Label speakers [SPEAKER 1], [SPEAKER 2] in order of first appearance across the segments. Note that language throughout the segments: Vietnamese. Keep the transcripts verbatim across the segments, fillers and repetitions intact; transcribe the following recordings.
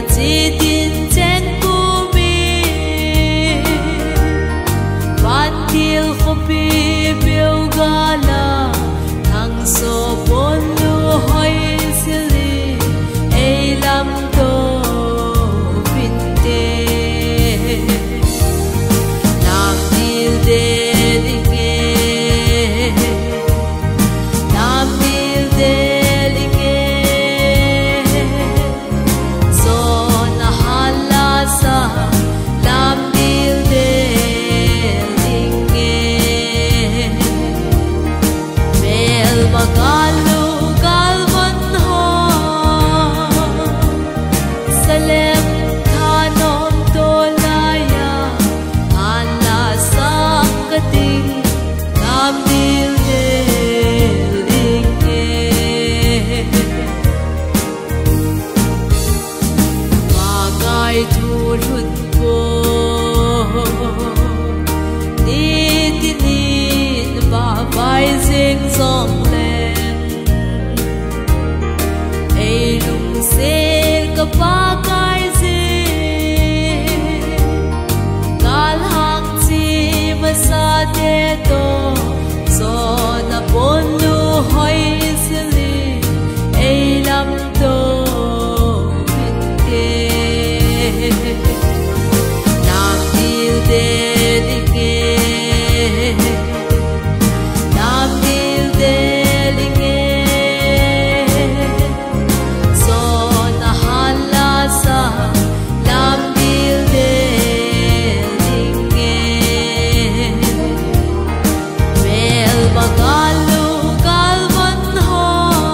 [SPEAKER 1] chỉ tin trên của mình van tiêu không bị biểu gala thằng số bốn lu hỏi xử ai làm đồ vinh tê làm điều để đi nghe làm điều để đi nghe do na hala sa làm điều để đi nghe mel magalu galvan ho salem thanom tolaya hala sang kating làm điều để đi nghe bagai turut ko ni tinin ba vai zing zong len ei lung se ka pa kai zi kal hang chi ma sa te to so na bon lu hoi sili ei lam to vin ke nam dil de di ke nam dil de di ke so na hala sa nam dil de di ke mel bagalu galvan ho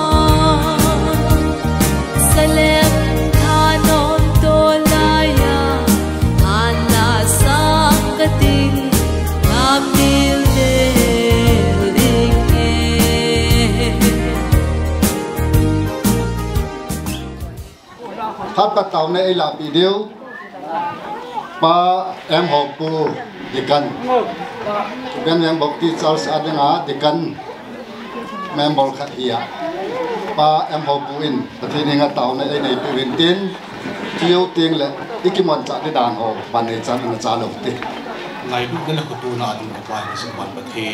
[SPEAKER 1] salem thanom tolaya hala sang kating nam dil de di ke
[SPEAKER 2] hát bắt tàu này là video ba em học cô đi cần bên em bọc tí Charles Adena đi cần em bọc khát hiya ba em học cô in và thì nên tàu này này cô in tiền chiếu tiền là ít cái món chả đi đàn hồ ban này chả nó chả lộc tiền
[SPEAKER 3] ngày lúc đó là cô tu na đi một vài cái sự vật bất thế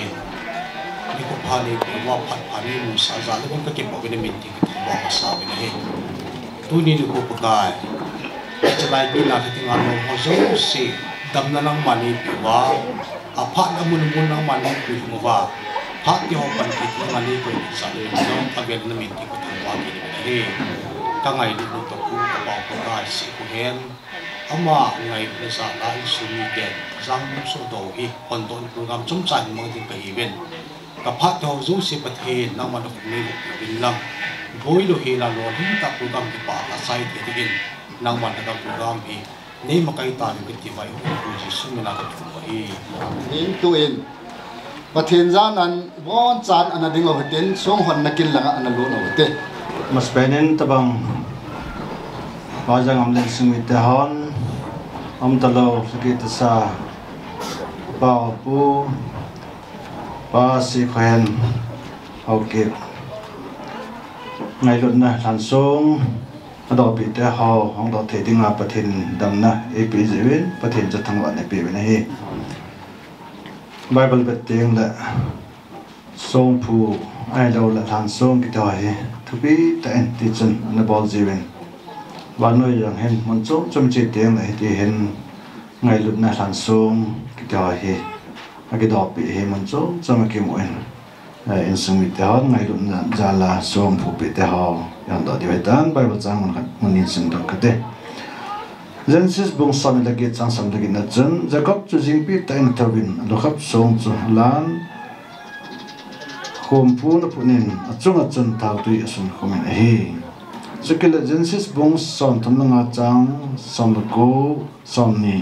[SPEAKER 3] đi cô phá đi cô vào phá phá đi một sao giá lúc đó cái bảo cái này mình thì cái thằng bảo sao cái này tu ni được cô cáiจะไล่ปีนาที่งานเราเขาจะสิดำนั่งมันนี่ปีว่าอาภาณมุนมุนนั่งมันนี่ปีหัวว่าพระที่เขาปันติดมันนี่ก็สั่งเลยน้องอาเวลนั่นมีที่ก็ทำว่ากินไปเลยก็ไงดูดูตะกูกระบอกก็ได้สิกูเห็นอามาไงในสายได้สุมีเด่นจังสุดโดอีคนโดนโปรแกรมจุ่มใจมองถึงกับอีเวนต์กับพระที่เขาจะสิประเทศนั่งมันคนนี้เป็นลังบอยดูเฮลาโลที่ตัดโปรแกรมที่ป่าละไซที่ที่กินนางวันนะครับโปรแกรมอีนี่มาไกลตาเป็นที่ไว้ผู้ที่สุ่มนากับตัวอี
[SPEAKER 2] นี่ตัวเองประเทศจานันวอนจานอันนั้นดึงเอาหัวเต็นส่งหันนักกินหลังอันนั้นล้วนเอาหัวเต็น
[SPEAKER 4] มาสเปนน์ตะบังพอจะงำเล่นสมิตรฮอนอมตะโลสกิตซาบ่าวปูปาสิแขวนเอาเก็บไงลุนนะหลันส่งดอกปีเตอร์ฮอลของดอกเทติงาประเทศดำนะเอปีเซเว่นประเทศจะทั้งวันในปีวันนี้ไบเบิลเป็นเตียงละส่งผู้ไอเราละทานส่งกิจวัตรทุกปีแต่เอ็นติจันในบอลจีเวนวันนู้นยังเห็นมันโจจมจีเตียงเลยที่เห็นไงลุดในทานส่งกิจวัตรอากิดอกปีเห็นมันโจจมกิมเอ็นอินสมิตฮอนไงลุนจาลาส่งผู้ปิดฮอยังดอดีไว้ตันไปบจังมันมันอินสมิตก็เตเจนซิสบุงสามิลกิจังสามิลกินัดจันจะกับจุจิงปีแต่อินทวินลูกครับส่งจุลานคมพูนพูนินจุงจันท้าวตุยสุนคมินเฮสกิลเจนซิสบุงสอนทำงานจังสอนลูกสอนนี่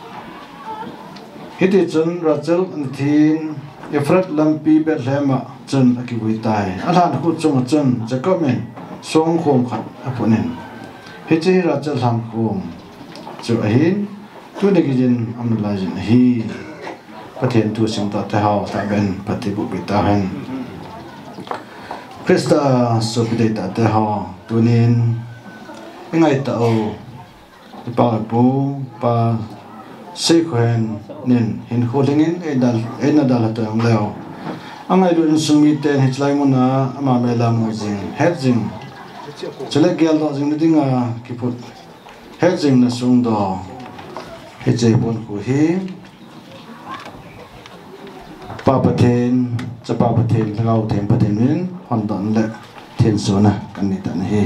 [SPEAKER 4] ฮิติจันรัชเจลอันทีนเอฟรัดลัมปีเบลเลมาจันอกิวิตายอาลานคุจงจันจะก็มีส่งโคมขัดอภุนินฮิจิรัชลังโคมจุอหินทุนกิจินอัมนุลาจินฮีประเทศทุสิงตัดเท้าตาเป็นปฏิบุปิตาเห็นคริสต์สุพิเดตัดเท้าตุนินยังไงตาโอ pa pu pa se khen nin hin kholingin edal enadal atang leo angai lu sumi ten hitlai mona ama mela mujing hedging chele gel do jing dinga kiput hedging na sung do hejei bon ku hi pa pathen cha pa pathen ngau them pathen min hon don le thiên số na kan ni tan hi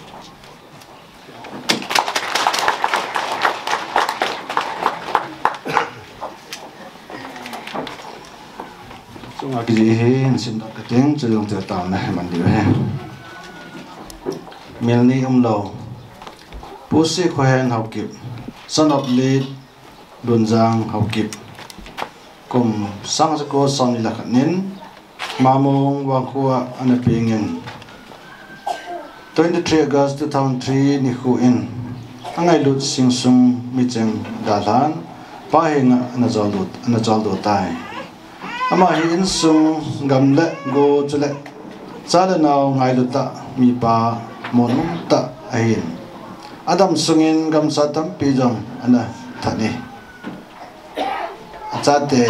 [SPEAKER 4] sunga ki hi sin da ka teng chung te ta na man di he mel ni um lo pu si kho hen hau kip son of lead dun jang hau kip kum sang sa ko son ni la khanin mamong wa khuwa ana pingin twenty-three August two thousand three ni khu in angai lut sing sung mi cheng dalan pa henga na jalut na jaldo tai ama hi in sung gam le go chule chada naw ngai luta mi pa mon ta ain adam sungin gam satam pi jong ana thani achate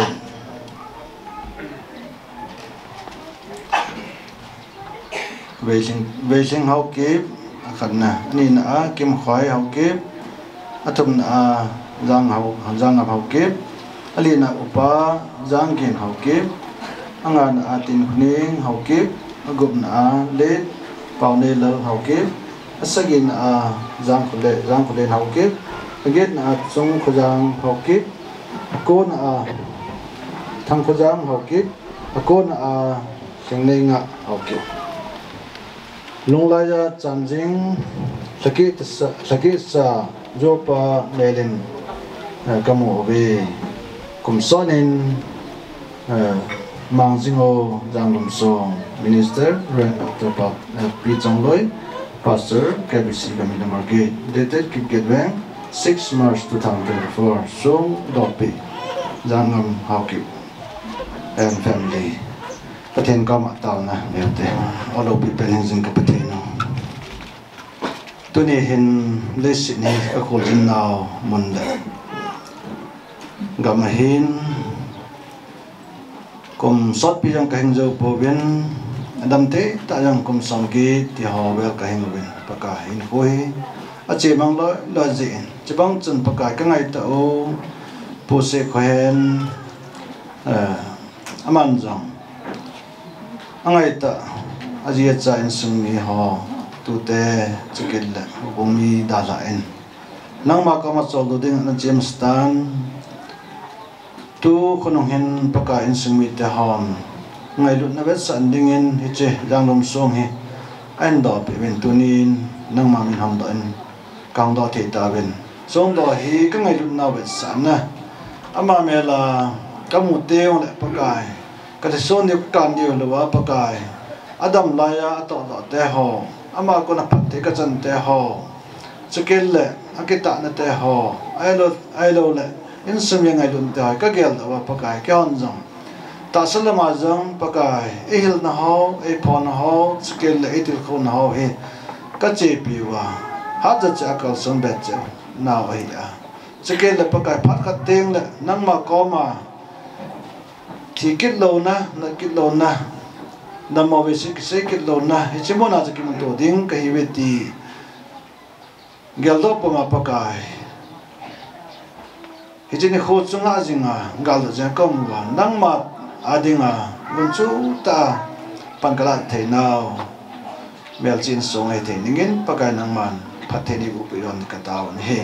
[SPEAKER 4] Beijing Beijing hau kip akan na ni na kim khoi hau kip atum na jang hau jang hau kip ali na upa jang kin hau kip angan atin khning hau kip agup na le pau ne lo hau kip asagin a jang khule jang khule hau kip aget na chung khojang hau kip ko na thang khojang hau kip ko na sengnei nga hau kip lunglaya chanjing laki sa laki sa jopa melin kamu be kumsonin mangjingo janglum song minister ren doctor pa pi changloi pastor kbc gamina market dated kipgetwang six March two thousand twenty-four so dopi jangam hauki and family pathen ka ma taw na mete all of people in ka pathen no tuni hin list ni ka khol in now mun da gam hin kum sot pi jang ka hing jo po ben adam te ta jang kum som ki ti ho wel ka hing ben paka hin khoi a che mang lo lo ji che bang chun paka ka ngai ta o po se khoen aman jang angai ta azia cha in sung mi ho tu te chikil bomi dala en nang ma ka ma chol do ding na James Tan tu khonong hen paka in sung mi te hon ngai lu na bet san ding in hi che jang lom song hi an do pe ben tunin nang ma min ham do en kang do the ta ben song do hi ka ngai lu na bet san na ama me la ka mu te on le pakai ka te son ni kan dio lo wa pakai adam laya to do te ho ama ko na phatte ka chan te ho chikil le akita na te ho ai lo ai lo le in sum yang ai dun te ka gel da wa pakai ka on jong ta salama jong pakai e hil na ho e phon ho chikil le e til khon ho he ka che pi wa ha ja cha ka son bet che naw ai a chikil le pakai phat ka teng le nang ma ko ma thì kết lâu na na kết lâu na nằm màu về sự sự kết lâu na hết chỉ muốn là chỉ muốn tổ đình cái về thì gel đó bao mà pakai hết chỉ này khâu chung là gì ngà gel đó chỉ công và nang mà ading à muốn chú ta pangkalat thế nào mel chin song hay thế nên pakai nang man phát thế đi bộ bị đòn cái tao này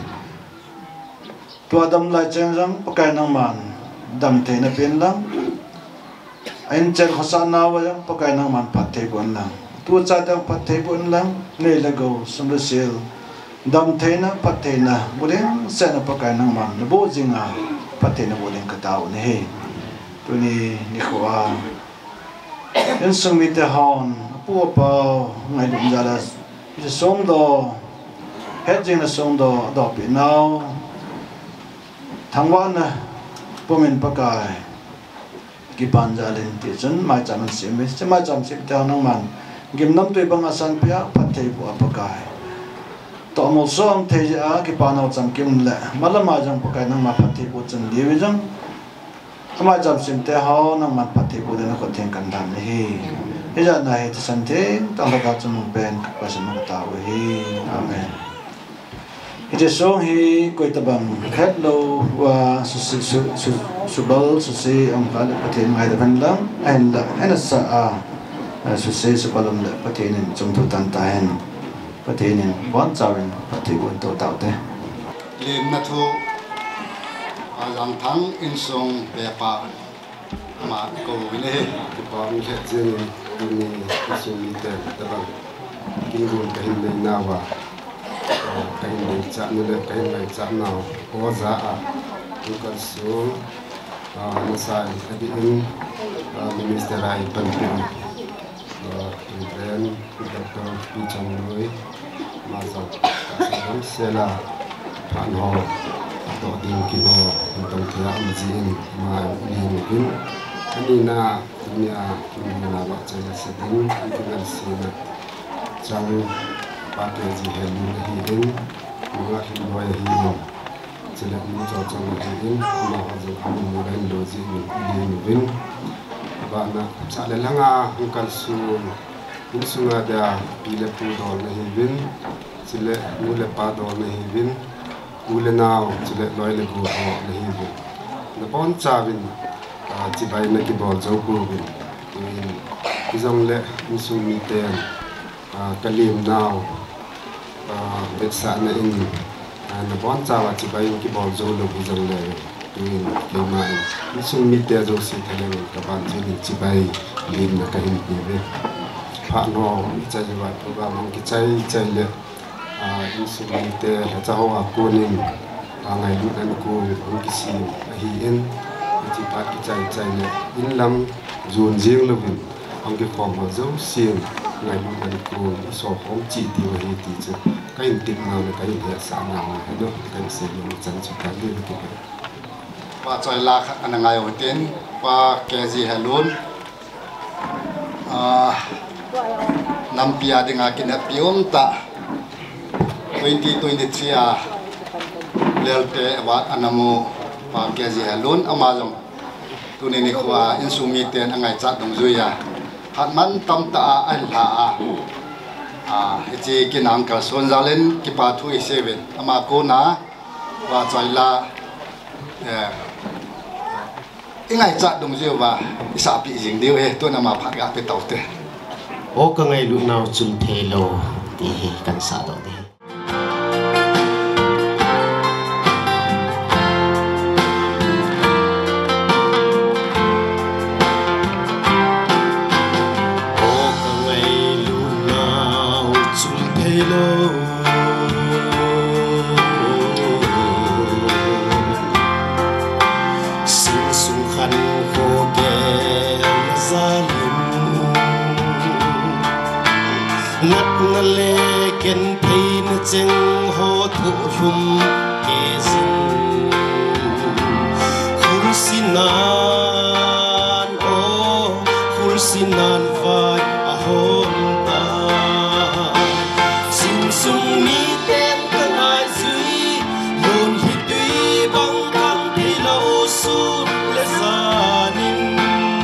[SPEAKER 4] tua đâm lại chân răng pakai nang man dam te na pen lang anh chen khosan na wa yang pakai nang man phat the bon lang tu cha dang phat the bon lang nei la go sum le sel dam the na phat the na buleng se na pakai nang man na bo jinga phat the na buleng ka taw ne he tu ni ni khwa en sum mi te hon pu pa ngai dum ja la ji som do het jing na som do do pi now thang wan na pomen pakai kipan jalin ti chun mai cham sim me chama cham sim ta nang man gim nam tu bang asan pia phathei bu pakai to mo som the a ki pa no cham kim le malama jang pakai nang ma phathi pu chan li jang ama jam sim te ha nang ma phathi pu de na ko theng kan dam hi he ja na he san the ta la ka chum ben pa san ma ta we hi amen it is so he ko ta bang hello wa su su su su bal su se am ka le pathen ngai da ban lam and and sa a su se su balam le pathen in chung tu tan ta hen pathen in wan chawin pathi gun to tau te
[SPEAKER 2] lim na thu alang thang in song pe pa ma ko ne ki pa mi he chen ni ni su mi te ta bang king gun ka hin nei na wa ka hin nei cha ni le ka hin nei cha na o za a ku ka su a na sa adi in minister ai pan pin Kemudian Doktor Pichang Lui masuk kasih sela panho atau tim kino untuk dia menzin mengin ini na dunia dunia baca sedang dengan sini jauh pakai jihelu hidung buat hidung hidung jelek muncul hidung mau azal kamu mulai dozi hidung bana sale langa ukal su insunga da pile pu do na hibin sile mule pa do na hibin ule nao sile loile gu do na hibin na pon chavin chi bai na ki bol zo pu bin in izong le insu mi ten kalim nao bet sa na in na pon chawa chi bai ki bol zo lo bu zong le in kemai sung mit te zo si thale ka ban ji ni chi bai lim na ka hin ni ve pha no cha ji wa to ba mong ki chai chai le a in sung mit te ha cha ho a ko ni a ngai lu an ko ong ki si hi in chi pa ki chai chai le in lam zun jing lo bin ong ki khom ho zo sieng ngai lu an ko so hom chi ti wa hi ti che ka in tim na le ka in ya sa na ha do ka se ni chan chu ka le ki pa choi la ana ngai o ten pa kezi halun a nam pia dinga kina piom ta twenty twenty-three a lelte wa anamu pa kezi halun amazong tuni ni khwa insumi ten angai cha dong zuya hatman tam ta a la a a chi kinang ka son zalen ki pa thu seven ama ko na wa choi la ingai cha dong je wa isa pi jing deu he to na ma phat ga pe tau te
[SPEAKER 5] o ka ngai lu nau chum the lo ti he kan sa do de o ka ngai lu nau chum the lo nát lệ kiến thấy nó chừng hồ thu hum kê sinh khul sinan ô khul sinan vai a hôn ta sinh sung mi tên ta ai duy luôn hi tuy băng băng thì lâu su lệ gia ninh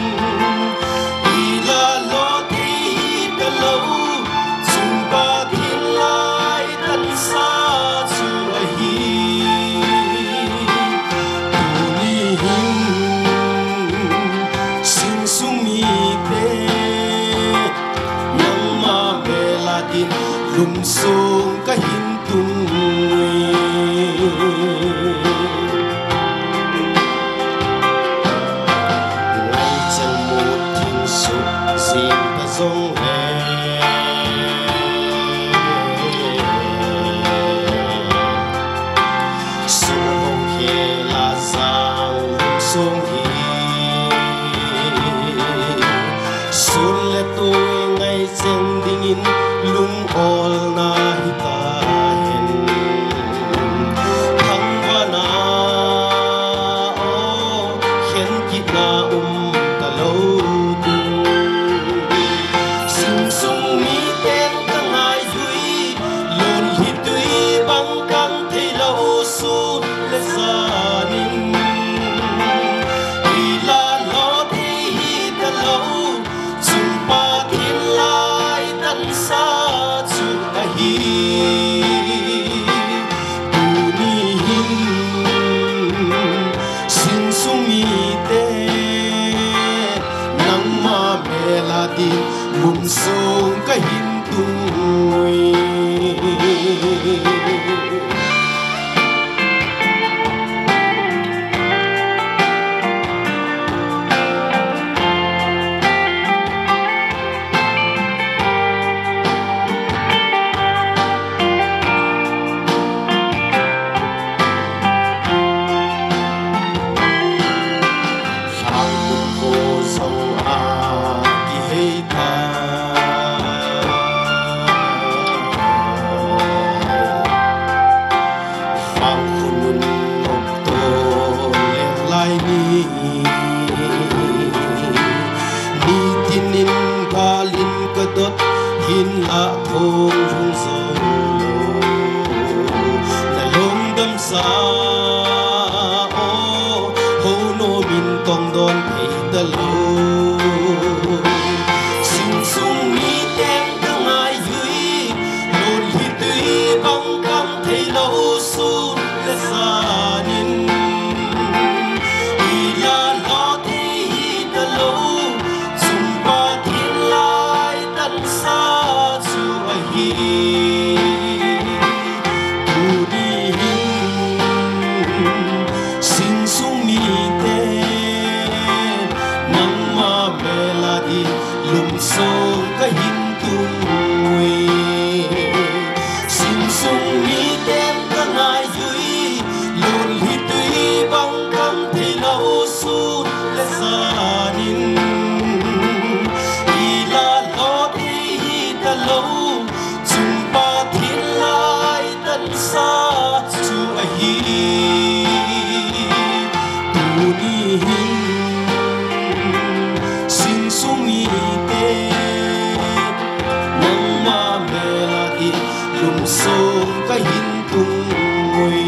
[SPEAKER 5] đi là lo thì ta lâu ba thiên lai tân xa chưa hi melody lum song ka hin tui hin a thong rung zo na lom dam sa o ho no min tong don thei ta lo sing sung mi tem ta ngai yui lon hi tui bang kam thei lo su le sa nin i la lo thei ta lo sum pa thin lai tan sa sing sung mi te nang ma melody lum song ka hin tui sing sung mi te ka ngai yui lon hi tui bang kam thei lo su le sa nin i la lo thei ta lo sa chu a hi tu ni hin sing sung mi te nang ma melody lum song ka hin tung ngoi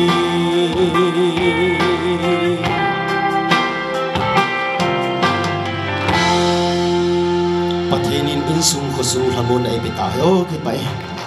[SPEAKER 5] pathenin in sung ko sung hamon ai bitayo ke pai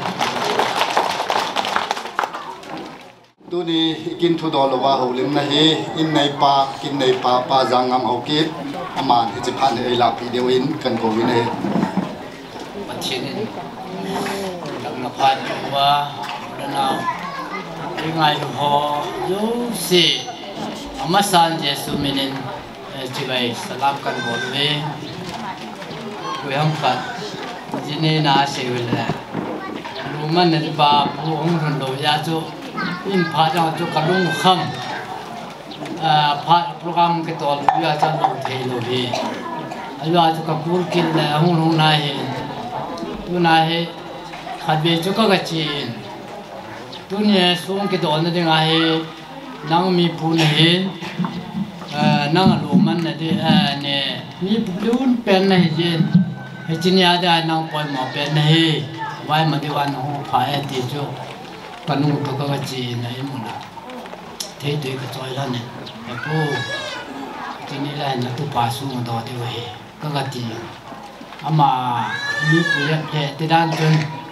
[SPEAKER 2] tu ni ikin thu dol wa ho lim na hi in nei pa kin nei pa pa jangam ho kip aman hi chiphan ei la pi deu in kan ko win he
[SPEAKER 6] pathin lam na phat wa dana ringai lu ho yo si amasan jesu minin chibai salam kan bol ve koi ham khat jine na se wala lu man ne ba bu ong ron lo ya chu in phá ra cho cả lung khăm phá program cái tổ lúc giờ cho lung thầy lung đi giờ cho cả bull kill là hung hung này tu này hạt bề cho các cái chuyện tu này xuống cái tổ này ngay năng mi phun này năng lúm man này nè mi phun pen này gì hay chỉ nhà đây năng coi mỏ pen này vài mà đi vào nó phải thì cho cái nụ tôi có gì này mà thấy tôi cái trôi lên này cái cô cái này là nó tôi pass xuống đó thì vậy có cái gì ama mi bây giờ thì đang trên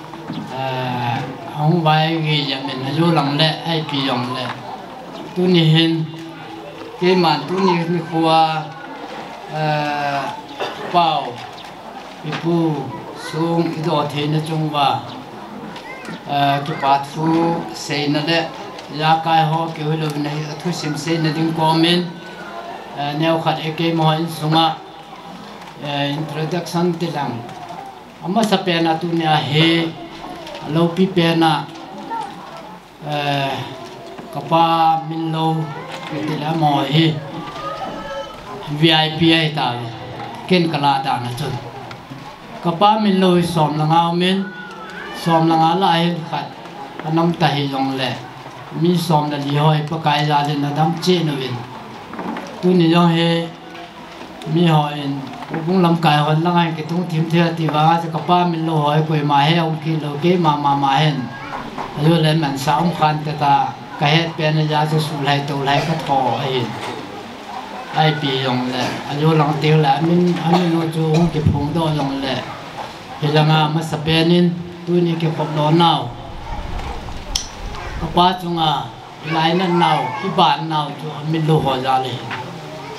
[SPEAKER 6] không phải cái gì mình là vô lòng lệ hay bị lòng lệ tôi nhìn cái mà tôi nhìn qua bao cái cô xuống cái đó thì nó chung vào cái bát phu xây nó đấy giá cái họ kêu là này thu sim xây nó đừng comment nếu khát cái món sung á introduction thì làm amma sa pena tu nya he lo pi pena kapa min lo ti la mo he V I P ai ta ken kala da na chun kapa min lo som la ngao min som la nga lai khat anam ta hi long le mi som da li hoi pa kai ja le na dam che no win tu ni yo he mi ho in cũng làm cái hơn là ngay cái tung thêm theo thì vào cho các ba mình lo hỏi quay mà hay ông kia lo cái mà mà mà hen rồi lên mình sao ông khăn ta ta cái hết bên ra cho sụt lại tụ lại cái thò ấy ai bị dùng lệ rồi lòng tiêu lại mình anh nói chú ông kịp phong đó dùng lệ thì là ngà mà sắp bên in tôi ní cái phong đó nào các ba chúng à lại lần nào cái bạn nào chú mình lo hỏi ra liền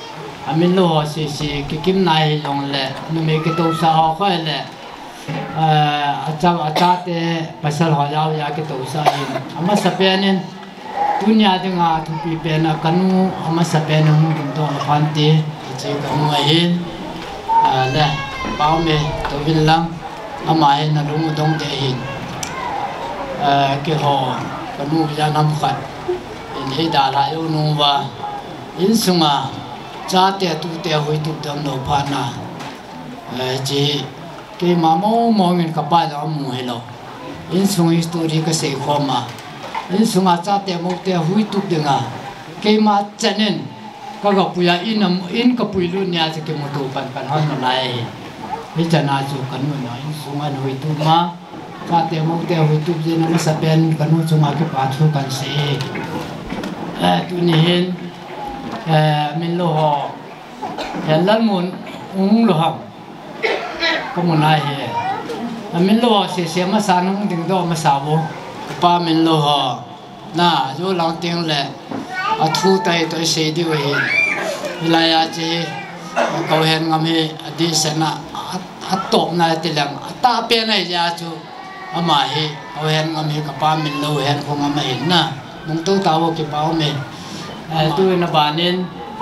[SPEAKER 6] amin lo si si ki kim nai long le nu me ki to sa ho kha le acha acha te pasal ho yaw ya ki to sa in ama sa penin dunya de nga thu pi pe na kanu ama sa pe na hu dum to phan ti che ka mu hin le bao me to vin lang ama he na lu dong de hin ki ho kanu ya nam khat in he da la yo nu wa in sunga cha te tu te hui tu dam no pha na ji ke ma mo mo ngin ka pa da mu he lo in sung history ka se kho ma in sunga cha te mo te hui tu de nga ke ma chanen ka ga puya in in ka pui lu nya se ke mo tu pan pan han no lai hi chana chu kan no na in sunga hui tu ma cha te mo te hui tu je na sa pen kan no chunga ke pa thu kan se tu ni hin min lo ho ya lan mun ung lo ha ko mo nai he min lo se se ma sa nang ding do ma sa bo pa min lo ho na yo lang ting le a thu tai to se di we la ya che ko hen ngam he adi se na a top na ti lang ta pe na ya chu ama he ko hen ngam he ka pa min lo hen ko ngam he na mong tu ta wo ki pa me tu na ba nen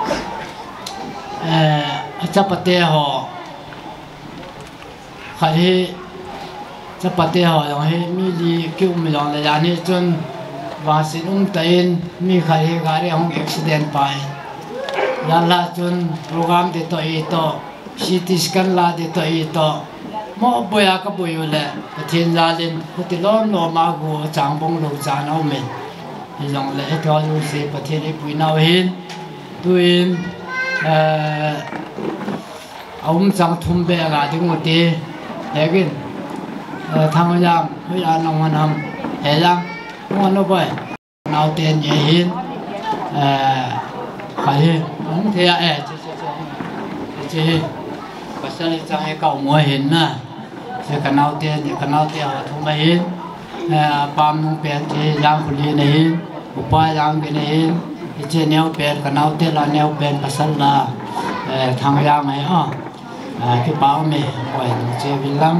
[SPEAKER 6] cha pate ho khai cha pate ho yong he mi li kyu mi long la ya ni chun wa sin um tain mi khai ga re hong accident pai ya la chun program de to i to ct scan la de to i to mo boya ka boyu le pathin la len ti lom lo ma go chang bong lo cha nau men long le to lu se pathin e pui nau hin tuin ông sang thum be ga ding mo te legin thang yang hui an long nam he lang mo no boy nau ten ye hin khai ông the e che che che pasal chang he kau mo hin na se ka nau ten ye ka nau te ha thum mai hin pam nung pe che yang khuli nei hin upa yang be nei hin che neo pe ka nau te la neo pe pasal la thang yang mai ha cái báo mẹ quay chế viên lắm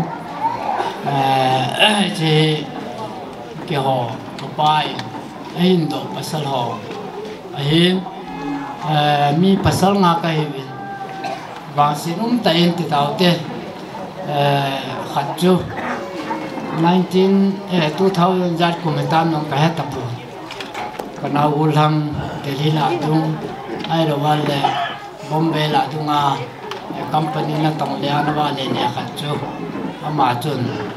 [SPEAKER 6] chế cái họ cái bài hình độ pasal họ hình mi pasal ngã cái hình và xin um tay thì tao te khát chú nineteen two thousand giật của mình tam nông cái hết tập rồi còn nào ulang Delhi là tung ai đâu vào lệ Bombay là tung à company na tong le ana wa le ne khat chu ama chun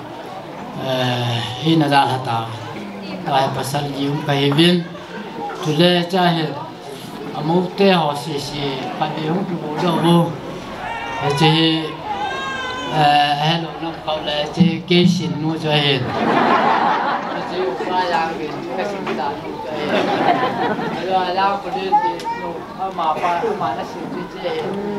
[SPEAKER 6] eh ina da hata ai pasal yum kai vin tu le cha he amu te ho si si pa de hong tu do bo che eh hello no ka le che ke sin no cho he che fa yang ke ka sin da no cho he ala la ko de no ama pa ama na sin che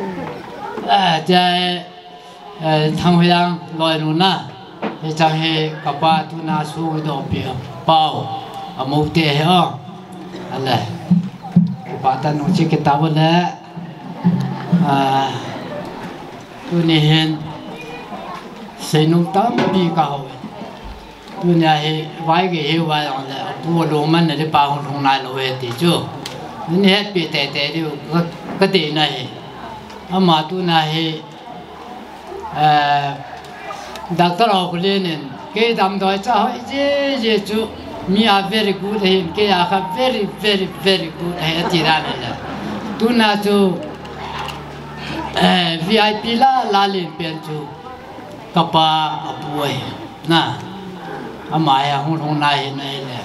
[SPEAKER 6] che thang huyang loi nu na he chang he kapa tu na su do pi pao amu te he o ale pa ta no chi kitab le a tu ni hen se nu tam bi ka ho tu nya he wai ge he wa yong le pu lo man ne pa hong thong nai lo he ti chu ni he pi te te ri ka ti na he ama tu na he doctor of lenin ke dam doi cha ho je je chu mi a very good he ke a ha very very very good he ti ra le tu na chu vip la la lin pen chu kapa apuai na ama ya hong hong na he na le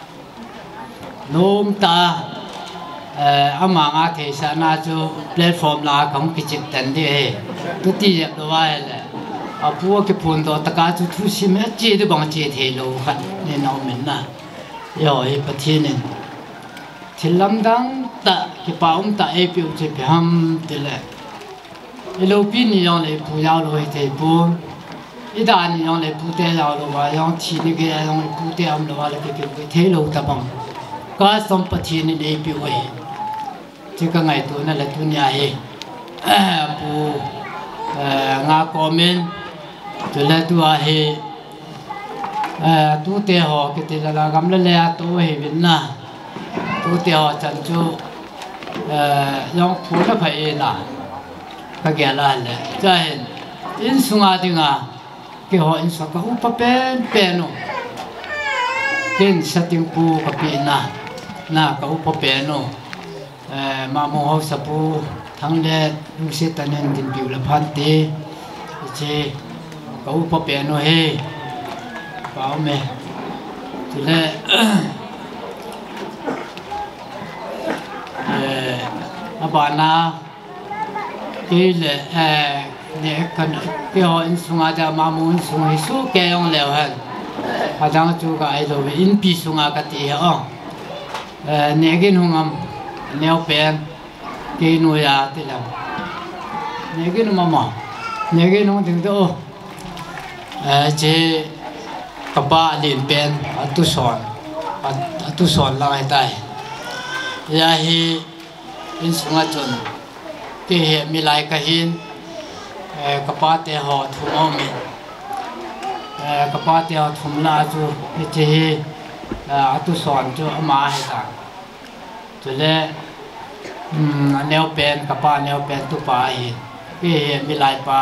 [SPEAKER 6] lom ta ama nga the sa na chu platform la kong ki chit tan de tu ti ya lo wa le a pu ke phun do ta ka chu thu si me che de bang che the lo khat ne no men na yo e pa thi ne thilam dang ta ki pa um ta e pi che pi ham de le e lo pi ni yong le pu ya lo e te pu e da ni yong le pu te ya lo wa yong chi ni ge ya yong pu te am lo wa le ke ke the lo ta bang ka som pa thi ni le pi we chỉ có ngày tuổi này là tuổi nhà ấy pu nga comment tu le tu a he tu te ho ke te la gam le le to he bin na tu te ho chan chu yong phu la phai na ka ge la le cha hen in sunga dinga ke ho in sa ka hu pa pen pen no ken sating pu ka pi na na ka hu pa pen no ma mo ho sa pu thang le lu se tanen din biu la phan te che ka hu pa pen no he bảo mẹ thì là à bạn nào cái là để cần cái họ in xuống à mà muốn xuống thì số cái ông leo hơn à đang chú cái rồi in pi xuống à cái gì hả nè cái hông am neo pen cái nuôi à thì là nè cái nó mà nè cái nó tiếng đó à chế kapa lin pen atu son atu son la ai tai ya hi in sunga chun ke he milai ka hin kapa te ho thum mi kapa te ho thum la chu che hi atu son chu ama hai ta chu le neo pen kapa neo pen tu pa hi ke he milai pa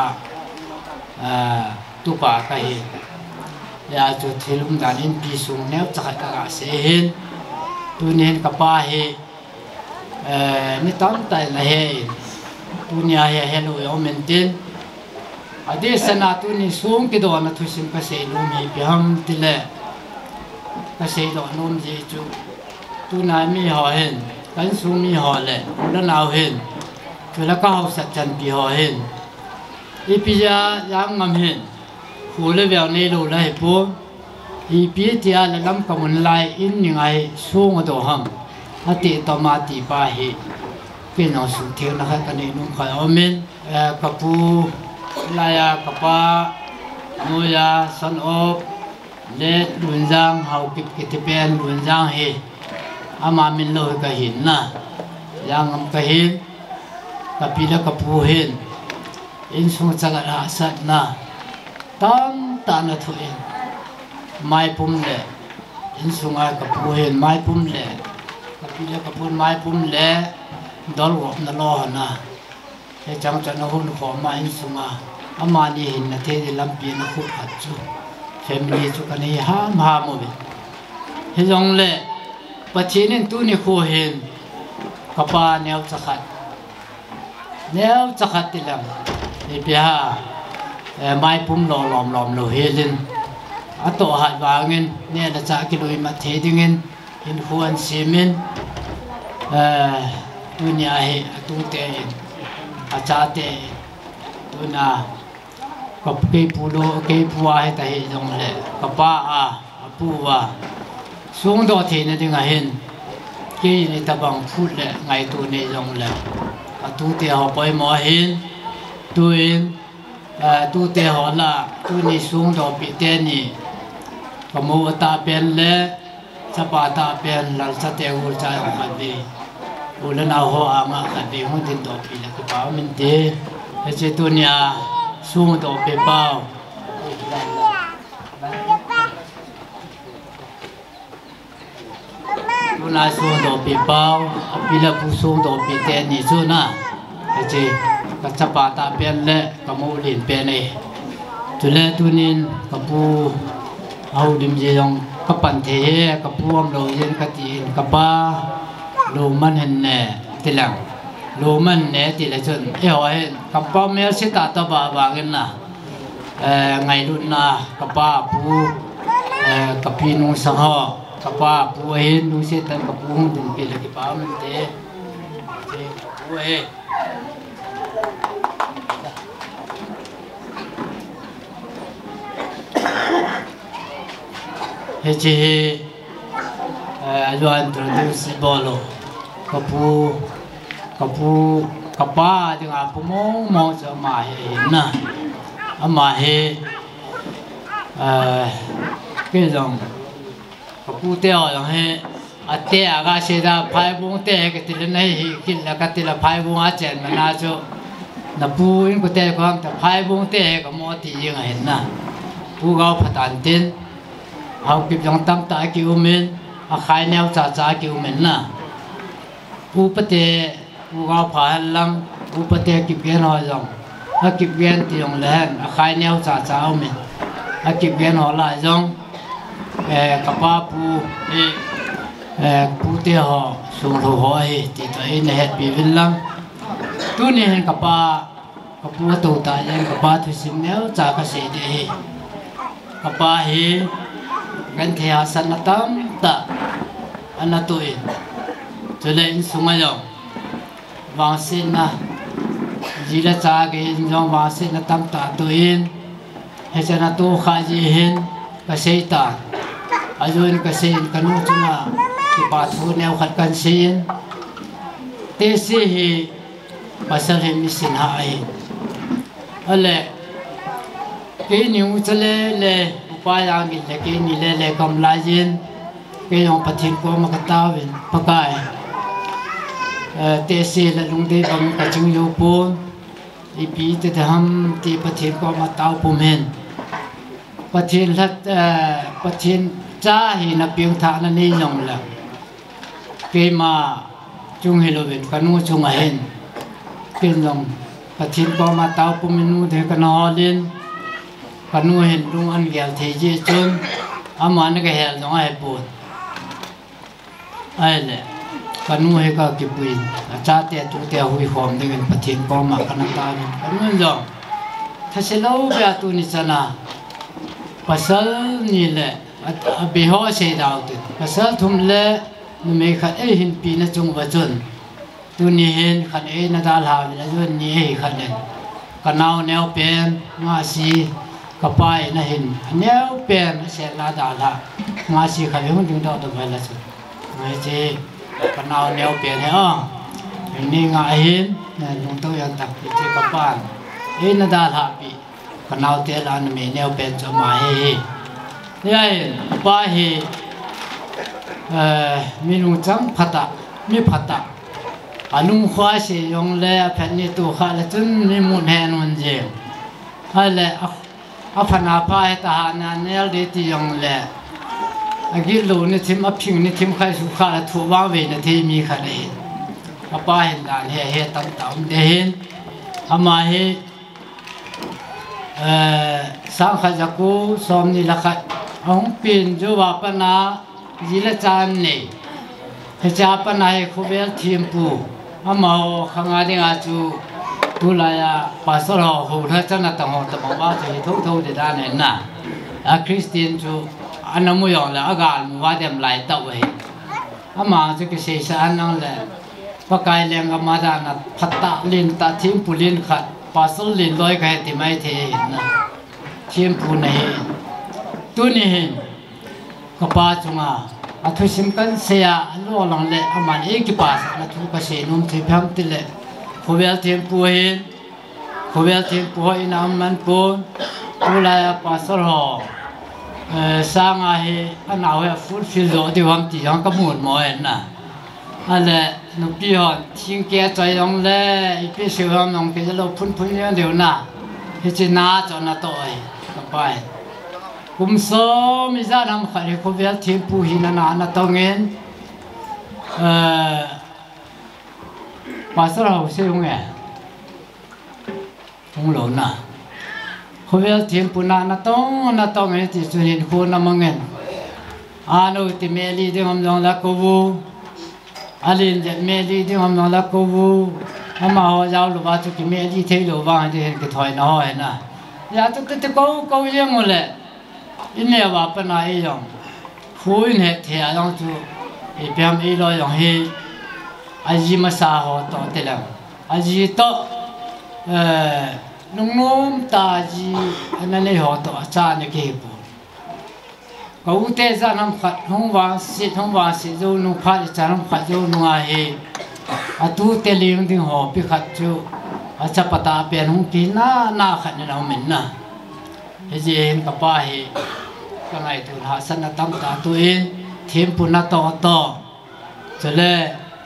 [SPEAKER 6] tu pa ka hi ya chu thilum dan in pi sung neu chakha ka se hin tu nen ka pa he mi tam tai la he tu nya he hello yo mentin ade sana tu ni sung ki do na thu sim ka se lu mi pi ham tile ka se do nom ji chu tu na mi ho hen kan sung mi ho le la naw hen chu la ka ho sa chan pi ho hen i pi ya yang ngam hen hồ lê vào này đồ lại bố, ý biết thì là làm công ăn lại in những ai xuống ở đồ hầm, à tiệt tao mà tiệt ba hết, cái nào xuống theo nó hay cái này nó phải ôm mình, cặp bu, lại à cặp ba, nuôi à săn ốp, lết luồn giang, hậu kịp cái tiếp bên luồn giang hết, à mà mình lôi cái hình na, giang ngâm cái hình, cặp pi là cặp bu hình, in xuống chắc là sát na. Tam tan là thôi mai pum lệ in sung ai cả pu hen mai pum lệ cả pi là cả pun mai pum lệ đol gop na lo na he chang cha na hun kho ma in sung a ama ni hin na the de lam pi na khu phat chu family chu kan hi ha ma mo bi he jong le pachi nen tu ni khu hen ka pa neu chakhat neu chakhat tilam ni pia mai pum lo lom lom lo helin ato hat wangin ne da cha ki loi ma the dingin in huan simin dunia he tu te a cha te tu na kap ke pulo ke puwa he ta he jong le kapa a apu wa sung do the ne dinga hin ke ni ta bang phut le ngai tu ne jong le a tu te ho poi mo hin tu in tu te ho la tu ni sung do pi te ni ka mo ta pen le cha pa ta pen lal cha te ul cha ma di ul na ho ama ka di hu tin do pi la ka pa min te e che tu nya sung do pe pao tu na sung do pe pao pi la pu sung do pi te ni chu na e che ka cha pa ta pen le ka mo lin pe nei tu le tu nin ka pu au dim je yong ka pan the ka pu am lo yen ka ti ka pa lo man hen ne ti lang lo man ne ti la chun e ho hen ka pa me se ta ta ba ba gen na e ngai lu na ka pa pu e ka pi nu sa ho ka pa pu hen nu se tan ka pu hung din pe la ki pa man te te pu he Hece ajuan introduce bolo kapu kapu kapa dengan apa mau mau sama he na ama he cái dòng kapu teo yang he ate aga seda phai bung te cái tiền này cái là cái tiền là phai bung á chén mà na cho na pu in ko te ko ham ta phai bung te ko mo ti yeng hen na pu gao phatan tin hau kip jong tam ta ki umin a khai neo cha cha ki umin na pu pa te pu gao pha lam pu pa te kip gen ho jong a kip gen ti yong len a khai neo cha cha umin a kip gen ho la jong e ka pa pu e e pu te ho sung tho ho ai ti to in het bi vin lam tu ni hen ka pa ka pu tu ta yang ka pa thu sim neo cha ka se de hi ka pa hi gan the ha san na tam ta ana tu in cho lên sung ai jong wang sin na ji la cha ge jong wang sin na tam ta tu in he cha na tu kha ji hin ka se ta ajun ka se ka nu chuna ki pa thu neo khat kan sin te si hi pasal he mi sin ha ai ale ke ni u chale le pa yang gi le ke ni le le kam la jin ke yong pathin ko ma ka ta win pa kai te si la lung de bam ka chung yu pon i pi te ham ti pathin ko ma tau pu men pathin lat pathin cha hi na piang tha na ni yong la ke ma chung hi lo win ka nu chung a hen ke yong pathin ko ma tau pu men nu de ka no lin ka nu hen lung an gel the ji chun aman ka hel no ai pu ai le ka nu he ka ki puin a cha te tu te hui khom de gen pathin ko ma ka na ta ni ka nu jong tha se lo ba tu ni chana pasal ni le a be ho se dau tu pasal thum le nu me kha e hin pi na chung wa chun tu ni hen khan e na dal ha na jun ni he khan ne ka nau neo pen nga si ka pai na hin neo pen se la da la nga si kha le hun ding do do ba la chu ngai che ka nau neo pen he a ni nga hin na lung to yan tak che ka pan e na da la pi ka nau te la na me neo pen cho ma he ye pa he eh mi nu cham phata mi phata anung khwa se yong le phan ni tu kha la chun ni mun he nun je ha le a phana pa he ta na nel de ti yong le a gi lo ni thim a phing ni thim khai su kha la thu wa ve na the mi kha le a pa he dan he he tam tam de hin ama he eh sang kha ja ku som ni la kha ong pin jo wa pa na ji la chan ni he cha pa na he khu bel thim pu ama ho khanga de nga chu tu la ya pa so ro ho tha chan na ta ho ta ba wa che tho tho de da ne na a christian chu anamu yo la agal mu wa dem lai ta we ama chu ke se sa nang le pa kai leng ga ma da na phatta lin ta thim pu lin khat pa so lin loi ka ti mai the na thim pu nei tu ni hin ka pa chunga a thu sim kan se ya lo lang le aman e ki pa sa na thu ka se num the pham ti le khobel thim pu hin khobel thim pu in am man pon tu la ya pa so ho eh sang a he anaw he full fil do ti wam ti yang ka mun mo en na ale no pi hon thing ke chai yong le i pi se ham nong ke lo phun phun ya deu na he chi na cho na to ai ka pai kum so mi za nam khari ko vel thim pu hi na na na tongen eh pa sa ho se yong e ong lo na ko vel thim pu na na tong na tong e ti chu hin ko na mangen anu ti me li de ham jong la ko bu alin de me li de ham jong la ko bu ama ho giao lu ba chu ki me li the lo ba de ke thoi na ho na ya tu tu ko ko ye mo le in le wa pa na e yong fu in he the a yong chu e pyam e lo yong he a ji ma sa ho to te la a ji to eh nung nom ta ji ana le ho to cha ne ke bu ko u te za nam khat hong wa si hong wa si zo nu pha cha nam khat zo nu a he a tu te ling ding ho pi khat chu a cha pata pe hong ki na na khat na min na he ji hen ka pa he ka ngai tu ha san na tam ta tu in thim pu na to to cho le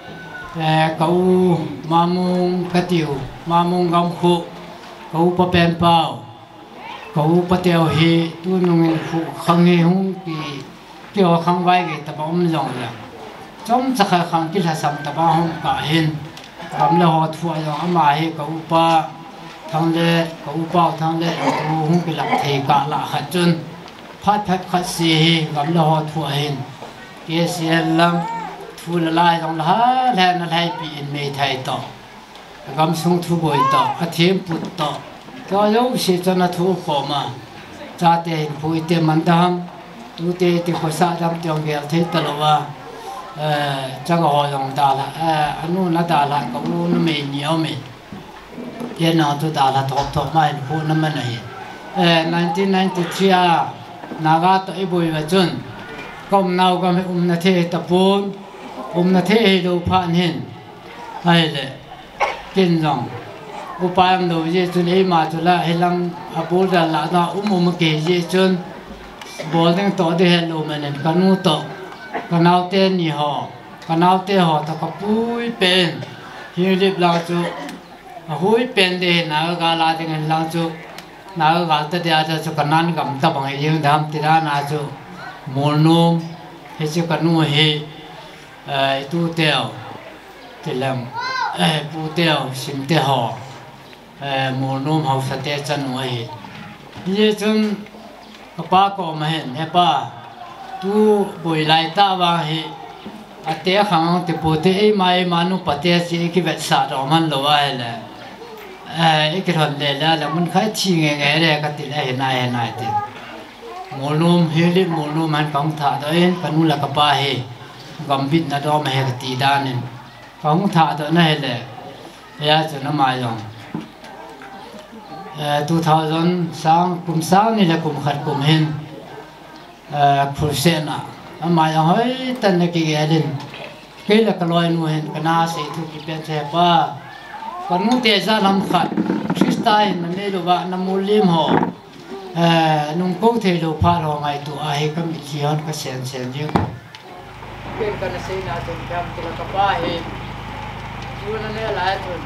[SPEAKER 6] cậu mamung katiu mamung gam khu cậu pa pen pao cậu pa teo hi tu nung khu khang hi hung ki kêu khang vai cái tập ông lòng là trong chắc là khang kia là sam tập ông cả hin cầm là họ thua rồi ama hi cậu pa thằng lệ cậu pa thằng lệ tu hung cái lạc thề cả là hạt chân phát phát phát xì cầm là họ thua hin kia xì lắm thu là lai trong là là nó hay bị mê thay to cầm sung thu bồi to à thêm bút to cho dấu sẽ cho nó thu khổ mà cha tiền bồi tiền mình đam tu tiền thì có sao đam trong cái thế tao là chắc là họ dùng đà là anh nu nó đà là cậu nu nó mê nhiều mê tiền nào tu đà là thọ thọ mai phụ nó mới này nineteen ninety-three naga to iboi và chun công nào công um na thế tập bốn um na thế đồ phan hin hay là kinh rằng upayam đồ gì chun ấy mà chun là hilang abul ra là na um um cái gì chun bol tiếng to đi hello mình kanu to kanau tên ni ho kanau tên ho ta kapui pen hiu lip lang chu hui pen de na ga la tiếng lang chu na ga ta dia chu kanan gam ta bang hiu dam ti ra na chu molnum he chu kanu he tu teo thì làm bu teo sim te ho mồ nôm hậu sa te chân ngoài như chung ba có mà hiện hay ba tu buổi lại ta vào hi à te khang te po te mai manu pate si ki vet sa ro man lo ai la ai cái thằng này là là mình khai chi nghe nghe đây cái tiền này này này tiền mồ nôm hi li mồ nôm han công thả đấy cái nu là cái ba hi gam bit na do ma he ti da nen công thả đó này là ya cho nó mai rồi two thousand sang kum sang ni la kum khat kum hin percent à mai rồi tan này cái gelin cái là cái loài nu hin kana se thu ki pen se ba còn nu te za lam khat kristai na ne lo ba na mulim ho nung ko the lo pha lo ngai tu a he kam chi hon ka sen sen ju cái con này là chúng ta chỉ là các bạn ấy, chú nó này là chúng,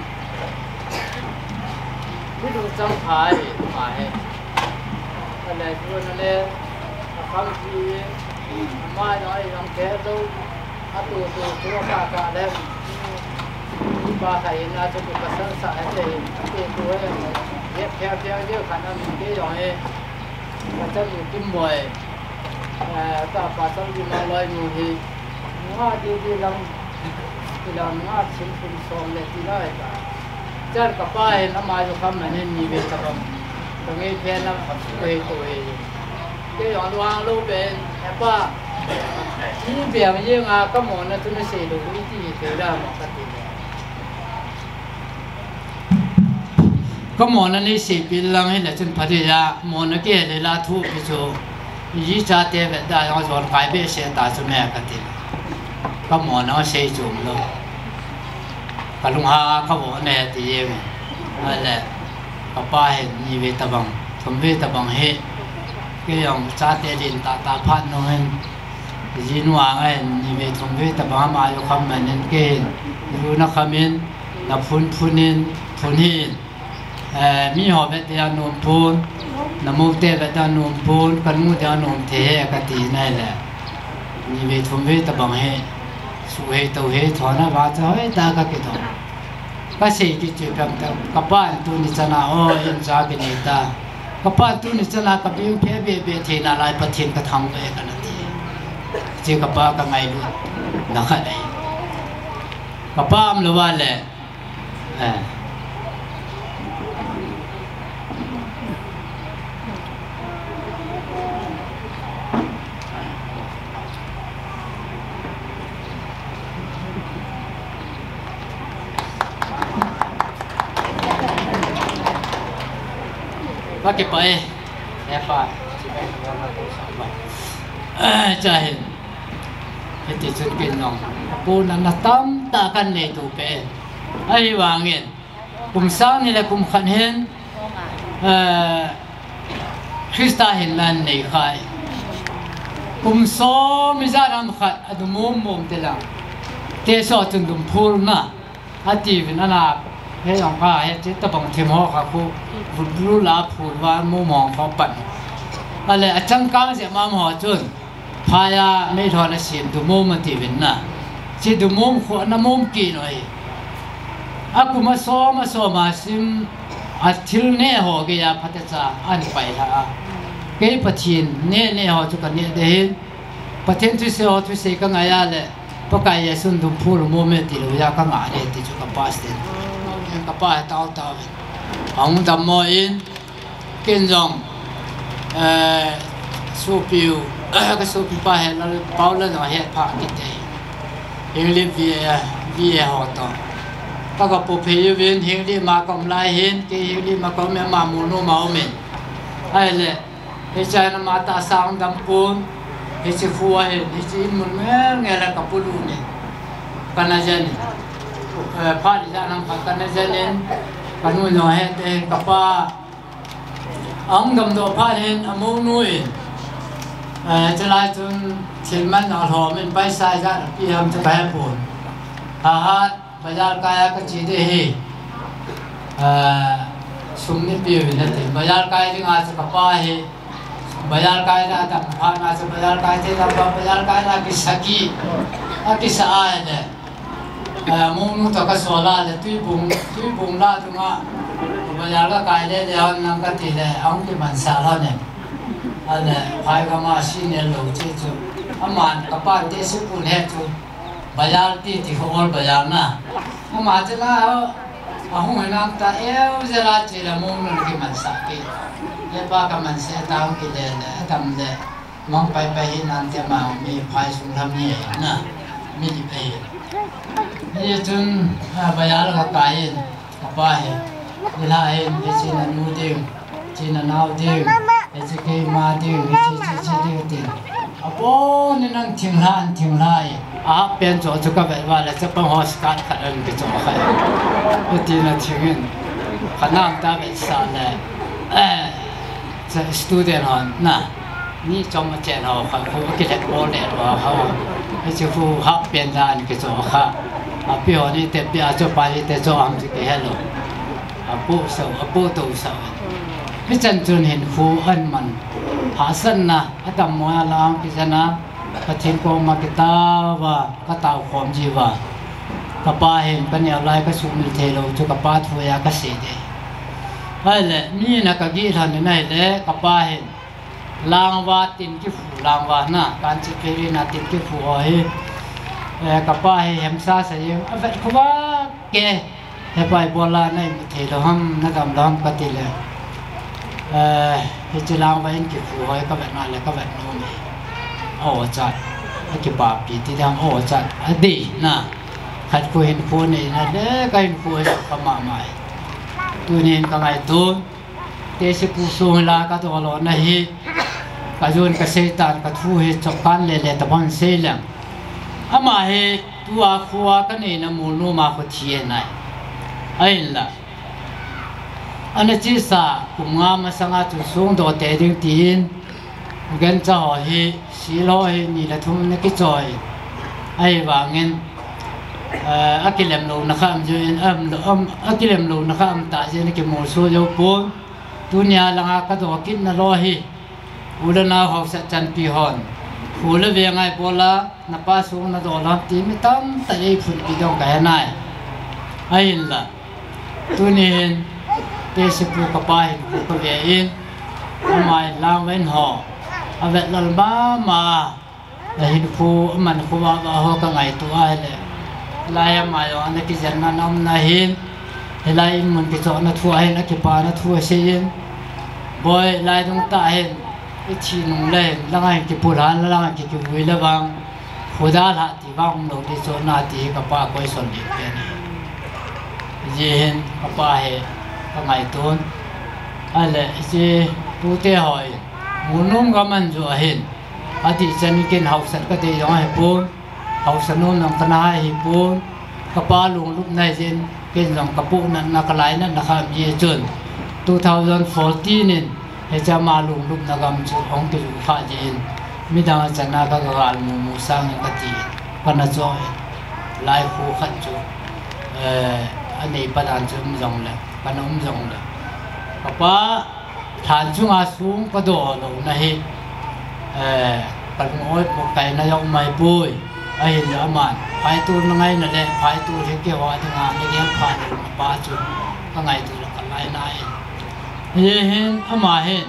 [SPEAKER 6] ví dụ trong thái mà ấy, cái này chú nó này, không gì, mai nói làm thế đâu, à tụ tụ chú cả cả đấy, ba thầy là chúng ta sẵn sàng để để chú ấy, ghép theo theo theo khả năng cái rồi, và trong những cái mồi ta phát sinh đi mà lời nhiều thì ngã đi đi làm đi làm ngã xin xin xong để đi lại cả chân các bạn nó mai cho khám nên nhiều việc tập đồng ý phen nó về tuổi cái họ đoan lâu bên em ba những việc như là các món nó chúng nó sẽ được cái gì thế là một cái gì các món nó này sẽ bị lăng hay là chân phát ra món nó kia để là thu cái chỗ ý cha thế vậy đã họ chọn cái bề sẽ ta cho mẹ cái gì các món nó sẽ chụp luôn cái lùng hà các món này thì em hay là các ba hiện như vậy ta bằng thầm vậy ta bằng hết cái dòng cha thế liền ta ta phát nó hen gì nó ai như vậy thầm vậy ta bằng mà yêu không mà nên cái dù nó không nên nó phun phun nên phun hin mi họ vậy thì anh nôm phun nằm một tê vậy ta nôm phun cần mua ta nôm thế cái tí này là như vậy thầm vậy ta bằng hết suy hết tàu hết thọ nó vào cho hết ta cái cái đó cái gì cái chuyện làm ta các bạn tu ni chana ôi em ra cái này ta các bạn tu ni chana các bạn kia về về thì là lại bắt thiên cái thằng vậy cái này chỉ các bạn cái ngày luôn nó cái này các bạn là vậy lẽ bác cái bơi đẹp phải trời cái tiền chân kinh lòng bố nó là tâm ta cần để tụ bể ai vàng nghiền cùng sáng này là cùng khẩn hiến Christa hiền lan này khai cùng số mới ra làm khẩn ở đúng mồm mồm thế nào เตะสอดจนดุมพูลนะอาทิตย์นั้นนะเฮ้ยองค์การเฮ้ยจิตตะบังเทมหอครับผู้ผู้รู้ลาพูดว่ามู่มองเขาปั่นอะไรอาจารย์กลางเสียมาหมอจุนพายาไม่ทอนเสียดุมุมมันตีวินนะจีดุมุมขวานมุมกี่หน่อยอากูมาซ้อมาซ้อมาซิมอาทิตย์นี้หอเกียพัฒนาอันไปละเกี่ยปะทินเนี่ยเนี่ยหอจุกันเนี่ยเดินปะทินทุเสียหอทุเสียก็ไงอะเลยปะกายสุนดุมพูลมุมมันตีรู้ยากก็งานเนี่ยตีจุกันป้าสเตนก็ป้าเต้าเต้าห้องดำมออินกินจงเอ่อสูบผิวก็สูบผิวป้าเห็นแล้วเป่าแล้วหน่อยเห็ดผักกินได้เฮงรีวีเอวีเอหอต่อก็ก็ปุ๊บเฮียวินเฮงรีมากำไรเห็นกี่เฮงรีมากำแม่มามูนูมาเอาเมนไอ้เลยเฮใจน้ำมาตาสางดำปูนเฮจิฟัวเห็นเฮจิมุนแม่เงี้ยแล้วกับปูลูเนี่ยกันนะเจนี่เอ่อพาดิจานังกันนะเจนี่กันนู่นหน่อยเห็นกับป้าอังดำตัวพาเห็นอมูนุ่ยเอ่อจะไล่จนถึงมันเอาหอมเป็นใบสายกันพี่ทำจะไปปูนอาหารบรรยากาศก็จีดีเอ่อสุ่มนิพิวนี่ถึงบรรยากาศที่งานจะกับป้าเห็นบรรยากาศนั้นทำผ่านมาจะบรรยากาศที่ทำบรรยากาศนั้นกิสกี้อากิสอาเนี่ยเอ่อมุ่งตัวก็สวล่าเลยตุยบุงตุยบุงล่าตรงนั้นบรรยากาศเนี่ยเดี๋ยวนั่งกันทีเลยอังที่มันสาระเนี่ยอันเนี่ยพายก็มาสิเนี่ยลูกที่จูอามันกับป้าเดชกุลเหตุบรรยากาศที่ที่เขาบอกบรรยากาศนะอามาจะน่าเอาหุ่นนั่งตาเอวจะลาจีละมุ่งนั่นที่มันสักกี่เลี้ยป้ากับมันเสียตังกี่เลยเลยทำเลยมองไปไปเห็นนั่นจะมามีพายสุนทรมีนะมีดีไปนี่จนบรรยากาศก็กลายกับป้าเห็นเวลาเห็นจีนันนูดิ้งจีนันเอาดิ้งเอจิเกมาดิ้งเอจิจิจิดิ้งดิ้งอ่ะพอนี่นั่งทิ้งร้านทิ้งไรอ่ะเป็นโจทย์ก็แบบว่าแล้วจะเป็นฮอสการ์ดขันไปโจทย์ใครก็ทีนั้นทิ้งเงินขนาดได้เป็นสารเลยเออจะสตูดิโอน่ะนี่จอมเจนเขาเขาเขาคิดเล็กโอเล็กว่าเขาไอ้เจ้าผู้ฮับเป็นด้านก็โจทย์ค่ะอ่ะพี่คนนี้เต็มที่อาจจะไปแต่โจทย์อันที่เฮลโลอาปูเสาอาปูตัวเสาพี่จันทร์เห็นครูอันมันหาสันนะอาตมาลางพิจารณาปะทินโกมากิตาว่าก็ตาความจีว่ากับป้าเห็นกันอย่างไรก็สุมิเทโลจุกับป้าทัวยากเสียดีไอ้เลยนี่นะก็กี่ท่านนี่แหละกับป้าเห็นลางว่าตินกี่ฟูลางว่านะการจิเพรีนาตินกี่ฟูเอ้เออกับป้าเห็นซาเสียงเอาแบบเขาว่าแกเฮ้ยไปโบราณในมุทิลหัมนักดำดำปฏิเลยเอ่อเฮจิลางไว้กิฟูไว้ก็แบบนั้นเลยก็แบบนู้นโอ้จัดไอ้กิบาปีที่ทำโอ้จัดอดีนะขัดคุยเห็นฟูนี่นะเด็กก็เห็นฟูก็มาใหม่ตัวนี้ก็ไงตัวเตสิปูสูงลาก็ตัวร้อนนะฮีก็จุนก็เสตันก็ทูเฮจกันเลยเลยตะบันเสียงอามาเฮตัวขัวกันนี่นะมูนูมาขุดเทียนไหนไอ้ละอันนี้จีสากุมงามาสังอาจุสูงโดดเตดิ้งตีนกันจะหอยสีลอยนี่ละทุ่มนักจอยไอ้ว่าเงินอากิเลมลูนะครับจุนอัมอัมอากิเลมลูนะครับตาเจนกิมูสูโยปูนดุนยาลังอากาศกินนลอยอุลนาหอกสัจจันปีฮอนฟูลเวียงไงโบลานับป้าสูงนัดอลัมตีมิตัมตะเอฟุนปีดองกันไหนไอ้ละตัวนี้เตสิปูกไปปูกเวียนทำไมลางเว้นหอเอาแบบลำบ้ามาแต่เห็นปูมันปูว่าว่าเขาก็ไงตัวเลยลายมาอยู่อันนี้กิจนาน้ำนาหินลายมันกิจนาทัวเห็นนักปานาทัวเสียนบ่อยลายตรงตาเห็นอีชีนุ่งเลยแล้วไงกิปูร้านแล้วไงกิบุยแล้วบางหัวดาละที่บางโนดิโซนาที่กับป้าคอยสอนเด็กเนี่ยเห็นกับป้าเห็นก็ไงตัวอะไรจีตูเตะหอยมุนุ่มก็มันจะเห็นอดีตฉันกินหาวสันก็เดียวให้ปูนหาวสันนุ่มน้องตนาให้ปูนกับป้าลุงลูกนายเจนกินน้องกับปูนั่นนักไล่นั่นนะครับยี่จุนสองพันสิบสี่นี่เฮจะมาลุงลูกนักมจุองกิลุฟ้าเจนมิดาจันนักกาลมุมุสังกตีกันนะจอย lai khu khát chú anh ấy bắt ăn chung rong lệ bắt ôm rong lệ papa than chung à xuống có đồ lâu này bắt ngồi một cái này ông mày bôi ai hiện giờ mà phải tu nó ngay là đấy phải tu thì kiểu họ thì ngàn cái game phải là ba chú cái ngày tu là cái này này hiện hiện mà hiện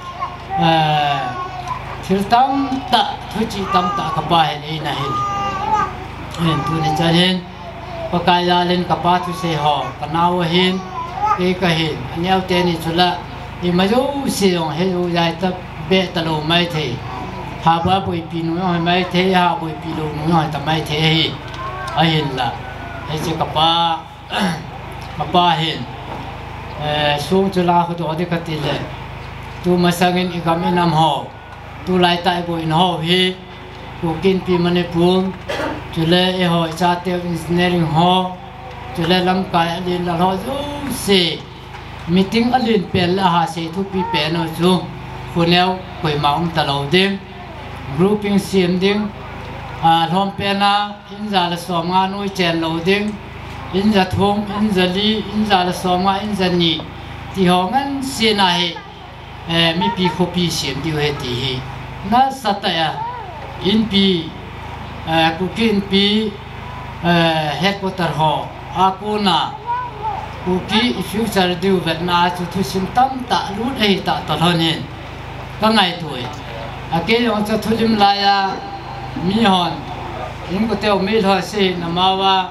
[SPEAKER 6] thì tâm ta thôi chỉ tâm ta cái ba hiện này này hiện tu này cho hiện pakai jalan kapal tu seho kenal hin ke kahin anyau teni chula i maju siong helu jai ta be talo mai the ha ba bui pinu noi mai the ha bui pilu noi ta mai the hi a hin la ai che kapal kapal hin eh sung chula ko to de katile tu masangin igam inam ho tu lai tai bui no hi ku kin pi manipur chule e ho cha te engineering ho chule lam kai alin la ho zo se meeting alin pel la ha se thu pi pe no chu khuneu koi maum ta lo ding grouping sim ding a lom pe na in za la som nga noi chen lo ding in za thong in za li in za la som nga in za ni ti ho ngan se na he e mi pi kho pi sim di he ti hi na sataya in pi kukin pi headquarter ho akuna kuki future diu vetna chu thu sim tam ta lut ei ta ta thonin ka ngai tuổi ake yong cha thulim la ya mi hon in ko teo mi tho se na ma wa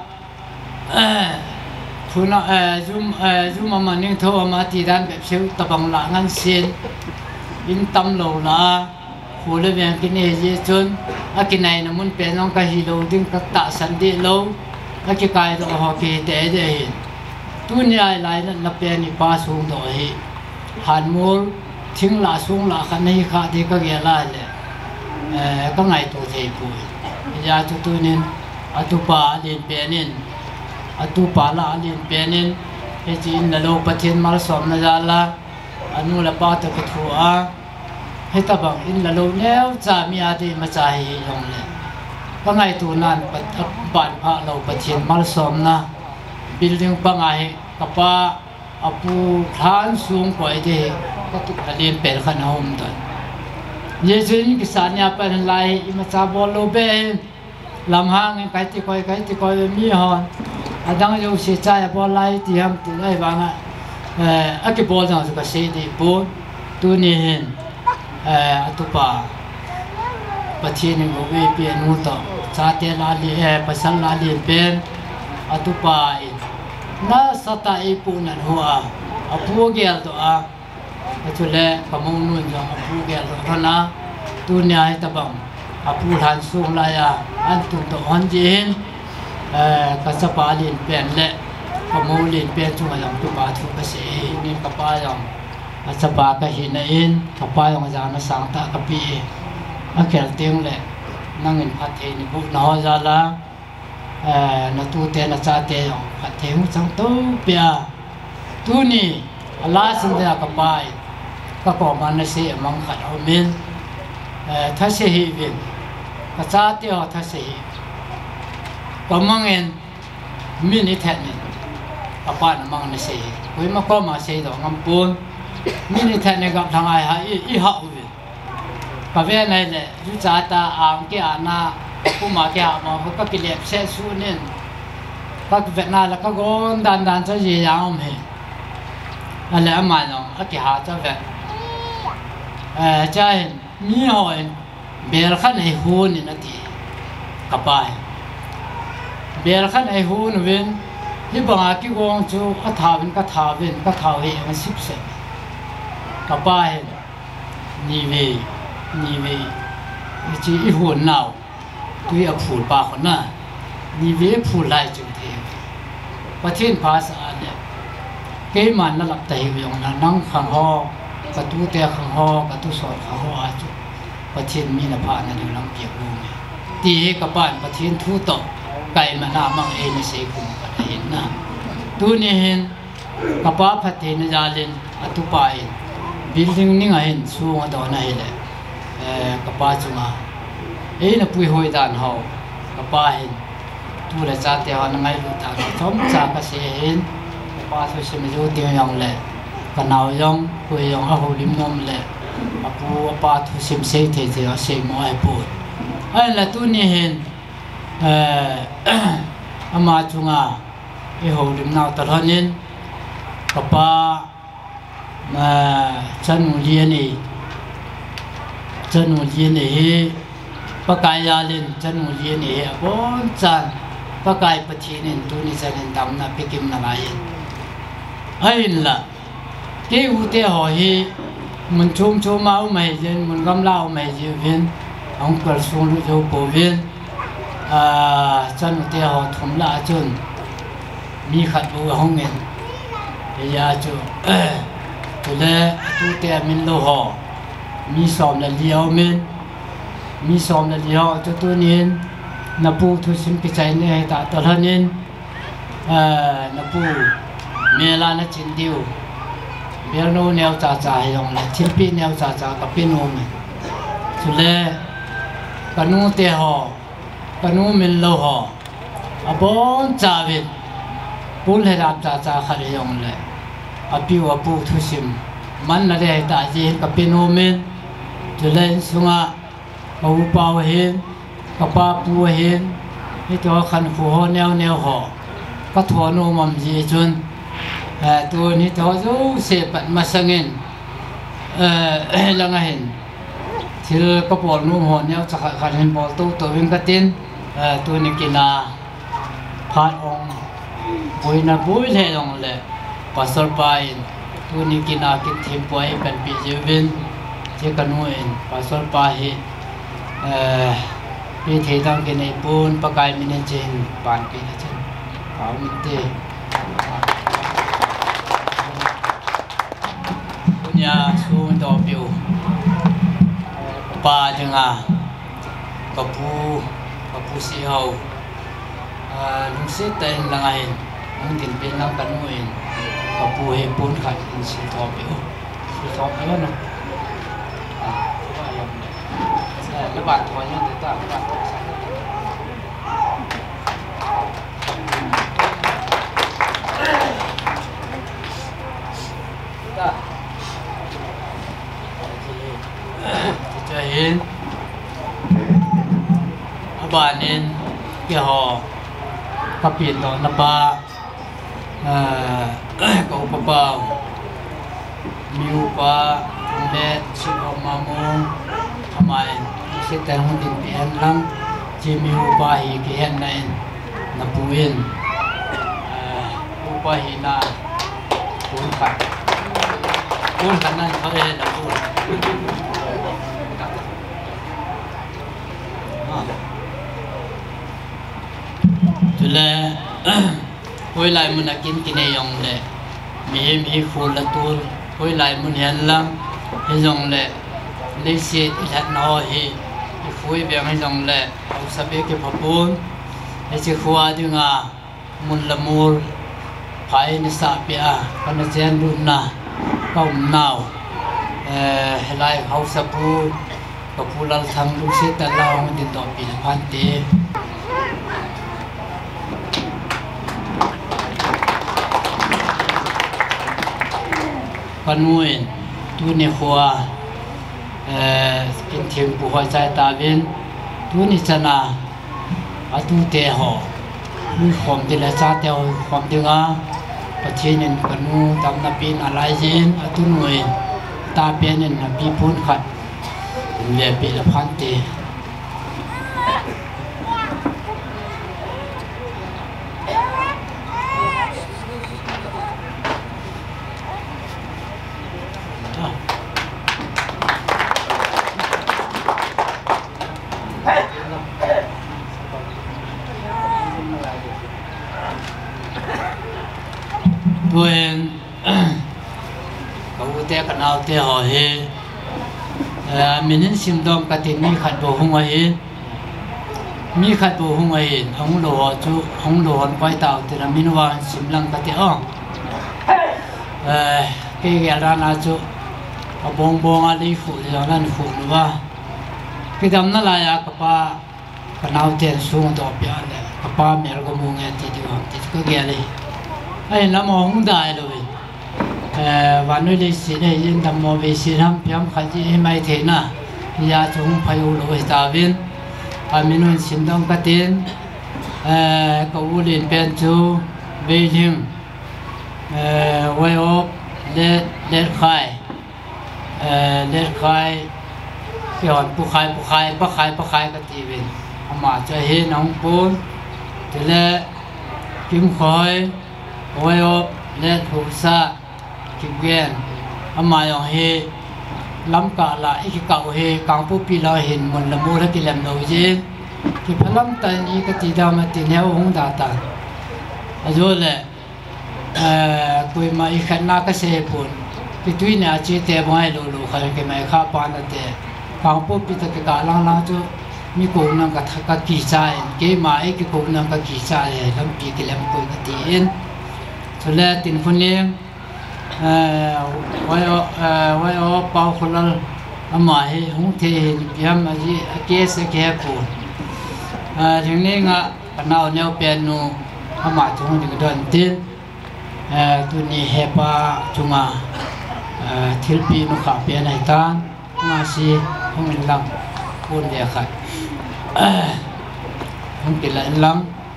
[SPEAKER 6] phuna zoom zoom ma ning tho ma ti dan be seu ta bang la ngan sin in tam lo la khu le ben kin e je chun akinai na mun pe nong ka hi lo ding ka ta san di lo akikai do ho ki te de hi tu ni ai lai na pe ni pa sung do hi han mur thing la sung la kha nei kha de ka ge la le eh ka ngai tu thei pu ya tu tu nin atu pa lin pe nin atu pa la lin pe nin e chi na lo pathin mar som na ja la anu la pa ta ka thu a heta bang in la lo leo cha mi a de ma cha hi long le pa ngai tu nan pat ban pha lo pathin mal som na building pa ngai ka pa apu than sung koi de ka tu alin per khan hom da ye jin ki san ya pa lai i ma cha bol lo be lam hang kai ti koi kai ti koi mi hon adang yo se cha ya bol lai ti ham ti lai ba nga eh a ki bol jang ka se de bo tu ni hin atupa pathin ngo we pe nu to cha te la li e pasan la li pen atupa na sata e pu nan huwa apu gel to a achule kamong nu jong apu gel to na tu nya ai tabang apu han sung la ya an tu to on jin ka sa pa lin pen le kamong lin pen chu ma yang tu pa thu ka se ni ka pa yang sa pa ka hin in ka pa yong ja na sang ta ka pi a khel teng le nang in phat the ni bu na ho ja la na tu te na cha te yong phat the hu chang to pia tu ni ala sin da ka pai ka ko man na se mang khat ho min tha se hi vin ka cha te ho tha se hi ka mang en min ni the ni ka pa na mang na se koi ma ko ma se do ngam pun mini thane gặp thằng ai ha i hậu vì và về này là chú cha ta ăn cái ăn na cũng mà cái mà có cái liệp xe su nên các Việt Nam là các con đàn đàn cho gì dạng không hề anh lẽ mà nó cái hạt cho Việt à cha mi hỏi bèo khăn hay hôn nên thì cặp bài bèo khăn hay hôn viên như bằng cái con chú các thảo viên các thảo viên các thảo hệ mà ship sẽ cả ba ni về ni về chỉ ít hồn nào tuy ở phủ ba hồn na ni về phủ lại chừng thế và thiên phá sa này cái mà nó lập tay dùng là năng khang ho cả tu te khang ho cả tu soi khang ho à chú và thiên mi là phá này đều làm việc luôn tí các bạn và thiên thu tổ cái mà nam mang ấy nó sẽ cùng cái hiện na tu ni hiện các bạn phát hiện ra lên à tu bài building ni ngai su nga do na hele eh kapa chunga e na pui hoi dan ho kapa hin tu le cha te han ngai lu ta chom cha ka se hin pa so se me jo te yong le ka nau yong ku yong a ho lim nom le apu pa thu sim se te te a se mo ai pu ai la tu ni hin eh ama chunga e ho lim nau ta hanin ka pa ma chanu li ni chanu li ni pa kai ya lin chanu li ni bon chan pa kai pa thi nin tu ni chanin dam na pikim na lai ai la ke u te ho hi mun chum chum mau mai jen mun gam lao mai ji vin ong kar sung lu jo po vin a chan te ho thum la chun mi khat bu hong ngin ya chu tu le tu te min lo ho mi som la liao min mi som la liao chu tu nin na pu thu sim pi chai ne ta ta hanin a na pu me la na chin diu bel no neo cha cha yong la thil pi neo cha cha ka pi no me chu le kanu te ho kanu min lo ho a bon cha vin pul he rap cha cha khare yong le a pi wa pu thu sim man na le ta ji ka pi no men chu le sunga ka u pa wa hin ka pa pu wa hin he to khan khu ho neo neo ho ka tho no mam ji chun tu ni to zo se pat masangin eh langa hin thil ka pol nu ho neo cha khan hin bol tu to win ka tin tu ni kina phat ong boi na boi le ong le pasal pain tu ni kina ki thim poi kan pi jewin che kanu in pasal pa hi eh pi thei dang ke nei pun pakai min chen pan pi na chen aw min te punya su do piu pa janga kapu kapu si hau lung se ten langain ang tin pin lang kanuin kapu he pun khat in si to piu si to piu no các bạn có những cái tạo các bạn cho hiến các bạn nên cái họ các biển đó là ba cậu bà bảo miu ba mẹ chị ông mamu amai se ta hon din pian lang chi mi upa hi ki hen nain na puin upa hi na pun khat pun khat nan khare na pun tule hoi lai mun akin kine yong le mi mi khul la tur hoi lai mun hen lang he yong le lấy xe lát nó hi phối về mấy dòng lệ ông sắp biết cái pháp bốn lấy chiếc khoa đi ngà muốn là mua phải nó sạp bia còn nó chen luôn na không nào lại hậu sắp bu và bu lal thang lúc xe ta lao mình đi đọc bị phan tê con nuôi tu ne khoa kinh thiên bu hoa trái ta bên tu ni chana a tu te ho ni khom de la cha te ho khom de nga pathin en kanu tam na pin alai jin a tu noi ta pen en na pi pun khat le pi la phan te Tuan, kau te kenal te hohe, minin simdom katin mi khat bo hung ahin, mi khat bo hung ahin, hung lo chu hung lo hon pai tau te min wan simlang kati ong, ke garan chu abong bong ali fu jalan fu nuwa, ke dam na laya kapa kenal te sung do pian le. pa mer ko mu nge ti di ti ko ge le ai na mo hung dai lo eh wa nu le si ne yin dam mo ve si ram pyam kha ji mai the na ya chung phayu lo ta vin a minun sin dong ka tin eh ko u lin pen chu ve lim eh way op let let khai eh let khai yon pu khai pu khai pa khai pa khai ka ti vin ama cha he nong pun te le kim khoi way op let hu sa kim gen ama yong he lam ka la ik ka he kang pu pi la hin mon la mu la ki lam no je ki phalam ta ni ka ti da ma ti ne hong da ta ajo le eh koi ma i khan na ka se pun ki tui na che te mai lo lo kha ke mai kha pa na te kang pu pi ta ka lang la chu mi ko na ka tha ka ki cha ke ma e ki ko na ka ki cha le lam pi ki lam ko ka ti in thule tin phun leng way way bao khulal ama he hung the yam aji ke se ke ko thing ne nga panau neu pen nu ama chung ni don tin tu ni he pa chunga thil pi nu kha pe nai tan nga si hung lang pun dia khat hung ti la lang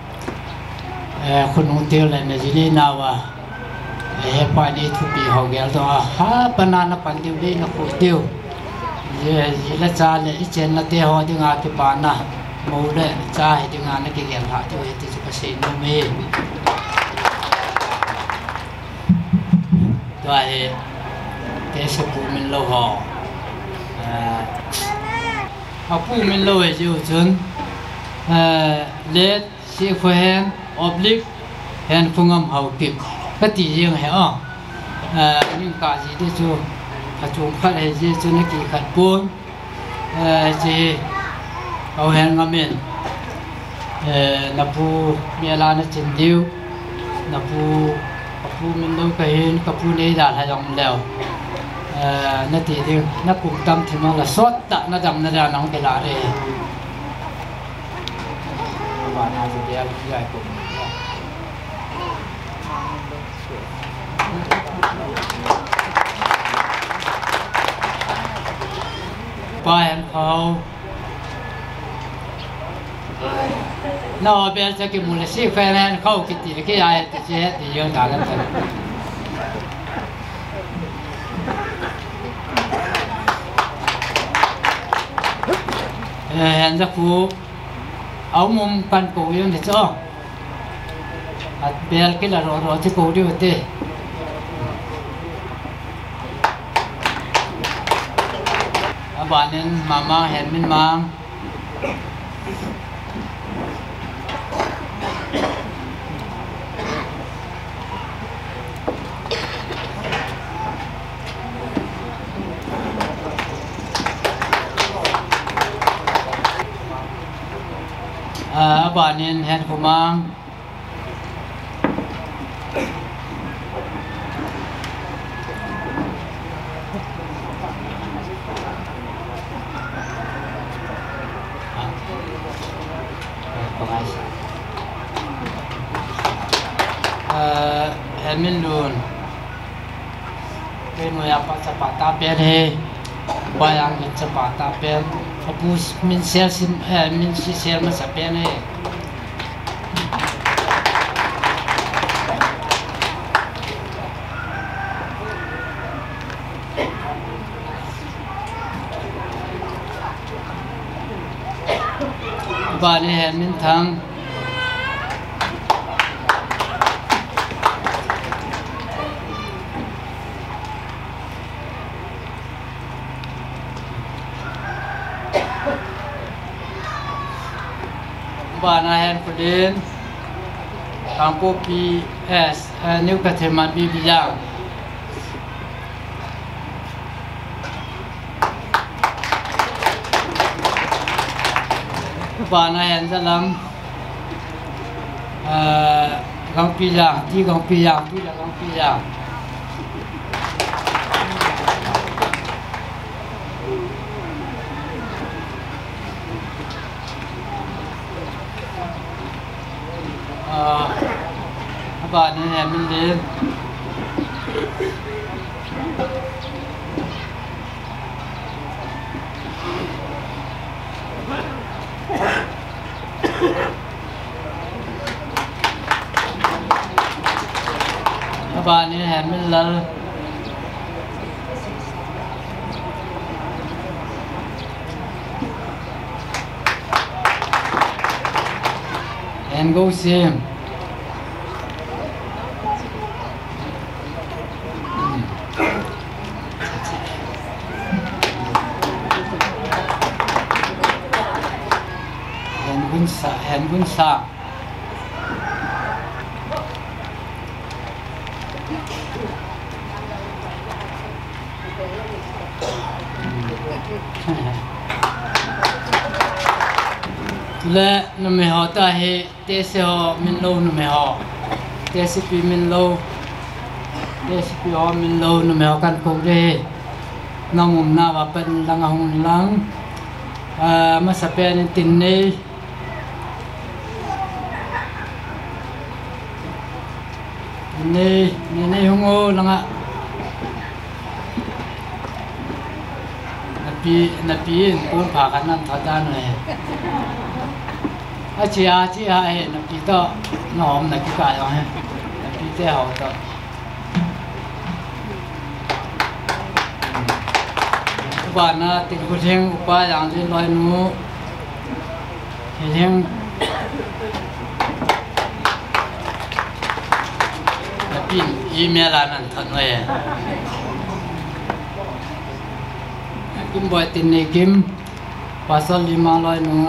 [SPEAKER 6] khun hung te la na ji ni na wa he pa ni thu pi ho gel to ha banana pan tiu le na ko tiu ye ye la cha le i chen na te ho dinga ki pa na mo le cha he dinga na ki gel ha tu he ti ka se no me to he te se pu min lo ho a pu min lo e ju chun le si kho hen oblique hen phungam hau kip cái tỷ riêng hệ ở nhưng cả gì đi chú phải chú khát hệ gì chú nó kỳ khát buôn gì hầu hẹn ngắm miền nạp phu mía la nó chín điêu nạp phu nạp phu mình đâu cái hình nạp phu này đã hay dòng lèo nó tỷ riêng nó cùng tâm thì mà là sót tạ nó đầm nó ra nó không cái lá đây và nào thì đeo cái cùng ba em khâu nó bây giờ cái mùi xí phèn em khâu cái gì cái ai cái gì thì dương đã lên rồi em rất phú ống mông pan cổ dương thì cho bây giờ cái là rồi rồi chứ cổ đi về bạn nên mama hẹn mình mang à bạn nên hẹn của mang mình luôn cái người apa sepata pen he bayang mình sepata pen apu mình share sim mình share mà sắp pen he bạn này mình thằng bạn này phụ đến hàng phố pi s nếu có thể mà bị bị giảm bạn này rất lắm găng pi giảm chỉ găng pi giảm chỉ là găng pi giảm các bạn nên hẹn mình đến các bạn nên hẹn mình lần and go see him. And gun sa, and gun sa. Lẽ nó mày họ ta hệ thế sẽ họ mình lâu nó mày họ thế sẽ bị mình lâu thế sẽ bị họ mình lâu nó mày họ cần cố đi nó muốn na và bên lăng hồng lăng à mà sắp đến tin này này này này không ô lăng à napi napi cũng phá khả năng thoát ra này à chị à chị à ấy nó bị to nó hôm nay cái cái đó ha nó bị thế hậu to bạn à tình của riêng của ba dạng gì nói nữa thì riêng nó bị email là nó thật rồi kim boy tin này kim pasal lima nói nữa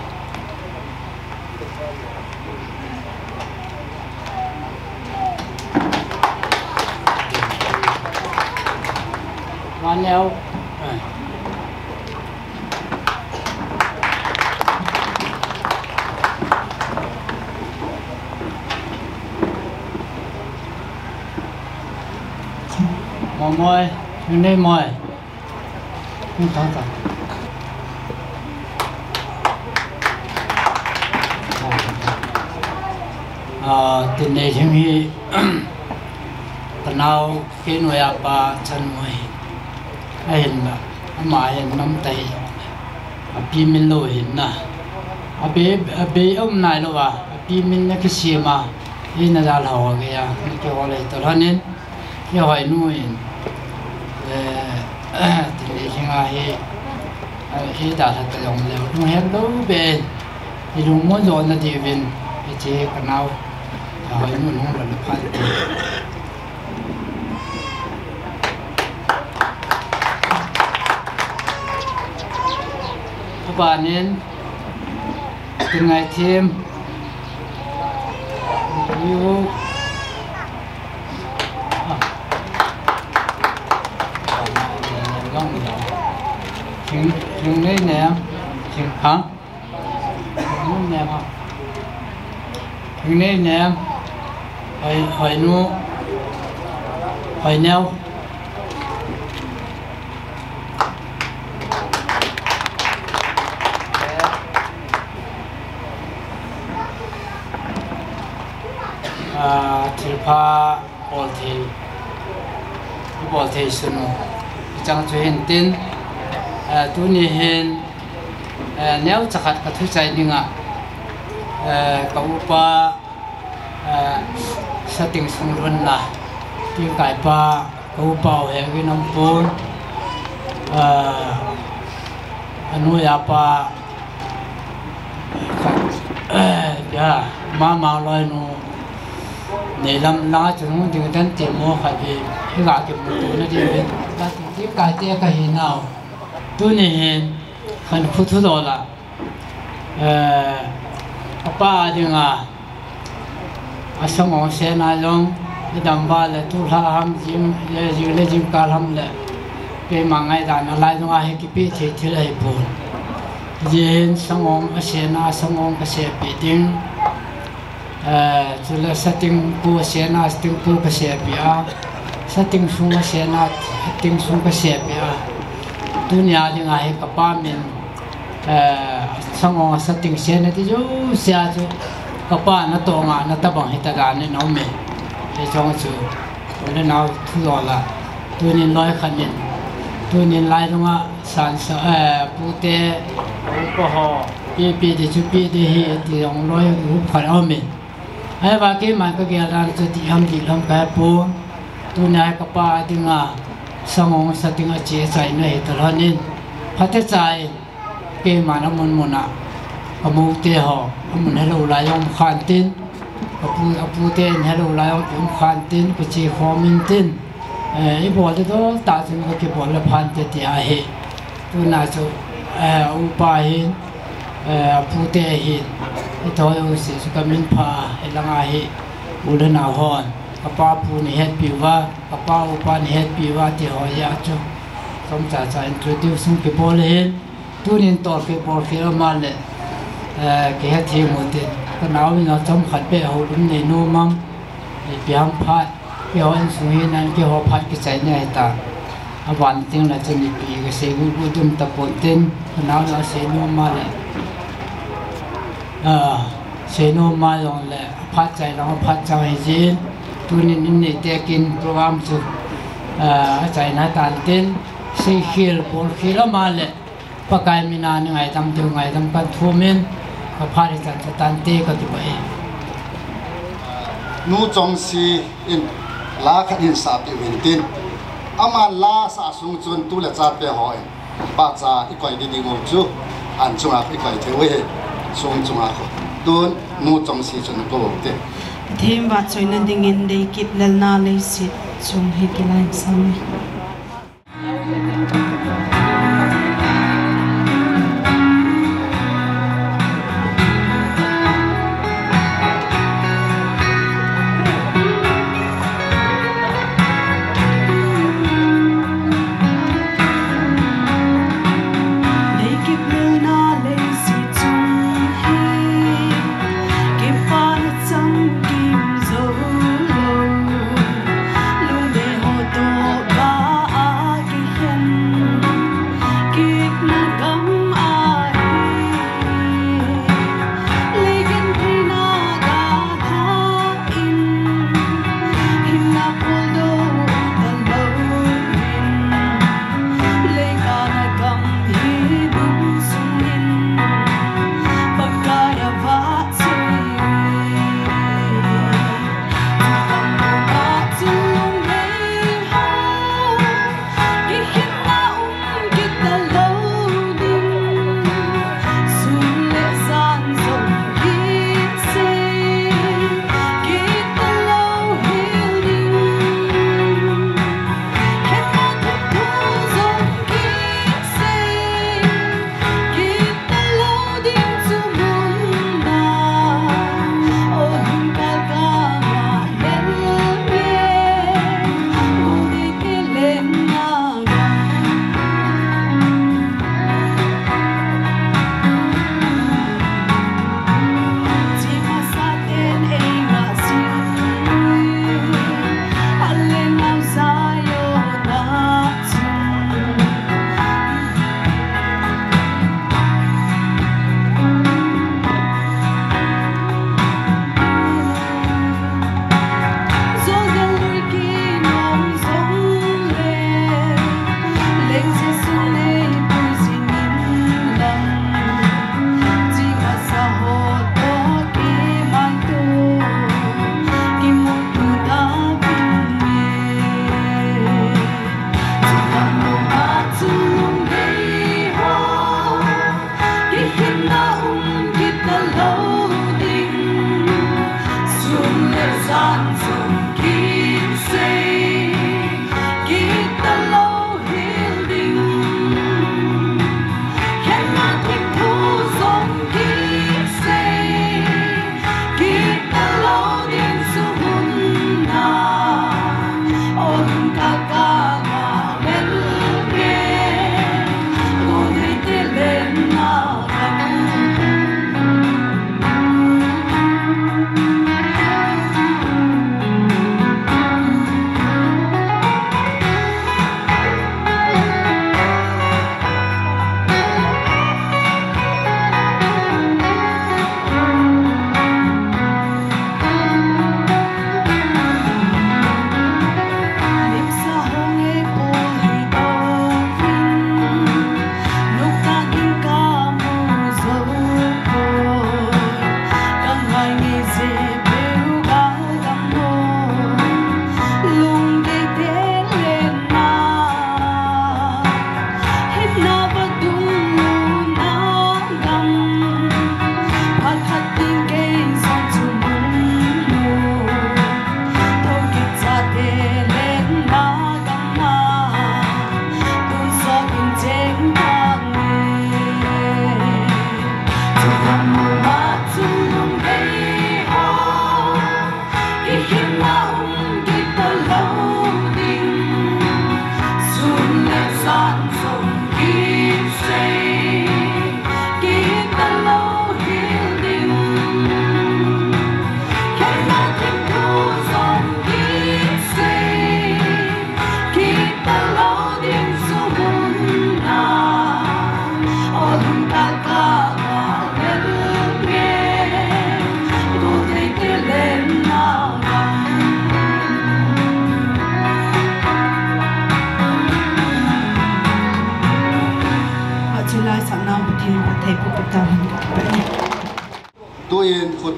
[SPEAKER 6] Manel mò mồi nhưng đây mồi không có gì à tin này chúng hi tao nào khi nuôi apa chân nuôi ai hình là mà hình năm tay à pi mình lôi hình na à bé à bé ông này lo à pi mình cái gì mà hình là là họ cái à cái họ lấy tao nên cái họ nuôi ờ thì để xem ai ai đã thật lòng leo nuôi hết đâu bên thì đúng muốn rồi là thì bên cái chế cái nào họ nuôi nó là nó phát các bạn nên từng ngày thêm yêu chừng chừng đấy nè chừng hả chừng nè hả chừng đấy nè hỏi hỏi nu hỏi nhau à thì pha bol thì bol thì sunu chẳng cho hiện tin à tu ni hiện nếu chắc hẳn các thứ chạy đi ngạ cậu pa setting sung run là tiếng cải pa cậu bảo hệ cái năm phút nuôi apa ya mà mà loài nó để làm lá chúng nó điều đến tiền mua phải bị cái gạo cái một túi nó đi bên là tiếng cải tia cái hình nào tôi nhìn hình phút thứ đó là apa đi ngà à xong rồi xe này luôn đi đâm vào là tu la ham chim le chim le chim cá ham le cái mà ngày đó nó lại nó hay cái bị thì thì lại buồn nhìn xong rồi cái xe này xong rồi cái xe bị tiếng chúng ta setting ku xe na setting ku cái xe bị à setting xuống cái xe na setting xuống cái xe bị à dunia thì ngay cái ba mình xong rồi setting xe này thì chú xe chú kapa na to nga na tabang hitaga ni no me e chong chu ore na thu la tunin loi khanin tunin lai nga san sa e pute ko ho pi pi de chu pi de hi ti ong loi u phar o me ai ba ke ma ka ge ran chu ti ham di lam ka pu tu na kapa dinga samong sa tinga che chai na he taranin phate chai ke ma na mon mona amu te ho amun hello la yom khan tin apu apu te hello la yom khan tin ke chi khomin tin e bo de do ta sin ko ke bo la phan te ti a he tu na chu e u pa hin e apu te hin e to yo si su ka min pha e la nga he u le na hon kapa pu ni het pi wa kapa u pa ni het pi wa ti ho ya chu som cha cha introduce ke bo le hin tu nin to ke bo ke ma le cái hết thì một tiền cái nào mình nó trong khát bể hậu đúng này nô măng để biếng phát cái họ anh suy nên cái họ phát cái trái này ta àวันtiếng là chân bị cái xe gu gu đâm tập bổn tên cái nào nó xe nô mà lại à xe nô mà rồi lại phát trái nó phát trái gì tu nên nên để tiết kiệm program chứ à trái này tàn tên xe khil bổn khil mà lại pakai mina ni ngai tam tu ngai tam kan thumin ka phari tan tan te ka tu bai
[SPEAKER 2] nu chong si in la kha in sa pi win tin ama la sa sung chun tu la cha pe hoi pa cha i koi di ding chu an chunga i koi the we sung chunga ko tun nu chong si chun ko te
[SPEAKER 7] thêm và chơi nên đình in đây kịp lần nào lấy xịt chung hết cái này xong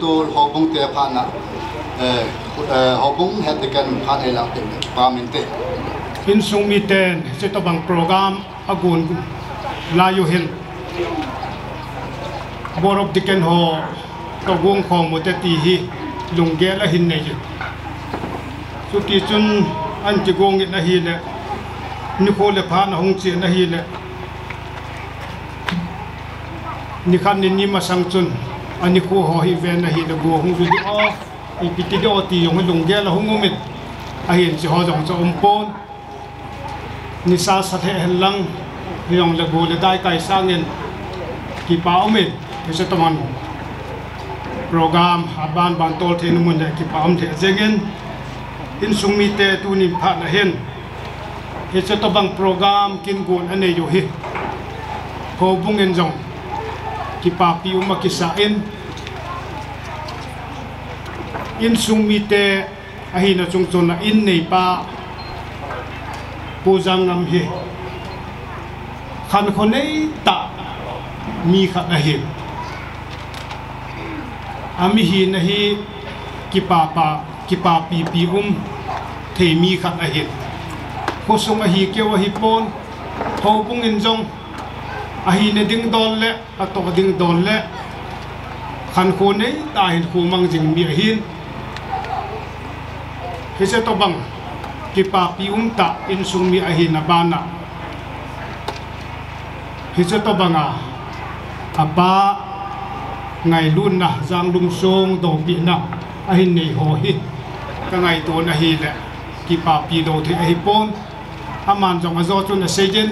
[SPEAKER 2] tu ho bung te pha na eh ho bung het de kan pha ai la te pa min te
[SPEAKER 8] in sung mi ten se to bang program agun la yu hil borok diken ho to gung khom mo te ti hi lung ge la hin nei chu ti chun an ti gong na hi le ni ko le pha na hong che na hi le ni khan ni ni ma sang chun ani ko ho hi ven na hi le go hong vi o i piti do ti yong lung ge la hong mit a hin chi ho jong cho um pon ni sa sa the hen lang yong le go le dai kai sang en ki pa o mit se to man program aban ban tol the mun le ki pa om the jengen in sung mi te tu ni pha na hen he se to bang program kin gun ane yo hi ko bung en jong ki pa pi uma ki sa in in sung mi te a hi na chung chon na in nei pa pu jang nam hi khan kho nei ta mi kha na hi ami hi na hi ki pa pa ki pa pi pi um thei mi kha na hi ko sung a hi ke wa hi pon ho bung in jong a hi ne ding don le a to ding don le khan kho nei ta hin khu mang jing mi hin he se to bang ki pa pi um ta in sung mi a hi na bana he se to banga apa ngày luôn na giang lung song do bi na a hin nei ho hi ka ngai to na hi le ki pa pi do the hi pon aman jong a zo chun a sejen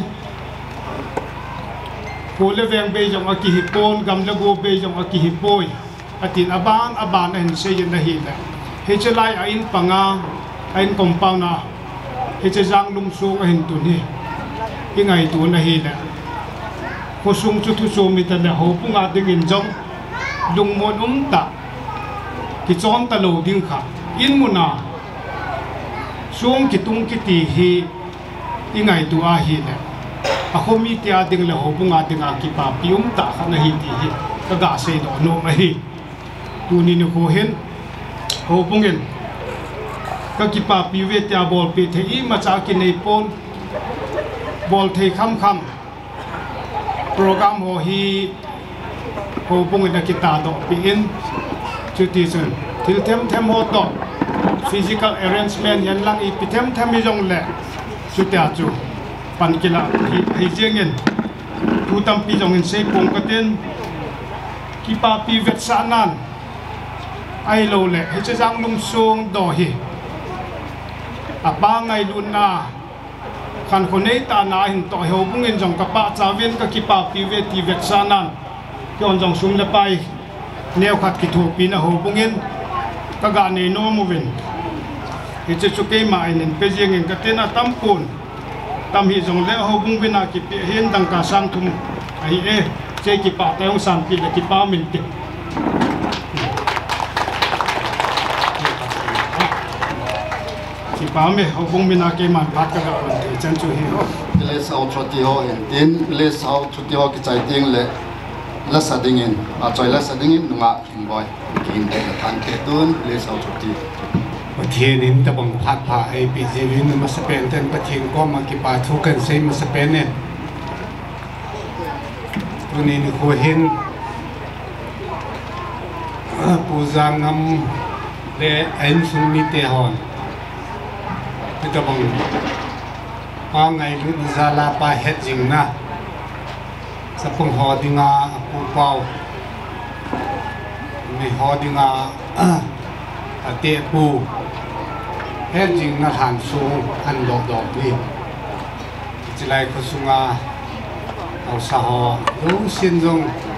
[SPEAKER 8] ko le veng be jong a ki hi pon gam le go be jong a ki hi poi atin aban aban hin sejen na hi le he che lai a in panga a in compound na he che giang lung song a hin tu ni ki ngai to na hi le ko sung chu thu so mi ta le ho punga ding in jong lung mon um ta ki chon ta lo ding kha in muna sung ki tung ki ti hi ingai tu a hi le a khomi ti a ding le ho bunga ding a ki pa pi um ta kha na hi ti hi ka ga se do no ma hi tu ni ni ko hen ho bungin ka ki pa pi ve ti a bol pi the i ma cha ki nei pon bol thei kham kham program ho hi ho bung na kita do pi in chu ti sun til them them ho to physical arrangement yan lang i pi them them mi jong le chu ta chu pan kila hi hi jengin tu tam pi jong in se pong ka ten ki pa pi vet sa nan ai lo le he che jang lung song do hi apa ngai lun na khan ko nei ta na hin to ho bung in jong ka pa cha ven ka ki pa pi vet ti vet sa nan yon jong sum le pai neo khat ki thu pi na ho bungin ka ga nei no mo vin he che chu ke ma in pe jeng in ka te na tam pun tam hi jong le ho bung vina ki pi hen dang ka sang thum ai e che ki pa ta yong san pi le ki pa min te ki pa me ho bung vina ke man phat ka ga on te chan chu hi ho
[SPEAKER 2] le sau choti ho en tin le sau choti ho ki chai ting le la sa ding in a choi la sa ding in nunga king boy king de la than te tun le sau choti
[SPEAKER 3] ประเทศนี้จะบังคับพาไอปีเจวินมาสเปนเต็นประเทศก็มากิปาทุกันเซมาสเปนเนี่ยตัวนี้นี่ควรเห็นปูจางงำและเอ็นซุนมิเตฮอนจะบังว่าไงรุ่นซาลาปาเฮจิงนะสปงฮอดิงาปูเปามีฮอดิงาเตะปูเฮ็ดจริงนะฐานสูงอันดอกดอกนี่จิไลคุสุงาเอาสะฮอรู้เส้นจง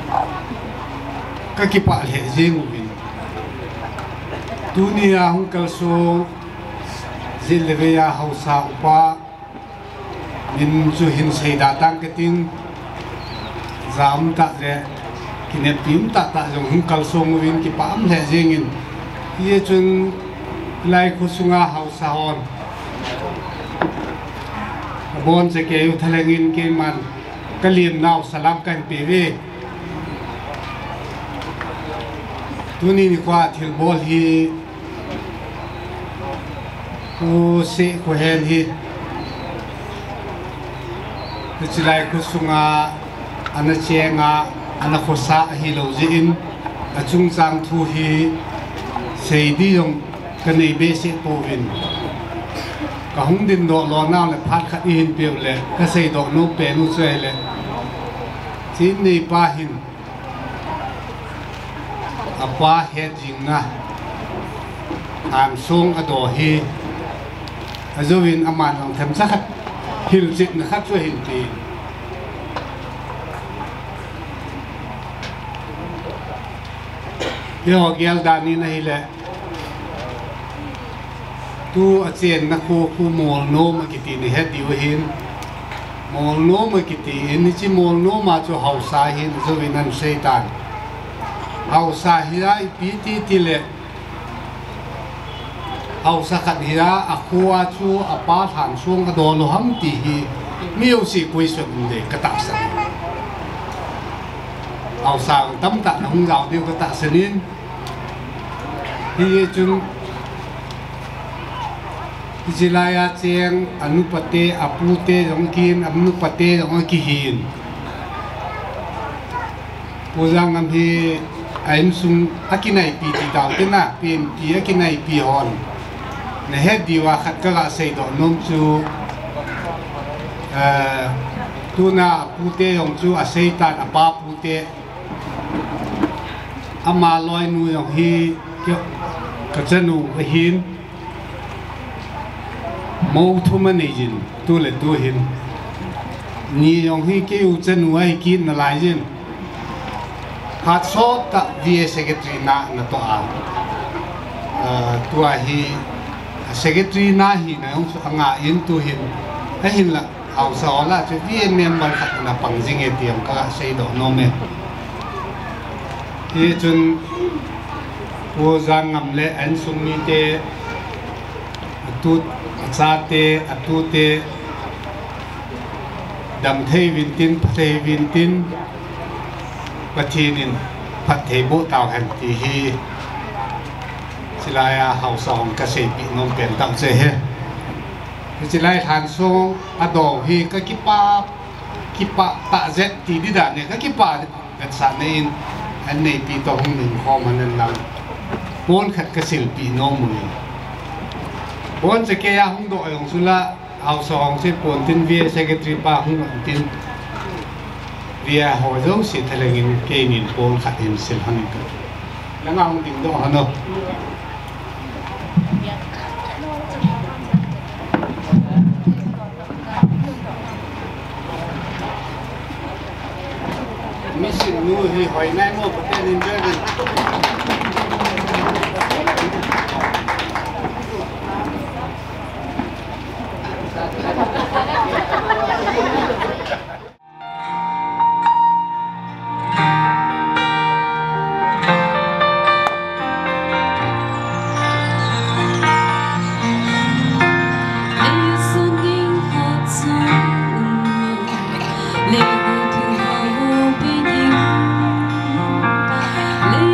[SPEAKER 3] ก็กิปะเหจริงวินตุนียหุงกลสูจิเลเวียเฮาสาอุปะมินจุหินเสดาตังกติงจามตะเรกินเนปิมตะตะจงหุงกลสูงวินกิปะอันเหจริงยี่จนไล่คุสุงาเฮาสาวบอนจะเกี่ยวทะเลงินเกมันกะเลียนนาวสลับกันปีเวต
[SPEAKER 8] tu ni ni qua thil bol hi ku se ku hen hi tu chilai ku sunga ana chenga ana khosa hi lo ji in achung chang thu hi sei di yong kanei be se po win ka hung din do lo na le phat khat in pe le ka sei do no pe nu chei le chin nei pa hin apa he jing na am sung ado hi azowin aman ang tham sakhat hil sit na khat so hin ti yo gel dani na hile tu achen na khu khu mol no ma kiti ni he diu hin mol no ma kiti ni chi mol no ma cho hausa hin azowin an seitan hausa hirai piti tile hausa khat hira akua chu apa than sung ado lo ham ti hi miu si question de kata sa hausa tam ta hung gao diu kata sanin hi chung jilaya cheng anupate apute jongkin anupate jong ki hin uzang nam hi anh sung akinai pi ti dau te na pin pi akinai pi hon ne he diwa khat ka ga sei do nom chu eh tu na pute yong chu a sei tan a pa pute ama loi nu yong hi kyo ka chanu a hin mo thu ma nei jin tu le tu hin ni yong hi ke u chanu ai ki na lai jin hạt số ta via secretary na na to a tua hi secretary na hi na ông anga in tu hin a hin la au sa la che via member khat na pang jing e tiam ka sei do no me hi chun wo zang ngam le an sung mi te tu cha te atu te dam thei vin tin thei vin tin Pathinin Pathebo tao han ti hi silaya hausong ka sei pi nom pen tang se he silai than so ado hi ka kipa kipa ta zet ti di da ne ka kipa ka sa ne in an nei pi to hung ning kho man lang pon khat ka sil pi nom mu pon se ke ya hung do yong sula hausong se pon tin vi secretary pa hung tin via hồ dấu sự thay là những cái nhìn phong khát hình sinh hành cái là ngang đỉnh đó hả nó mission nu hi hỏi nay mua có tên hình chơi đi
[SPEAKER 1] Hãy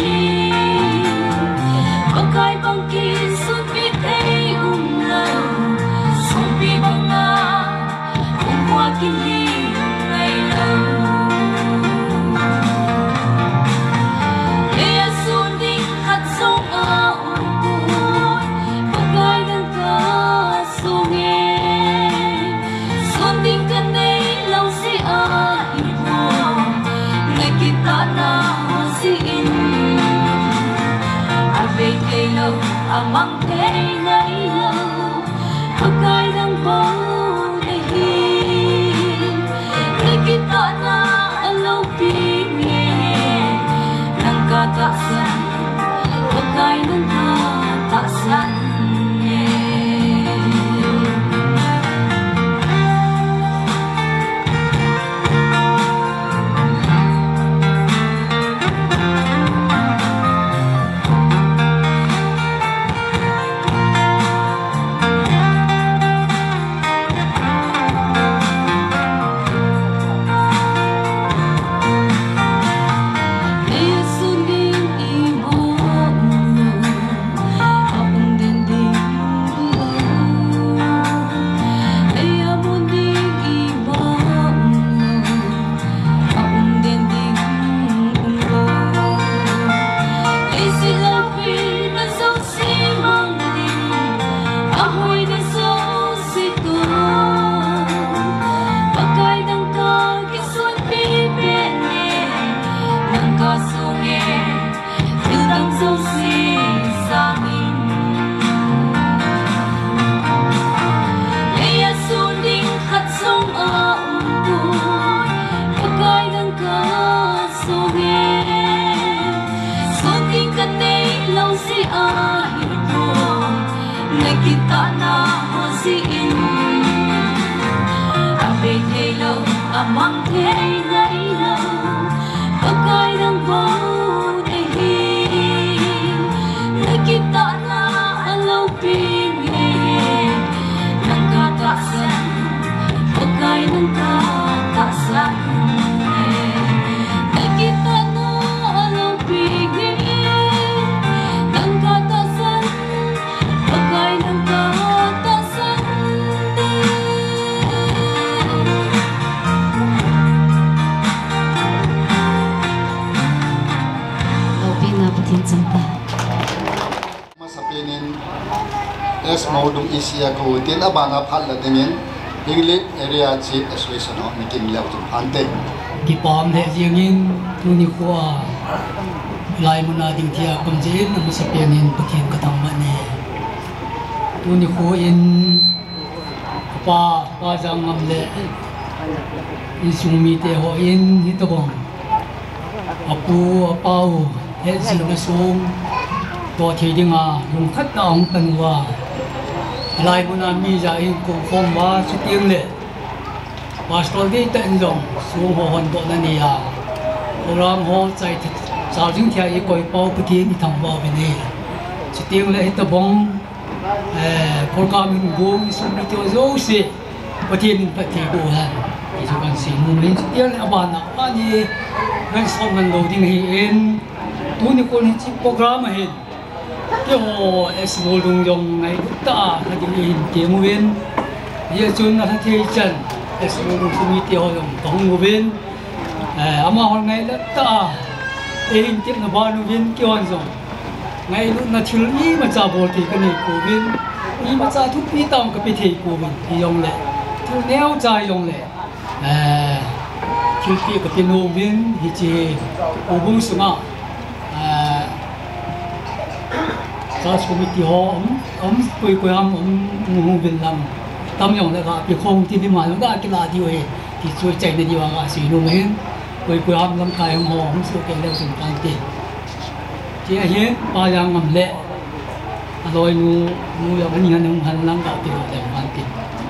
[SPEAKER 1] Pakai bangkit sun pi tei um lau sun pi banga um qua kim li ngày lau e sun ding hat song a um pui pakai dan ka song e sun ding kan nei lau si a im po ngày kita na si in về cây lâu amang cây ngày lâu pakai dan bau dahi ngày kita na alau pinge nang kata san pakai dan kata san kita na hosiin abe hello amang hey ngày lâu pakai dan bau dahi ngày kita na alau pinge nang kata san pakai dan kata san ngày kita na alau pinge nang kata san pakai dan kata san
[SPEAKER 7] Lopi na patin sampa
[SPEAKER 2] masapinin es maudung isia ko tin abana phat la dingin English area chief association of mikim lau tu ante
[SPEAKER 9] ki pam the jingin tu ni kwa lai muna ding tia kom jin na masapinin patin katang mani tu ni ko in pa pa jang ngam le in sumi te ho in hitobong apu apau he sin na sung to thi dinga lung khat na ong tanwa lai muna mi ja in ko khom wa chu tiang le pastor di tan jong su ho hon do na ni ya program ho chai chao jing thia i koi pau pu thi ni thang ba be ni chu tiang le hitobong eh program in go su mi to zo si pu thi ni pa thi do han i chu kan si mu len chu tiang le abana ani ngai som nan lo ding hi in tu ni ko ni chi program hi ke ho es go dung yong ngai ta ha ding in ke mu wen ye chun na thi chan es go dung su mi te ho yong tong mu wen eh ama hol ngai la ta e in ke na ba nu wen ke hon zo ngai lu na thil ni ma cha bol ti ka ni ko wen ni ma cha thu pi tong ka pi thei ko wen ti yong le thu neo cha yong le eh thil pi ka pi no wen hi chi o bung su nga eh sa su mi ti ho om om koi koi am om mu wen lam tam yong le ka pi khong ti ni ma lu ga ki la di we ti chui chai na di wa ga si no men koi koi am lam kai ho om su ke le sun kan ti chi a hian pa yang ngam le a loi nu nu ya ni han han lang ka ti lo le man ti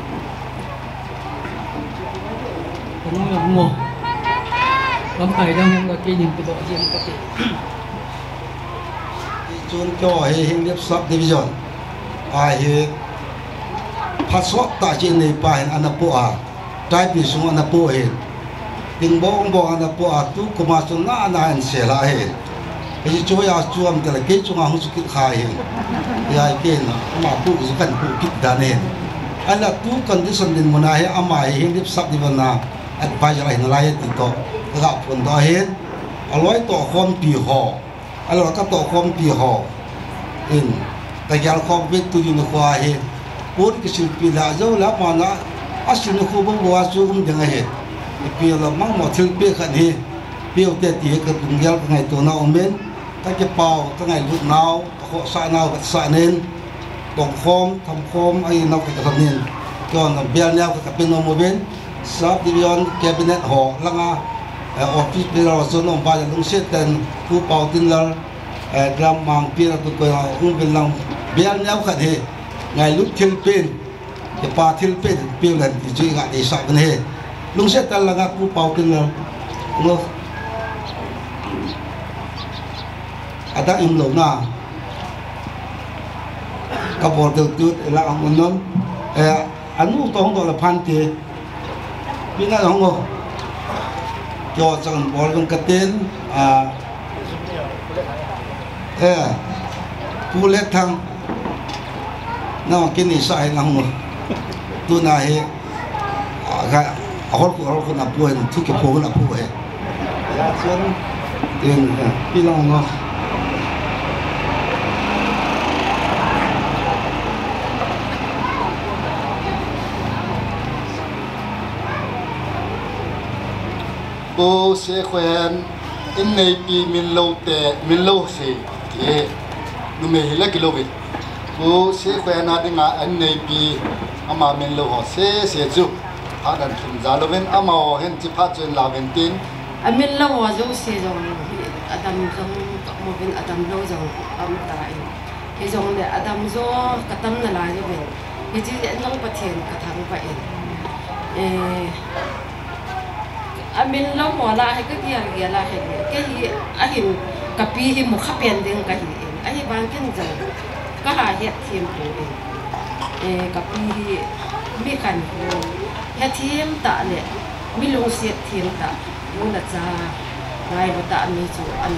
[SPEAKER 9] nu ya mo lam kai dang ga ki nin ti lo jian ka ti
[SPEAKER 10] chun cho he hing lep sub division a he phaswat ta chin nei pa hen anapo a tai pi sung anapo he ding bong bong anapo a tu kuma sun na na an se la he ai chú ya chú am tele ke chú ngang chú kít khai hen ya ke na mà tu chú cần tu kít đan hen anh là tu condition din mona he ama he hin dip sak di bana advisor lai na lai ti to ga pun do hen aloi to khom pi ho alo ka to khom pi ho in ta gal khom bit tu yin kwa he pur ki sil pi la zo la ma na asin khu bo bo chu um dang he pi la mang mo thil pi khan he pi o te ti ka tung gal ngai to na om ben ka ke pau ka ngai lut nau kho sa nau ka sa nen tong khom tham khom ai nau ka tham nen kon na bel nau ka pin no mo ben sub division cabinet ho langa office bila so no ba lung set ten ku pau tin la gram mang pi tu ko um ben lang bel nau ka he ngai lut thil pin ke pa thil pin pi lan ti ji ga ti sa ben he lung set tan langa ku pau tin la no ada im lo na ka bor de tu la ang non eh anu tong do la phan ti bi na hong ngo cho chang bor con ka ten à eh pu le thang na ke ni sai na hong tu na he ga hol ko hol ko na pu en tu ke pu na pu he ya chen ten bi long ngo
[SPEAKER 2] cô sẽ quen in này pi min lâu tệ min lâu gì thì nó mới là cái lâu vậy cô sẽ quen na đi ngã anh này pi ama min lâu họ sẽ sẽ giúp họ đang kiếm giá lâu bên ama họ hiện chỉ phát triển làm bên tin
[SPEAKER 7] anh min lâu họ giúp sẽ rồi Adam giống một bên Adam lâu rồi âm tại cái giống để Adam do cái tâm là lại như vậy cái chỉ để nông phát triển cái thằng vậy anh mình lâu more là hay cái gì vậy là hay cái gì anh hình cái pi hình một khắp biển đến cái gì anh hình bán cái gì cái hà hiện thêm của em cái pi mi cần hiện thêm tạ lệ mi lông xiết thêm tạ muốn là cha ngày một tạ mi chủ anh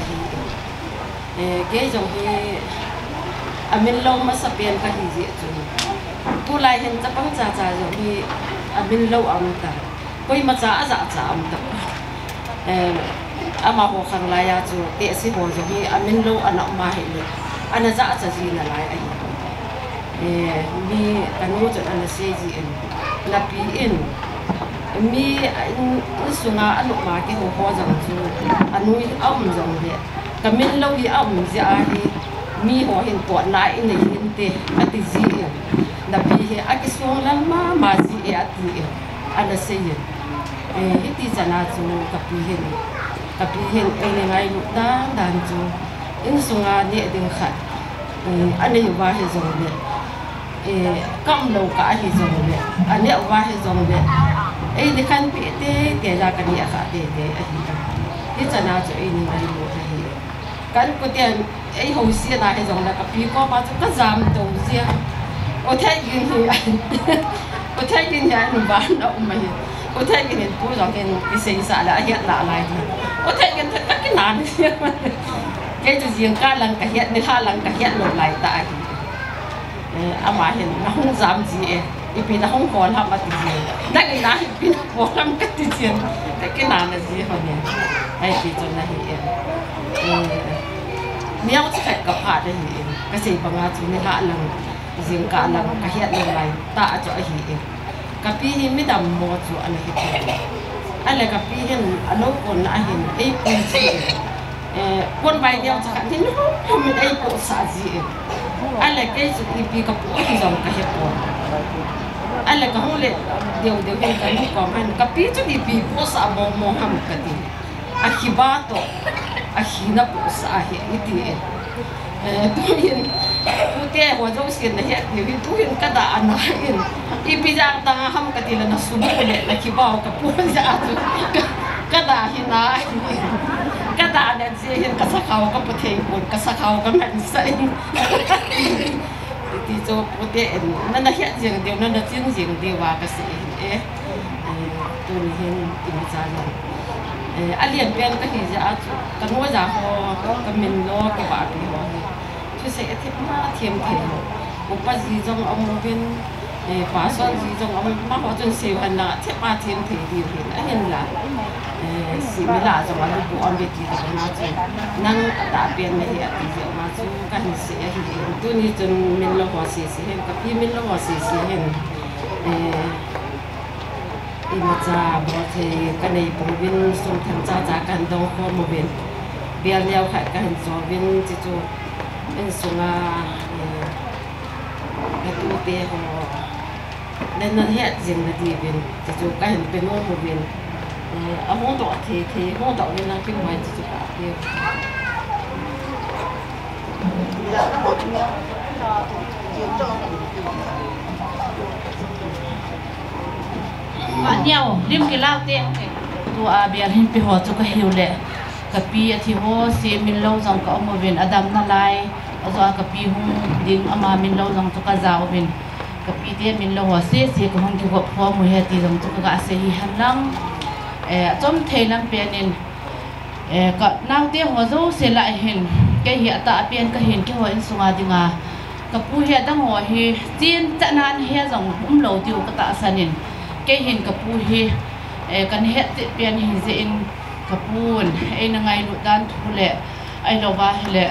[SPEAKER 7] hình cái giống như anh mình lâu mà sắp biển cái gì vậy tu lại hiện tại bằng cha cha giống như anh mình lâu ông ta koi ma cha za cha am ta eh ama ho khang la ya chu te si ho jo hi amin lo ana ma he le ana za cha ji na lai ai eh mi kanu chu ana se ji en na pi in mi sunga anu ma ki ho ho jang chu anu am jang le kamin lo hi am ja hi mi ho hin to nai in hin te ati ji na pi he akisong lan ma ma ji e ati ana se yin eh hiti jana chu kapi hen kapi hen ene ngai lu da dan chu in sunga ne ding khat ane wa he zong ne eh kam lo ka hi zong ne ane wa he zong ne eh de kan pi te te la ka ni kha te te a hi ta hi jana chu ene ngai lu ha hi kan ko te eh ho si na he zong la kapi ko ba chu ka jam to sia o thai yin hi o thai yin ya ni ba na um mai o thai yin tu jong ken ki sei sa la hiat la lai o thai yin ta cái nan cái chu jiang ka lang ka hiat ni ha lang ka hiat lo lai ta ai ama hin na hong jam ji e ipi na hong kon ha ma ti ji na ki na ipi na ko lam ka ti ji cái nan na ji ho ne ai ti chu na hi e miao cha ka pha de hi ka sei pa nga chu ni ha lang jiang ka lang ka hiat lo lai ta chu a hi e kapi hi mi dam mo chu an hi te ale kapi hin alo kon a hin e pu ji eh kon bai deu cha hin no mi ai ko sa ji ale ke chu ki pi ka pu hi jong ka he ko ale ka ho le deu deu hin ka ni ko man kapi chu ki pi ko sa mo mo ham ka ti a hi ba to a hi na pu sa hi ti e eh tu hin tu te ho jo sin na he ni tu hin ka da an hin ipijang tanga ham katila na subo le na kibaw ka po sa ato kada hina kada na siya kasakaw ka puti po kasakaw ka man sa iti so puti na nahiya siyang diyo na natin siyang diwa kasi eh tunihin imisala a lian pen ka hi ja ka no ja ho ka min lo ka ba pi ho chu se a thep ma thiam the ho u pa ji jong am vin e pa son ji jong am ma ho chun se han na thep ma thiam the di hin a hin la e si mi la jong an bu am be ti ka na chu nang ta pen me hi a ti je ma chu ka hin se a hi tu ni chun min lo ho se se hen ka pi min lo ho se se hen e imacha bote kanei provin som tham cha cha kan do ko mo ben bial leo kha kan so bin chi chu en sunga e tu te ho nen na het jing na di bin chi chu kan pe mo mo ben a mo do the the mo do ni na kin mai chi chu ka pe
[SPEAKER 11] anh nhau lim cái lao tiền tu à biar hin pi ho chu ka hiu le ka pi a thi ho se min lo jong ka mo ven adam na lai azo ka pi hung ding ama min lo jong chu ka zau ven ka pi te min lo ho se se ko hong ki ho pho mo he ti jong chu ka se hi han lang e chom thei lam pe nin e ka nang te ho zo se la hin ke hi ata pian ka hin ke ho in sunga dinga ka pu he dang ho hi chin cha nan he jong um lo tiu ka ta sanin cái hình cặp pu hi kan het ti pian hi ze in kapun ai na ngai lu dan thu le ai lo ba le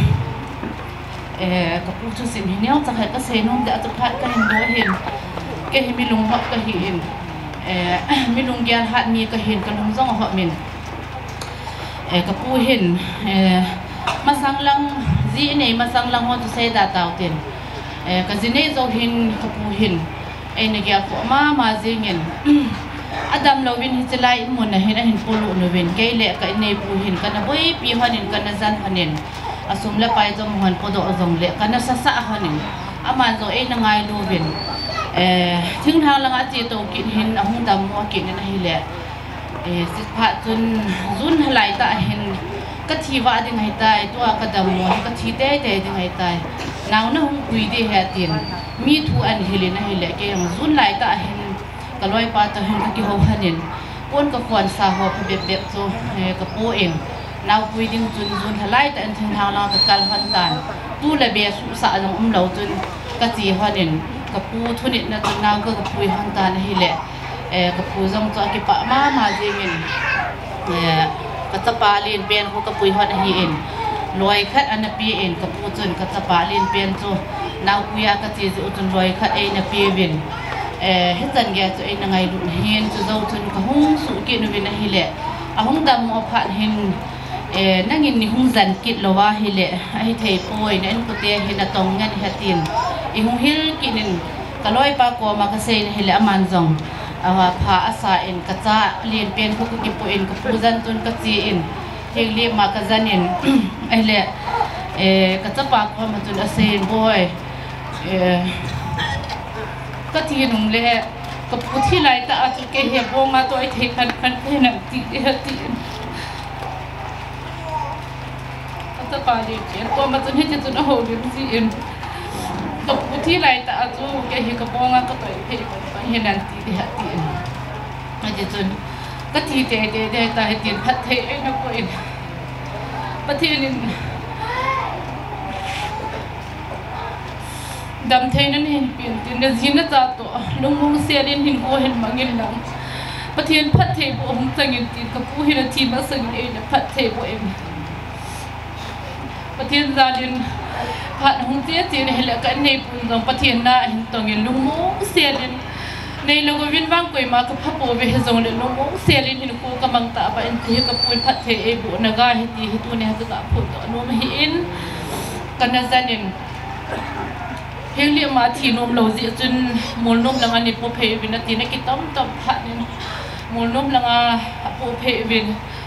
[SPEAKER 11] e kapu chu sin hi neo cha ka se nom da chu phat ka hin do hin cái hi mi lung ho ka hi in e mi lung gyal hat mi ka hin ka lung zong ho min e kapu hin e masang lang zi nei masang lang ho tu se da taw tin e ka zinei zo hin kapu hin ai na gya ko ma ma zingin adam lovin hi chalai in mun na hin hin pulu novin ke le ka nei pu hin kana boi pi hanin kana zan hanin asum la pai zo mohan podo azong le kana sa sa hanin aman zo ai na ngai lovin eh thing thang langa chi to kin hin ahung dam mo kin na hi le eh sit pha chun zun halai ta hin ka thi wa ding hai tai to ka dam mo ka thi te te ding hai tai naw na hung pui de he tin mi thu an hilin a hile ke ang zun lai ta hin kaloi pa ta hin ki ho hanin pon ka kwan sa ho phe be be so ka po in naw pui ding chun zun halai ta an thing hang la ka kal han tan tu le be su sa jong um lo chun ka chi hanin ka pu thunit na chun naw ka pui han tan hile e ka pu jong cha ki pa ma ma jingin e ka ta pa lin ben ho ka pui han hi in loi khat an pi in ka pu chun ka ta pa lin ben chu naw puya ka chi zu chun loi khat ei na pi vin eh hitan ge chu ei na ngai lu hin chu zo chun ka hung su ki nu vin hi le a hung dam mo phat hin eh nangin ni hung zan kit lowa hi le ai thei poi na en ko te hin na tong ngan hatin i hung hil ki nin ka loi pa ko ma ka sei hi le aman zong awa pha asa in ka cha lien pen ko ki po in ka pu zan chun ka chi in heng le ma ka zanin ai le eh ka cha pa ko ma chun a sein boy eh ka thi nung le ka pu thi lai ta a chu ke he bo ma to ai thei khan khan ke na ti he ti ka ta pa le ke ko ma chun he chu na ho bi si in ka pu thi lai ta a chu ke he ka bo nga ka to ai thei ka he nan ti de ha ti a je chun ka thi te de de ta he tin phat thei ai na ko in pa thi nin dam thei nan hin pin tin na zin na ta to lung mung se len hin ko hen mangin lang pathian phat thei bo hum tangin tin ka pu hin thi ma sang ei na phat thei bo em pathian zalin phat hum te tin hela ka nei pun dong pathian na hin tongin lung mung se len nei lo vin wang koi ma ka phapo ve he zong le lung mung se len hin ko ka mang ta ba en thi ka pun phat thei ei bo na ga hi ti hi tu ne ha ka phu to no ma hi in kana zanin heng li ma thi nom lo ji chun mol nom langa ni po phe vin ati na ki tom tom pha ni mol nom langa po phe vin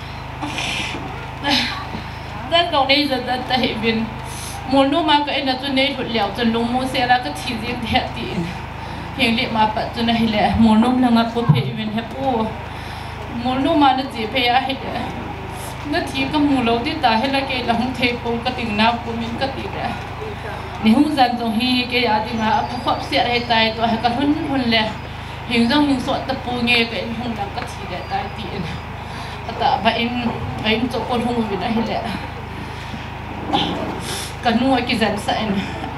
[SPEAKER 11] da ko nei za da ta he vin mol nom ma ka ena chun nei thut liao chun lung mo se la ka thi ji the ti heng li ma pa chun hi le mol nom langa po phe vin he po mol nom ma na ji phe ya he na thi ka mu lo ti ta he la ke la hung the po ka ting na po min ka ti da ni hung zan tong hi ke ya ding ha pu khop sia hai tai to ha ka hun hun le hing jong hing so ta pu nge ke hung dang ka thi de tai ti ta ba in ain to kon hung vi na hele kanu ki zan sa en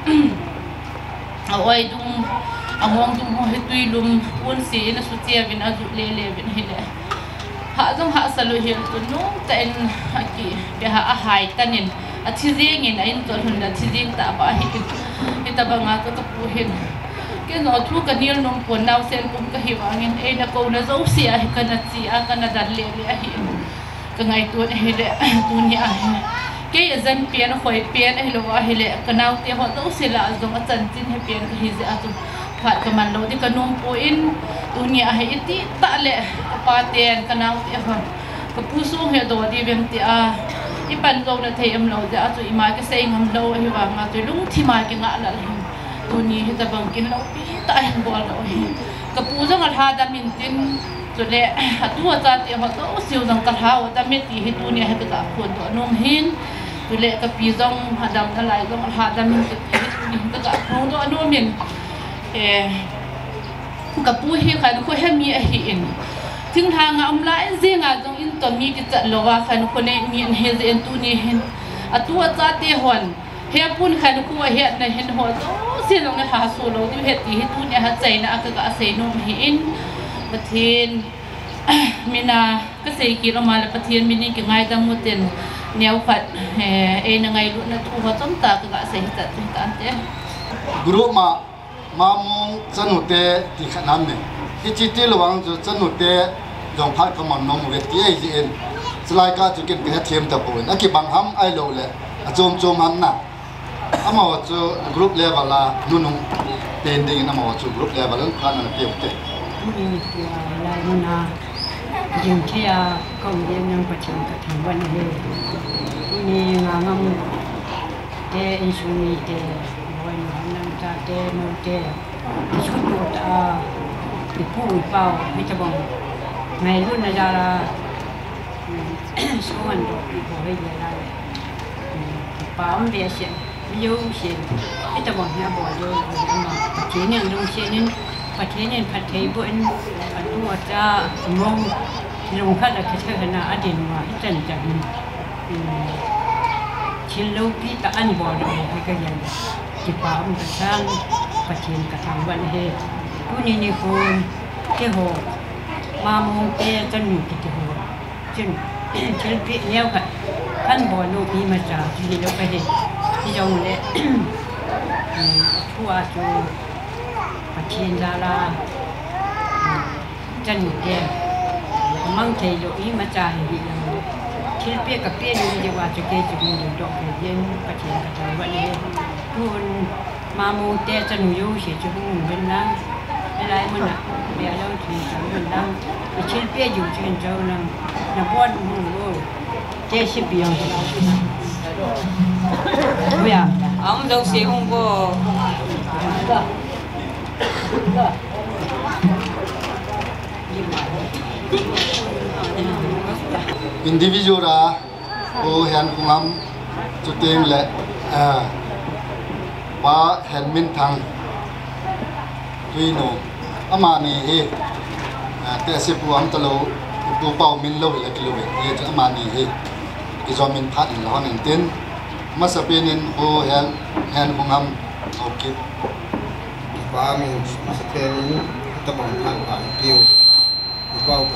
[SPEAKER 11] awai dung among dung ho hetui lum un si na su tia vin azu le le vin hele ha jong ha salu hil tu no ta en ki be ha a hai tanin a thizing in ain to hun da thizing ta ba hi hi ta ba nga ka ka pu hin ke no thu ka nil nom pon naw sen kum ka hi wangin e na ko na zo si a ka na chi a ka na dan le le a hi ka ngai tu he le tu ni a ke zan pian khoi pian e lo a hi le ka naw te ho zo si la zo a chan chin he pian ka hi ze a tu phat ka man lo di ka nom po in tu ni a hi ti ta le pa ten ka naw te ho ka pu su he do di bem ti a ipan zo na thei am lo ja chu ima ke sei ngam lo hi wa nga tu lung thi ma ke nga la hin tu ni hi ta bang kin lo pi ta hin bol lo hi ka pu jang a tha da min tin chu le atu cha ti ho to siu jang ka tha wa ta me ti hi tu ni ha ka ta khon to nom hin tu le ka pi jang ha dam na lai jang ha da min ti hi tu ni ka ka khon to anu min e ka pu hi khan ko he mi a hi in ting thang am la zing a jong in to mi ki cha lo wa khan ko ne mi he ze en tu ni hin atu cha te hon he pun khan ku he na hin ho to si long na ha su lo ti he ti hi tu ne ha chai na ka ka sei no hi in pathin mina ka sei ki lo ma la pathin min ni ki ngai da mu ten neu khat e na ngai lu na tu ho chom ta ka ka sei ta tu ta te
[SPEAKER 2] guru ma ma mong chanu te ti khanan ne ki chi ti lo wang chu chanu te jong phat ka man nom ve ti ai ji en slai ka chu ken ka thiam ta pon a ki bang ham ai lo le a chom chom ham na ama wa chu group level la nu nung ten ding na ma wa chu group level an khan na pe te
[SPEAKER 12] ni ti la na jing chia công viên yang pachim ka thang ban he ni nga ngam te in su ni te wan nan ta te no te chu tu ta ti pu pao mi ta bong ngày luôn là ra là số anh đồ bị bỏ về là bám về chuyện ví dụ chuyện cái tập bọn nhà bỏ rồi mà chế nên luôn chuyện nên phải thế nên phải thấy bữa anh phải tu ra mong lòng phát là cái thứ là anh điền mà hết trần chẳng chiến lâu khi ta ăn bỏ rồi hay cái gì thì bám ta sang phải chiến cả thằng bạn hết tu ni ni phun cái hồ mà mong te chân cái cái hồ chân chân bị neo cả khăn bỏ nụ đi mà trả thì đâu phải đi thì dòng đấy thua chú và thiên ra là chân cái mang thầy dụ ý mà trả thì bị là khi biết cả biết như vậy và cho cái chụp mình được cái dân và thiên cả trời vậy đi luôn mà mong te chân yêu sẽ chụp mình bên nam lại mình à bây giờ thì chúng mình đang cái chiến bia dùng trên châu là là quan mình luôn cái chiến bia bây giờ ông đâu sẽ không có
[SPEAKER 2] individual ra ô hẹn cùng lắm cho tiền lệ à và hẹn minh thằng tuy nô ama ni he te se pu am talo pu pau min lo le kilo he cha ama ni he ki zo min phat in lo nen tin ma sa pen in o hel hen hungam okay
[SPEAKER 13] ba min sa pen ta bang phan pa piu pu pau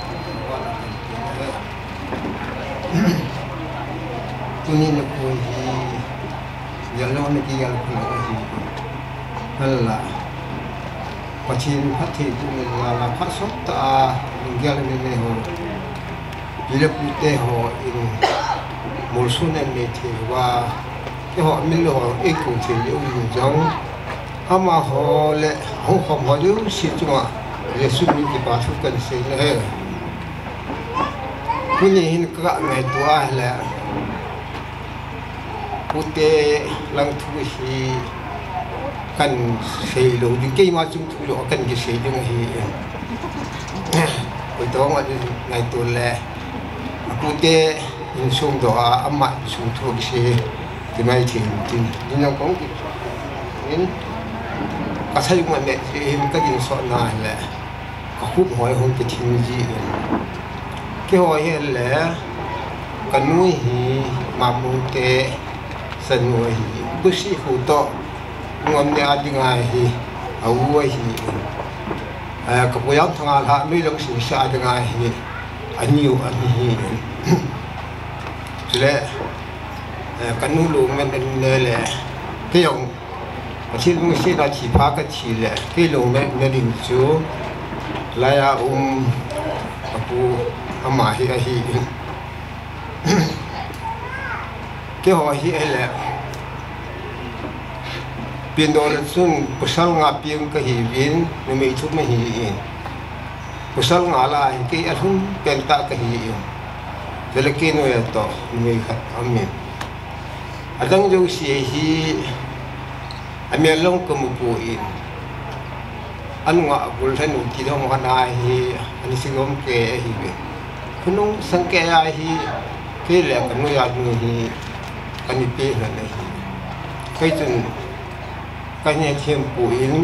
[SPEAKER 13] tu ni na ko hi ya lo ni ki ya ko hi hala pachin phathi tu la la phat sop ta ngel ne ne ho ile pute ho in mulsun ne thi wa ke ho min lo e ku thi le u jong ama ho le ho khom ho du si chuma le su ni ki pa thu kan se le he kuni hin ka ngai tu a le pute lang thu hi kan sei lo ding ke ma chung thu lo kan ge sei ding hi ko to ma ngai tu le pu te in sung do a ama sung thu ge se ti mai thi tin ni no ko in ka sai ma me him ka din so na le ka hu hoi hon ke thin ji cái hồi hiện lẽ cái núi hi mà muốn tệ sân núi hi bức sĩ hủ to ngom nhà đi ngay hi áo quay hi cái bộ dạng thằng ala nuôi lông sinh sa đi ngay hi anh nhiều anh hi cho nên cái núi lùm mình nên là cái dòng chỉ muốn xin là chỉ phá cái chỉ là cái lùm mình nên định chú lại là um apu ama hi hi cái họ hi là biến đổi xuân pusal ngã biến cái hi biến nên mình chút mình hi pusal ngã lại cái anh biến ta cái hi jadi là cái nuôi to mình khát amin adang jauh si hi amin long kemupuin anu ngak bul than uti dong kana hi ani singom ke hi be kunung sangke ya hi ke le kanu ya nu hi ani pe na hi kai chun kanya thiam pu in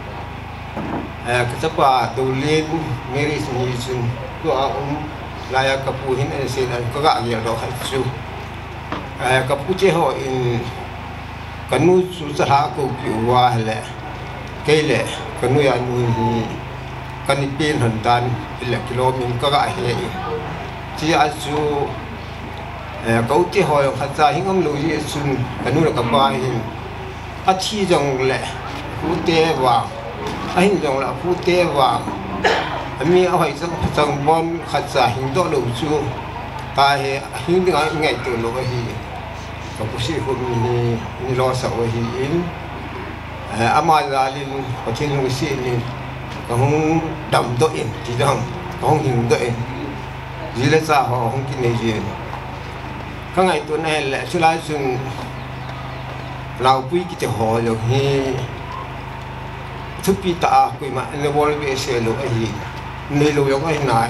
[SPEAKER 13] a ka chapa dulin meri sni chun to a um la ya ka pu hin an se an ka ga ya do ha chu a ka pu che ho in kanu su sa ko pi wa le ke le cái nuôi anh nuôi thì cái này pin hoàn toàn là kilo mình có cái hệ chỉ ăn chú cấu chỉ hỏi hạt ra hình ông lùi xuân cái nuôi là cái bài hình ăn chi dòng lệ phú tê vào anh dòng là phú tê vào anh mi hỏi rằng dòng bon hạt ra hình đó lùi chú ta hệ hình ngày ngày từ lùi thì có bác sĩ hôm nay ni lo sợ thì in amal lalin pachin hong si ni kahong dam do in ti dam kahong hing do in zile sa ho hong ki nei ji ka ngai tu ne le chulai sun lau pui ki te ho lo hi thu pi ta kui ma ne bol be se lo a hi nei lo yo ai na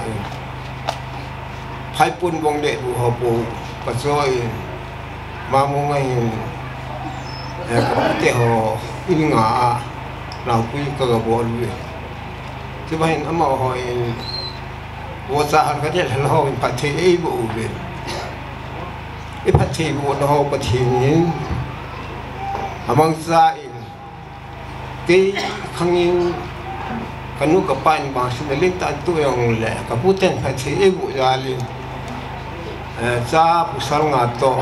[SPEAKER 13] hai pun bong de bu ho pu pa soi ma mo ngai ka te ho in ngã nào quy cơ bộ luôn chứ bây giờ mà hỏi bộ xã cái gì là họ phải thấy bộ về cái phải thấy bộ nó họ phải thấy à mang ra cái khang in cái nút cái pan bằng sự lên tan tuổi ông lẽ cái bút tên phải thấy bộ ra liền cha bút sang ngã to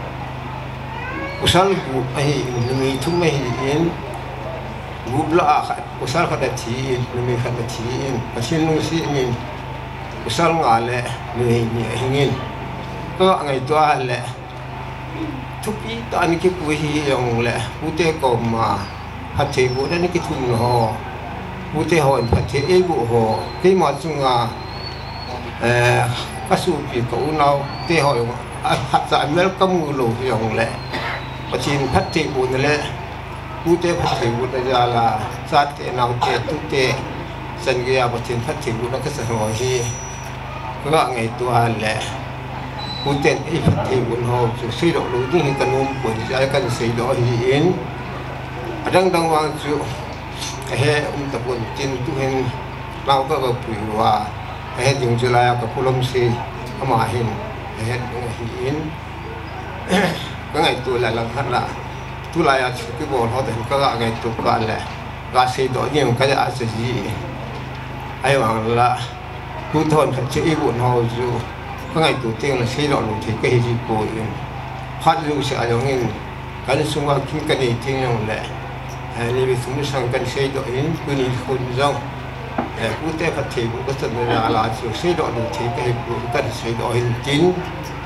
[SPEAKER 13] usal bu ai numi thum mai in gubla usal khada thi numi khada thi in pasin nu si min usal nga le ni ni hingin ko ngai to le thupi ta ni ki pu hi yong le ute ko ma ha the bu da ni ki thum ho ute ho in pha the e bu ho ki ma chunga eh ka su pi ko nau te ho yong ha sa mel kam ngu lo yong le pachin phát thị buồn lệ, cú tê phát thị buồn là là sát tê nào tê tu tê, sân kia pachin phát thị buồn nó cái sân ngồi hi, có ngày tua lệ, cú tê ít phát thị buồn hồ, suy độ lối như hình cần ôm buồn trái cần suy độ hi in, đang đang vang chú, cái hệ um tập buồn trên tu hình, lao có cái bùi hòa, cái hệ dùng chú lại cái phù lâm si, cái mà hình, cái hệ hi in. Cái ngày tôi lại làm thật là tôi lại cái bộ họ thì có ngày tôi cả là gà xây đó nhiều cái là gì ai bảo là tôi thôn phải chơi bộ họ dù cái ngày tôi tiên là xây đó thì cái gì bộ phát dù sẽ giống như cái xung quanh cái này tiên rằng là nên vì chúng sang cái xây đó in tôi nhìn khôn rong cú té phát thì cũng có thể là là xây đó thì cái bộ cái xây đó hình chính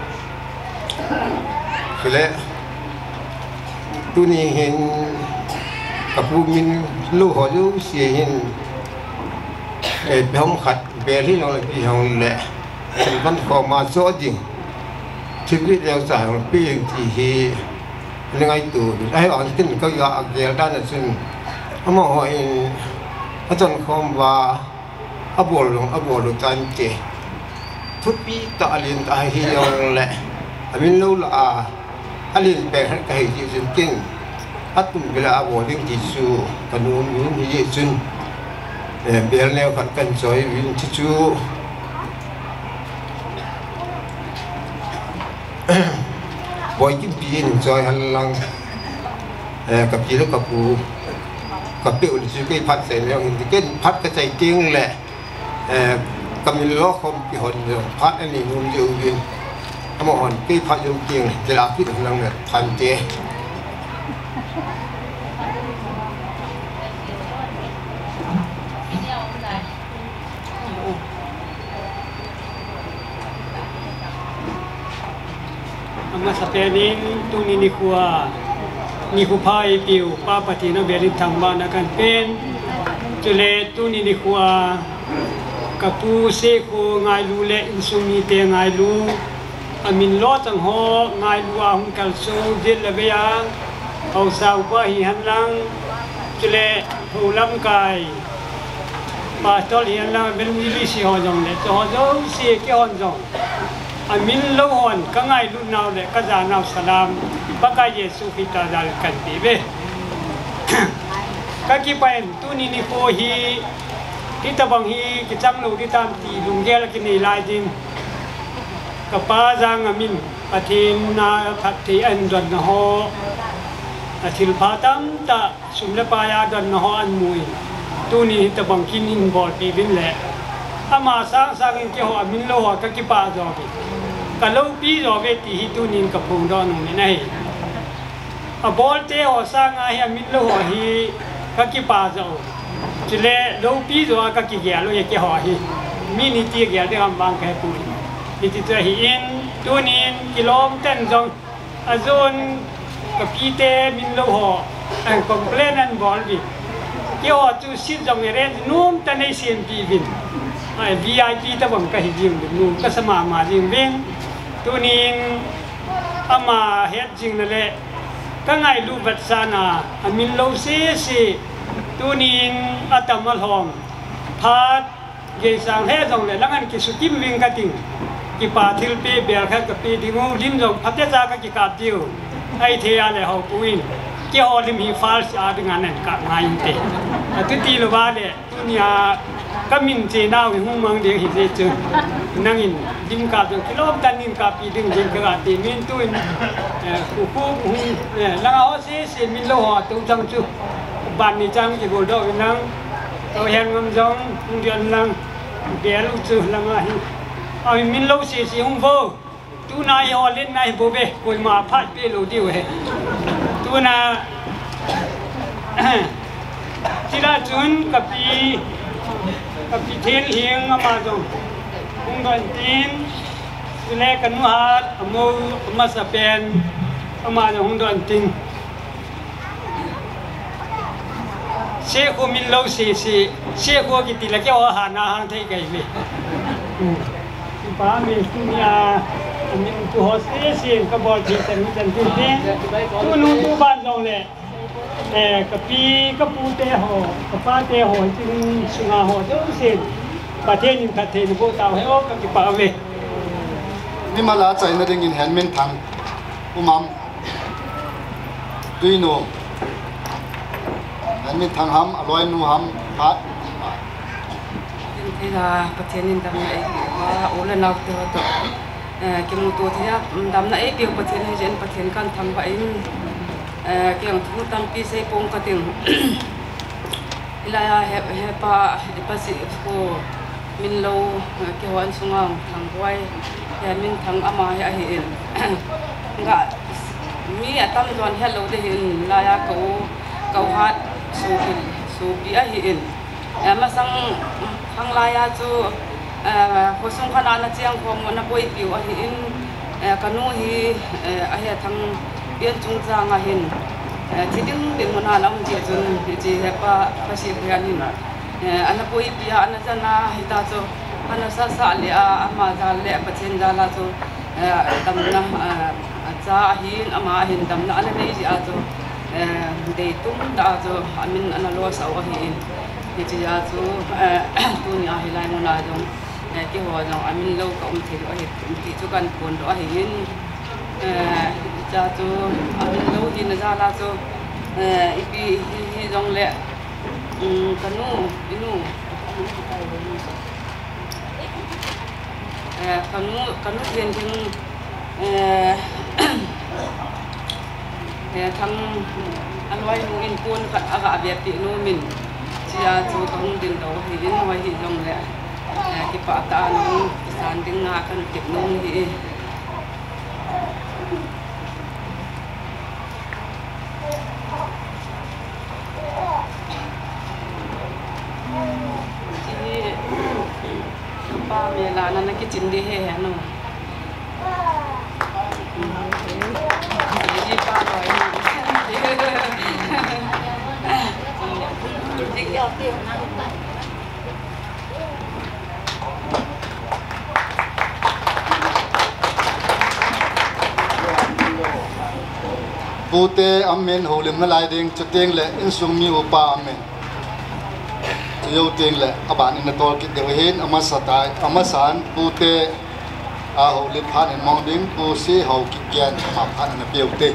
[SPEAKER 13] lẽ tu ni hiện các phụ minh lưu họ lưu xì hiện để không khát về thì nó là bị hỏng lẽ thành văn khó mà số gì chỉ biết đeo giải một pin thì nên ngay từ ai ở trên cái gã kia đã là xin mà hỏi ở trong không và ở bộ luôn ở bộ luôn tan chế thúc bị tạ liền tại hi hỏng lẽ mình lâu là alin pe han kai ji jin king atum bila abo ding ji su kanun yun hi jin e bel ne khat kan choi win chi chu บอยกินปีนจอยหันลังกับปีแล้วกับปูกับเปี้ยวหรือซื้อกี่พัดเสร็จแล้วเห็นที่เกินพัดกระจายจริงแหละกำลังล้อคมกี่หนเดียวพัดอันนี้นุ่มอยู่ยืนถ้ามองกี่พัดยุ่งจริงจะลาพิษกำลังเนี่ยทันเจ
[SPEAKER 8] มาสเปนินตุนินิคัวนิคุพายปิวป้าปฏินเบริทังบานักันเป็นจุเลตุนินิคัวกับปูเซโคไงลูเลอินสุมีเตไงลูอามินลอตังหอไงลูอาหุนกัลโซเดิลเลเบียเอาสาวป้าหิฮันลังจุเลหูลำกายป้าตอลหิฮันลังเป็นมิลิสิฮอนจงเลจฮอนจงเสียกี่ฮอนจงอามินโลหอนก็ไงลูนาวเลก็จะนาวสลามปากายเยซูฟิตาดัลกันตีเบก็กี่เป็นตุนินิโคฮีที่ตะบังฮีกิจังลูที่ตามตีลุงเกลกินีลายดินกับป้าจางอามินปะทินนาพัทธิอันดันนหออาทิลพาตัมตะสุมเลปายาดันนหออันมุยตุนิตะบังกินินบอลปีบินแหละอามาสร้างสร้างเกี่ยวอามินโลหะก็กี่ป้าจอบิก็ลูกปีจอเวทีฮิตุนินกับพงดอนนี่นะอาบอลเตะหัวสร้างอาเฮียมิลโลหัวฮีก็กี่ป้าจอจุเลลูกปีจอก็กี่เกี่ยวลูกยังกี่หัวฮีมินิตีเกี่ยวที่คำบางแค่ปุยนี่ที่จะหินตุนินกิโลมเต้นจงอาจุนกับปีเตมิลโลหัวอันคอมเพลนันบอลบิกี่หัวจูซิจงเรนนุ่มแต่ในเสียงปีบินไอ้ วี ไอ พี ตะบังก็หิจิมนุ่มก็สมามาจิมบินตุนินอามาเฮ็ดจริงนั่นแหละก็ไงลูกบัดซานาอามินโลเซซีตุนินอัตมาลองพัดเกสังเฮ็ดจงเลยแล้วงั้นกิสุกิมวิ่งกันติงกิปาทิลเปเบียร์ขัดกับปีที่งูลิมจงพัดเจ้าจากกิกาบดิวไอเทียเลยเขาปุยนกี่ฮอลิมฮีฟาลส์อาดึงอันนั้นกับงานเตะตุตีลูบาเลยตุนีอาก็มินเจน่าวิหุมังเดียหิเจจนั่งอินดิมกาบจงกิโลตันนินกาปีดึงจิงกระตีมินตุนคู่คู่หุ่นแล้วเอาเสียเสียมินโลหะตุ้งจังจูบ้านนี้จังกี่โกลดวินังตัวเฮงงมจงเดือนลังเบียลูจูลังอ่ะเอามินโลเสียเสียหุ่นโฟตัวนายฮอลเล่นนายโบเบ้คุยมาพัดเปโลดิวเฮตัวน่ะที่ละจุนกับปีกับพิธีเฮียงอามาจงคงโดนตีนสุนัขกันหัวอามูอามาสเปนอามาจงคงโดนตีนเชี่ยกูมิลโลซีซีเชี่ยกูกิติละแค่ว่าหาหน้าหางไทยไกลเว้ยป้ามีสุนีอามินตัวเสียเสียงกับบอลที่จะมีจันทินเต้ตัวนู้นตัวบ้านจงเลยเอ่อกับปีกับปูเตหอกับป้าเตหอจึงสุงาหอเจ้าเสียประเทศนี้ประเทศนี้พวกเราให้ออกกับป่าเว
[SPEAKER 2] นี่มาลาใจนั่นเองเห็นเมนทังอุมัมดุยโนเห็นเมนทังฮัมอร่อยนูฮัมพัด
[SPEAKER 7] ที่เราประเทศนี้ทำไงว่าโอ้เล่นเอาตัวตัวเอ่อกิมุตัวที่อ่ะทำไงเกี่ยวประเทศให้เจนประเทศกันทำไปเกี่ยวกับตั้งปีเซปงกติงอิลายาเฮเฮปาเฮปาสิโกมินโลเกี่ยวกับสุงางทางไว้เฮมินทางอามาเฮเห็นก็มีตั้งจวนเฮลโลได้เห็นลายาเกาเกาฮัดสูบิสูบีเห็นเอมาสังทางลายาจูเอ่อผู้สงขนาดเจียงของมันป่วยผิวเห็นเอ่อกันูฮีเอ่อเฮทางเบียนจุงจางเห็นที่ดิ้งดิ้งมันอะไรมันจะจนจะเห็นปะภาษีเรียนนี่อันนั้นป่วยปีอันนั้นจะน่าหิตาจูอันนั้นซาซาเลียอามาจาเลียปัจเจนจาลาจูดำนะจ้าหินอามาหินดำนะอันนั้นนี่จะจูเดตุมดาจูอามินอันนั้นล้อสาวหินที่จะจูตัวนี้อาหิลายมันอะไรจงที่หัวจงอามินโลกอุ้มที่เราเห็นที่จุกันคนเราเห็นจะจูอามินโลหินจะลาจูอีพีที่จงเละกันูอินูกันูกันูเทียนถึง eh thang alwai nu in kun ka aga bia pi nu min chia chu kong din do hi in wai hi jong le ki pa ta nu san ding nga kan tip nu hi pa me la na na ki chin di he no di pa rồi
[SPEAKER 2] Pute amen holim na lai ding chateng le insung mi upa amen yo ting le aban in tol kit de hin ama satai ama san pute a holim phan en mong ding pu si ho ki kian ma phan na piu te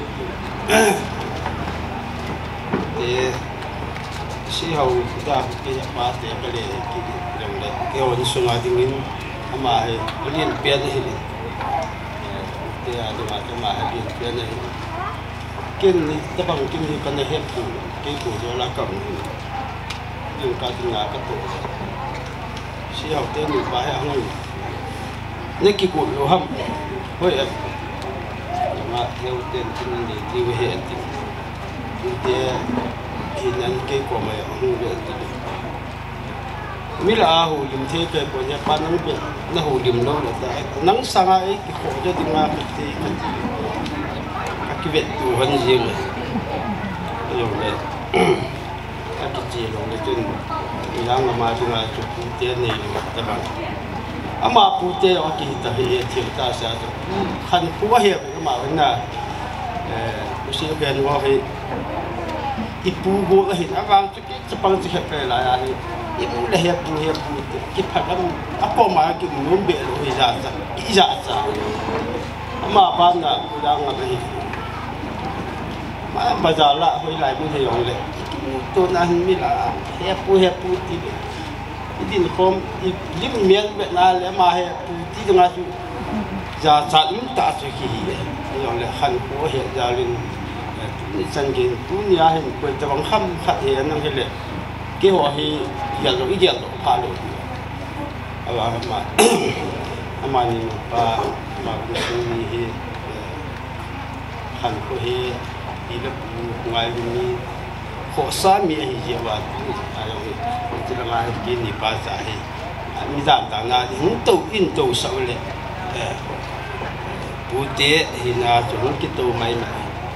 [SPEAKER 13] te si ho da ki pa te ka le ki dong le ke ho ni sunga ding in ama he lin pia de hi te a de ma te ma ha lin pia de kin ni ta bang kin ni kan he pu ke ku jo la kam yung ka tin nga ka to si ho te ni ba he ang ni ki ku lo ham hoi a ma leo ten tin ni ti we he ti te hinan ke ko mai hu le ti mi la hu lim the ke ko nya pa nang be na hu lim no la ta nang sanga e ki ko jo ti nga ki ti ka ki vet tu han ji le yo le ka ki ji lo le tin mi lang ma tu nga chu pu te ni ta ba ama pu te o ki ta he ti ta sa ta khan pu wa he ma na eh ku si ke ni wa he ipu go la hin awang chu ki chapang chi he la ya ni ipu le he pu he pu ki pha lam apo ma ki mu be lo hi ja ja i ja ja ama ba na ku ya nga hi ma ba ja la hoi lai mu he yong le to na hin mi la he pu he pu ti i din khom i lim mian be na le ma he pu ti nga chu ja cha lim ta chu ki hi yong le khan pu he ja lin ni chân kiến tu nia hình quay cho bằng khăm khát thế năng cái lệ cái họ thì hiện rồi hiện rồi phá rồi à mà à mà ni ba mà cái số này thì hành có thì đi lớp ngoài đi họ sa mi thì gì vậy à rồi chỉ là ngay cái ni ba giá thì mi giảm tăng na thì không tàu in tàu sáu lệ bố tế thì là chúng cái tàu máy mà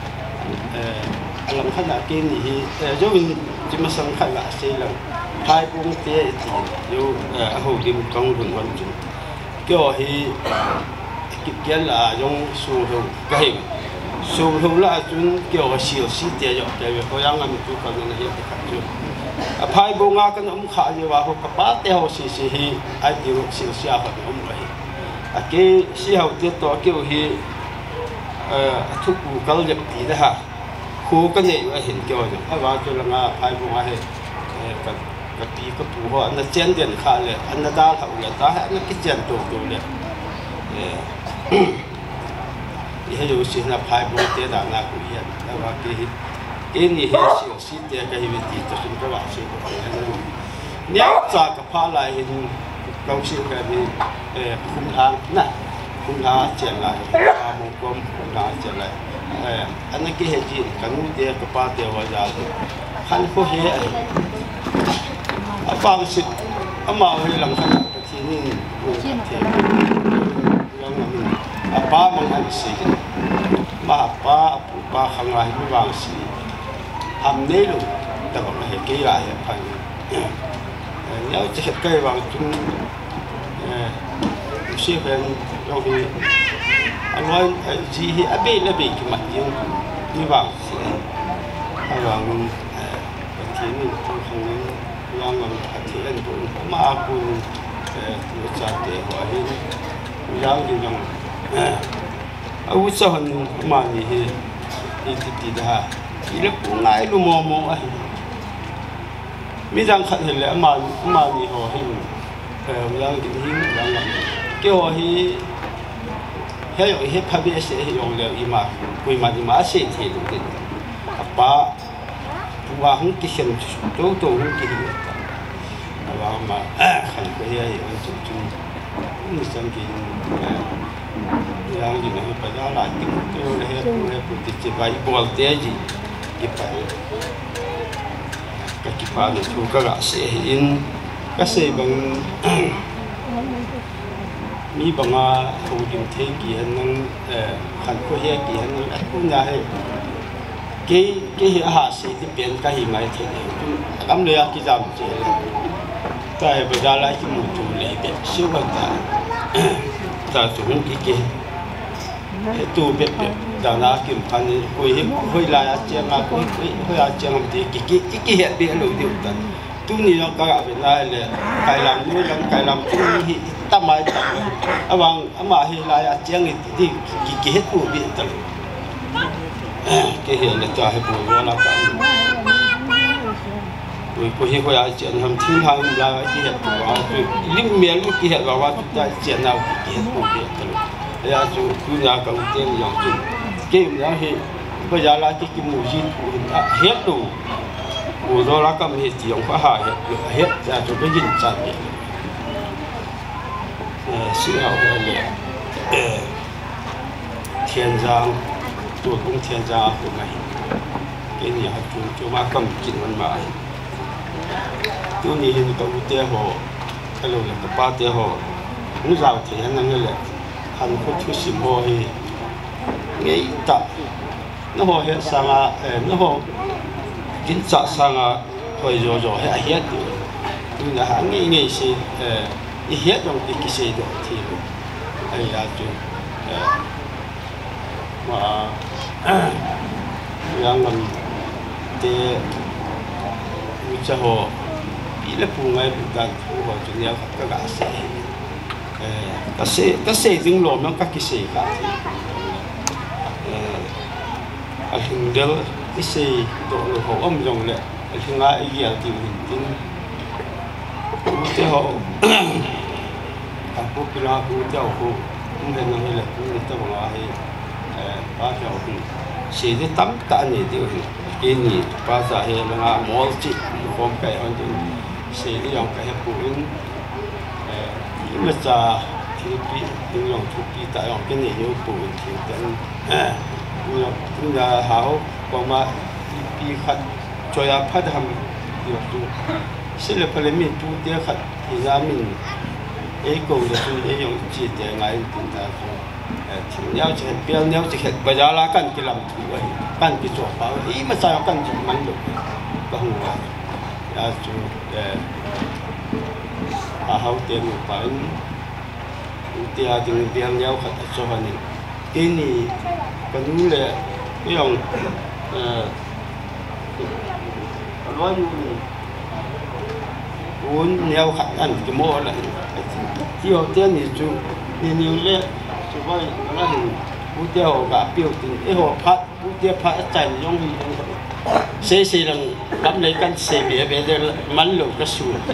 [SPEAKER 13] alam khana ke ni hi jo in jima sang khala se lang phai pung te ti yo a ho dim kong run wan chu kyo hi kip kian la yong su ho ka hi su ho la chun kyo ga si si te yo te ko yang am tu ka na hi ka chu a phai bo nga kan um kha ye wa ho ka pa te ho si si hi a ti ro si si a ha um hi a ke si ho te to kyo hi thu cụ câu nhập tí đó ha khu cái này là hiện kiểu rồi à và cho là ngà phải buông ai cái cái tí cái phụ họ anh chén tiền khá lệ anh đã đào hậu lệ ta anh cái chén tổ tổ lệ thì hay xin là phải buông tiền đã na cụ hiện à và cái cái này hay xin xin tiền cái gì thì cho chúng ta làm xin nếu trả cái phá lại hiện công xin cái gì khung hàng nè khung hàng chén lại một con khung hàng chén lại anh ấy cái hệ gì cái nút tiền cái ba tiền vào giá rồi khăn có hệ à bằng sự à mà hơi làm khăn cái gì nên cũng thế yang mình à ba mang ăn gì mà ba ba hàng ngày mới bằng gì hàm nấy luôn ta còn hệ cái lại phải nếu chỉ hệ cái bằng chúng xếp lên trong cái anh nói gì thì ở bên là bị cái mặt dương như vậy hay là mình cái mình không không lo ngầm thì anh cũng mà cũng tôi trả tiền của anh giáo gì rằng ở où sao anh mà gì thì thì thì đã thì lúc cũng ngay lúc mò mò ấy mấy rằng khát thì lẽ mà mà gì họ hình giáo cái hình rằng là cái họ thì he yo he phabi se he yo le ima kui ma di ma se the lu de apa wa hung ki sem to to hung ki hi wa ma khan ko he yo chu chu ni sam ki yang di na pa da la ki to le he pu he pu ti che vai bol te ji ki pa ka ki pa le chu ka ga se in ka se bang mi banga ho jin the ki han nang khan ko he ki han nang ku na he ke ke hi ha se ti pen ka hi mai the am le ya ki jam che ta he ba da la ki mu tu le be siu ba ta ta tu ki ke tu be be da na ki phan ni hoi hi hoi la ya che ma ko hoi ya che ngam ti ki ki ki he be lo di ta tu ni no ka ga be la le kai lam ni lam kai lam tu hi ta mai ta awang ama hi la ya che ngi ti ki ki he tu be ta ke he le ta he bu yo na ka we ko hi ko ya che ham thin hang la ki he tu wa tu lim me lu ki he wa wa tu ta che na ki he tu be ta ya chu tu na ka u te yang chu ke ya he ba ya la ki ki mu ji tu he tu我说那个没地方哈，嘿，这就被引战的，呃，幸好我们，呃，天上做工天上回来，给你还做做嘛咁紧稳嘛，ตัวนี้ก็อุเตหอฮัลโหลแล้วก็ป้าเตหอนู้สาวเทียนนั่นแหละหันเขาทุสิมหอให้ไงตะนู้หอเฮ็ดสังอาเอ่อนู้หอกินจักสังอาคอยโยโย่ให้เฮ็ดอยู่ดูนะฮะงี้งี้สิเอ่ออีเฮ็ดยองอีกิเสดทีไอ้ยาจูเอ่อมายังมันเตวิจารณ์ปีละปุ่งไงปุ่งกันผู้ว่าจุดนี้ก็กระเสเอ่อกระเสกระเสถึงหลอมน้องกักกิเสกันเอ่ออันถึงเดียวกิเสตัวหลวงพ่ออมยงเลยอันถึงว่าไอ้เหี้ยที่หินจริงผู้เจ้าอ่ะผู้พิลาผู้เจ้าผู้ผู้เห็นนั่นแหละผู้เจ้าว่าให้เอ่อป้าเจ้าผู้เสียที่ตั้มตาเนี่ยเดียวกินนี่ภาษาเฮลังอ่ะมอลจิคอมไก่อันนี้เสียที่ยังไก่ผู้อื่นเอ่อที่มันจะที่ปีที่ยังทุกปีแต่ยังกินเนี่ยอยู่ผู้อื่นที่เป็นเอ่อที่ยังที่จะหาว่ามาปีขัดช่วยพัฒนาอยู่ตัวสิ่งที่เราไม่ตัวเดียวขัดที่จะมีเอโก้จะเป็นเอยังจีเดียงไงถึงจะถึงแล้วจะเปลี่ยนแล้วจะเห็นปัญญาละกันกิลำถือไว้กันกิจวัตรเปล่าอีมันใช่กันจุดมันหรอกก็หัวอยากจะเอ่ออาหารเตียงไปเตียงถึงเตียงแล้วขัดชอบนี่ที่นี่ก็รู้เลยก็ยังเอ่อร้อยอยู่วุ้นแนวขัดกันกี่โมงอะไรที่เอาเตียงนี่จูนี่นี่เลยช่วยเราเห็นผู้เดียวกับเปี่ยวถึงไอ้หัวพัดผู้เดียวพัดใจย่องมีเสียเสียงกับในกันเสียเบียเบียเดลมันหลุดกระสุน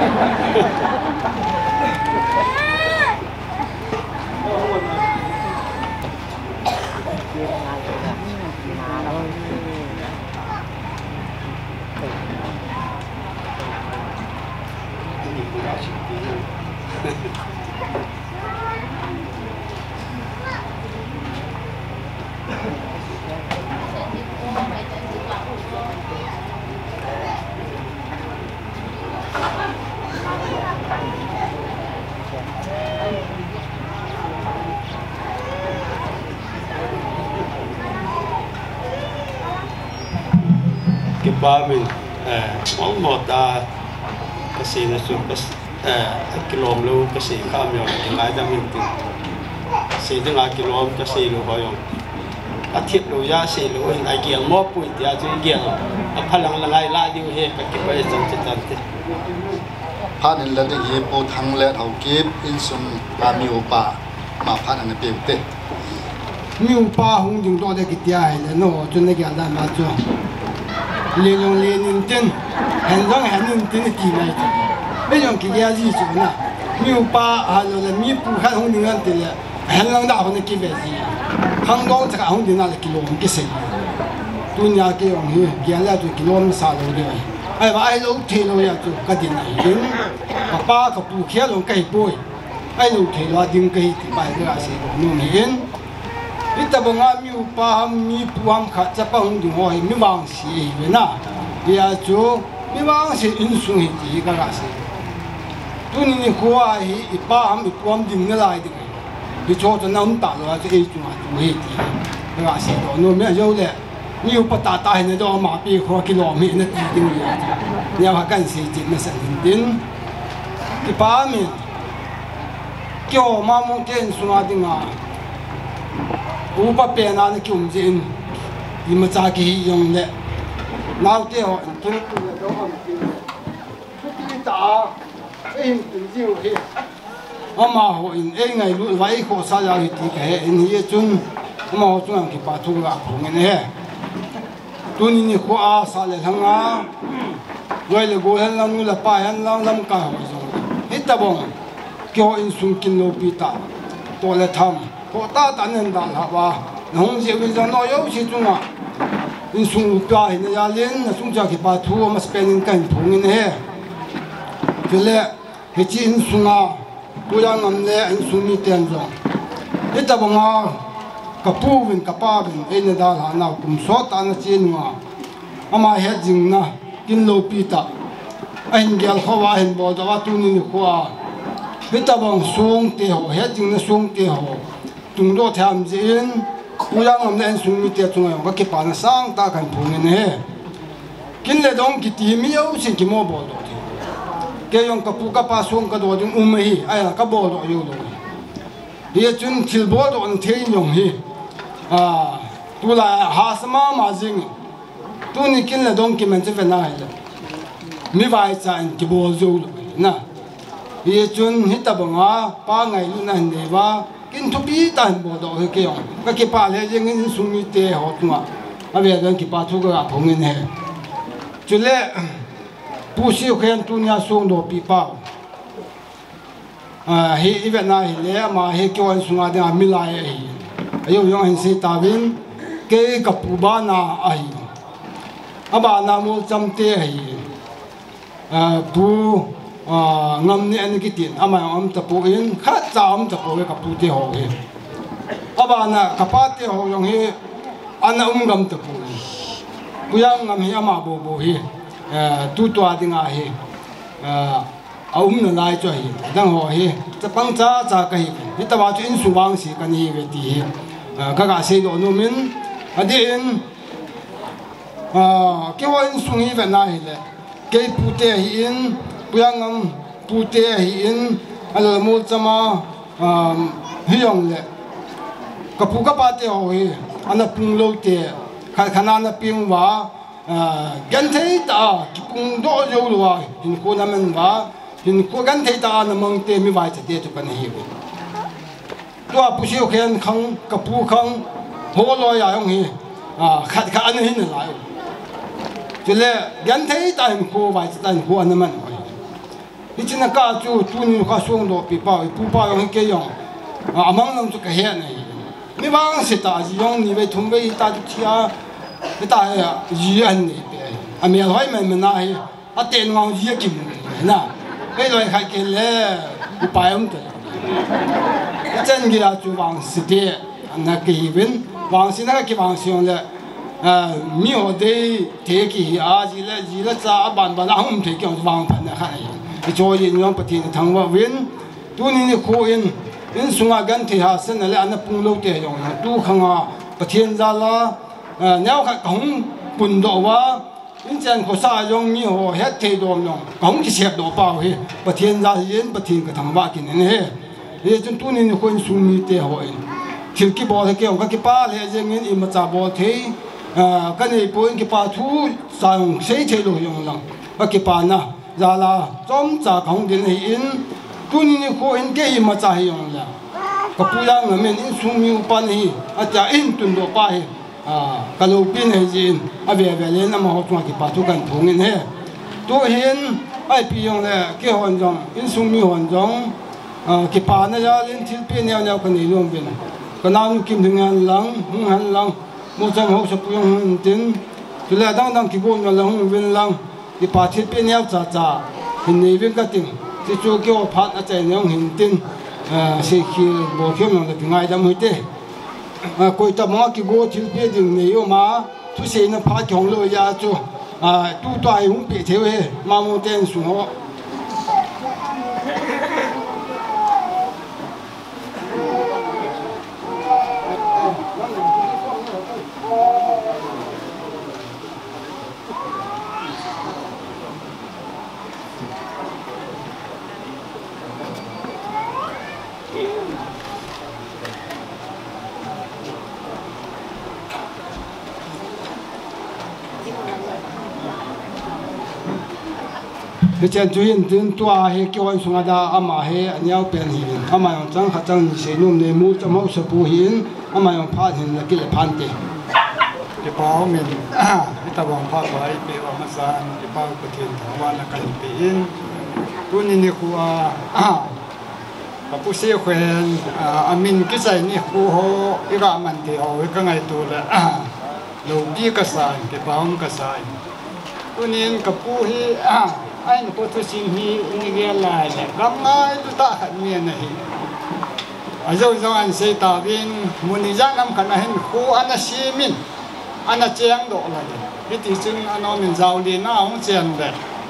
[SPEAKER 13] ba mình món một cái gì nó xuống cái kilo luôn cái gì không nhiều cái ngày ra mình từ gì đến ngày kilo cái gì luôn bao nhiêu cái thiết luôn ra gì luôn ai kia móp bụi thì ai kia à phật lăng lăng ai la điều hết cái cái bây giờ chân chân thế
[SPEAKER 2] phát hiện là cái gì bộ thằng lệ hậu kiếp in sum cà miu pa mà phát hiện là biểu tết
[SPEAKER 14] miu pa hung chúng tôi để cái tia này nó cho nên cái là mà cho liên用liên nhân tên hành động hành nhân tên cái này bây giờ cái gì gì chỗ nào miu pa à rồi là mi pu khát hung những anh tên là hẹn lang đã hôm nay kia về gì hàng đong chắc hàng đi nào là kilo cái gì tu nhà cái ông hi kia là tu kilo mà sao đâu đi ai mà ai lâu thì lâu ya tu cái gì này đến bà ba cái bù kia luôn cái bôi ai lâu thì lo đinh cái thì bài cái gì nó miễn ít ta bằng ai miu pa ham mi pu ham khát chắc bằng đi ngồi mi vang gì vậy na ya chú mi vang gì in sung hi thì cái gì tu ni khoa hi pa ham pu ham đinh cái lại đi đi cho cho nó tạo ra cái gì mà tu hi thì cái gì đó nó mới dâu lẹ nhiều bắt ta ta này đó mà bị khoa kilo mi nó đi đi vậy nhiều hàng cái gì chỉ nó sẽ đến cái pa mi kiểu mà muốn tiền xuống đi mà u pa pe na ni kum jin di ma cha ki yong le nau te ho tu tu do ho ti ti ta ei tin jiu he ama ho in ei ngai lu vai ko sa ya ti ke in ye chun ama ho chung ki pa thu ga ko nge ne tu ni ni ko a sa le hanga wai le go han lang la pa han lang lam ka ho zo hit ta bong kyo in sung kin lo pi ta to le tham ko ta ta nen da la ba nong je wi za no yo chi chung a in sung pa hin ya len na sung ja ki pa thu ma spending kan thung in he kele he chi in sung a pu ya ngam le in sung mi ten zo eta ba nga ka pu win ka pa win e na da la na kum so ta na chi nga ama he jing na kin lo pi ta anh gel khawa hin bo da wa tu ni khwa eta bang sung te ho he jing na sung te ho tung do tham jin uyang am len sung mi te chung ka ke pa na sang ta kan phung ne he kin le dong ki ti mi yo sin ki mo bo do ke yong ka pu ka pa sung ka do ding um hi ai ka bo do yo do ye chun thil bo do an the yong hi a tu la ha sama ma jing tu ni kin le dong ki men che ve na hi mi vai cha an ki bo zo na ye chun hi ta banga pa ngai lu na ne ba kin thu pi tan bo do he ke yong ka ke pa le jeng in sung mi te ho tunga a ve dan ki pa thu ga phong in he chule pu si khen tu nya sung do pi pa a he i ve na hi le ma he ke wan sunga de mi la ye hi ayo yong hin se ta win ke ka pu ba na ai aba na mo cham te hi a pu à ngâm ni anh cái tiền ama am ta po in khát cha am ta po cái pu te ho he aba na kapa te ho yong he ana um gam ta po puyang ngam hi ama bo bo hi tu to adinga he a um na lai cho hi dang ho he ta pang cha cha ka hi hi ta ba chu in su wang si kan hi ve ti hi ka ga se do no min adin a ke wa in sung hi ve na hi le ke pu te hi in puyang am pu te hi in ala mo chama hi yong le ka pu ka pa te ho hi ana pung lo te kha khana na ping wa gan thei ta ki pung do yo lo wa in ko na men wa in ko gan thei ta na mang te mi vai cha te tu kan hi wi to pu siu khen khang ka pu khang ho lo ya yong hi khat kha an hin la yo chule gan thei ta in ko vai cha ta ko an man hi china ka chu tu ni kha song do pi pa pu pa yong ke yong amang nam chu ka he na mi wang se ta ji yong ni ve thum ve ta chu chia ke ta ya ji an ni pe a me hoi me me na hi a te ngau ji ki na ei loi khai ke le pu pa yong te chen gi la chu wang se te na ke hi wen wang si na ki wang si yong le mi ho de te ki a ji le ji le cha ban ban a hum te ki wang phan na khai cho yin yong pati ni thang wa win tu ni ni ko in in sunga gan thi ha sen le an pung lo te yong tu khanga pathian za la nyao kha kong pun do wa in chen ko sa yong mi ho he the do yong kong ki sep do pa he pathian za yin pathian ka thang wa kin ne he ye chun tu ni ni ko in sung mi te ho in thil ki bo ke yong ka ki pa le jeng in i ma cha bo the ka nei po in ki pa thu sang sei the lo yong lang ka ki pa na za la chom cha khong din hi in tu ni ni ko in ke hi ma cha hi yong la ka pu yang na men in sung mi u pan hi a cha in tun do pa hi a ka lo pin hi jin a ve ve le na ma ho chwa ki pa tu kan thong in he tu hin ai pi yong le ke hon jong in sung mi hon jong cái pa này ra lên thil pe nhau nhau cái này luôn bên cái nào kim thằng ngàn lăng ngàn lăng một trăm hậu sập yung tin thì là đang đang cái bốn ngàn lăng bên lăng cái pa thil pe nhau cha cha hình này bên cái tiếng thì chú kêu phát ở trên nhau hình tin sẽ khi bộ phim nó là ngay đâm hơi tê coi tâm mà cái gỗ thil pe tiếng này mà tu sĩ nó phá chồng rồi ra chú tu toại cũng bị thiếu hết mà một tên xuống họ cái chuyện chú hiện tin tua hay kêu anh xuống ada ama hay anh nhau bền hiền ama yang chẳng khát chẳng như thế nôm này mua chăm hậu sập bù hiền ama yang phát hiền là cái lệ phan tê cái bao mình cái tao bằng phát vậy bị ông mà sao cái bao cái tiền thằng quan là cái tiền tôi nhìn được qua và bố sĩ khuyên anh mình cái gì này khu họ cái gà mình thì họ cái ngày tôi là lâu đi cái sai cái bao cái sai tôi nhìn cái bố hi anh có thể xin hi nghe lại là gắm ngay tôi ta hận miền này ở đâu đâu anh sẽ tạo viên muốn đi ra năm cái này khu anh là xí min anh là chèn độ là cái tí chừng anh nói mình giàu đi nó không chèn đấy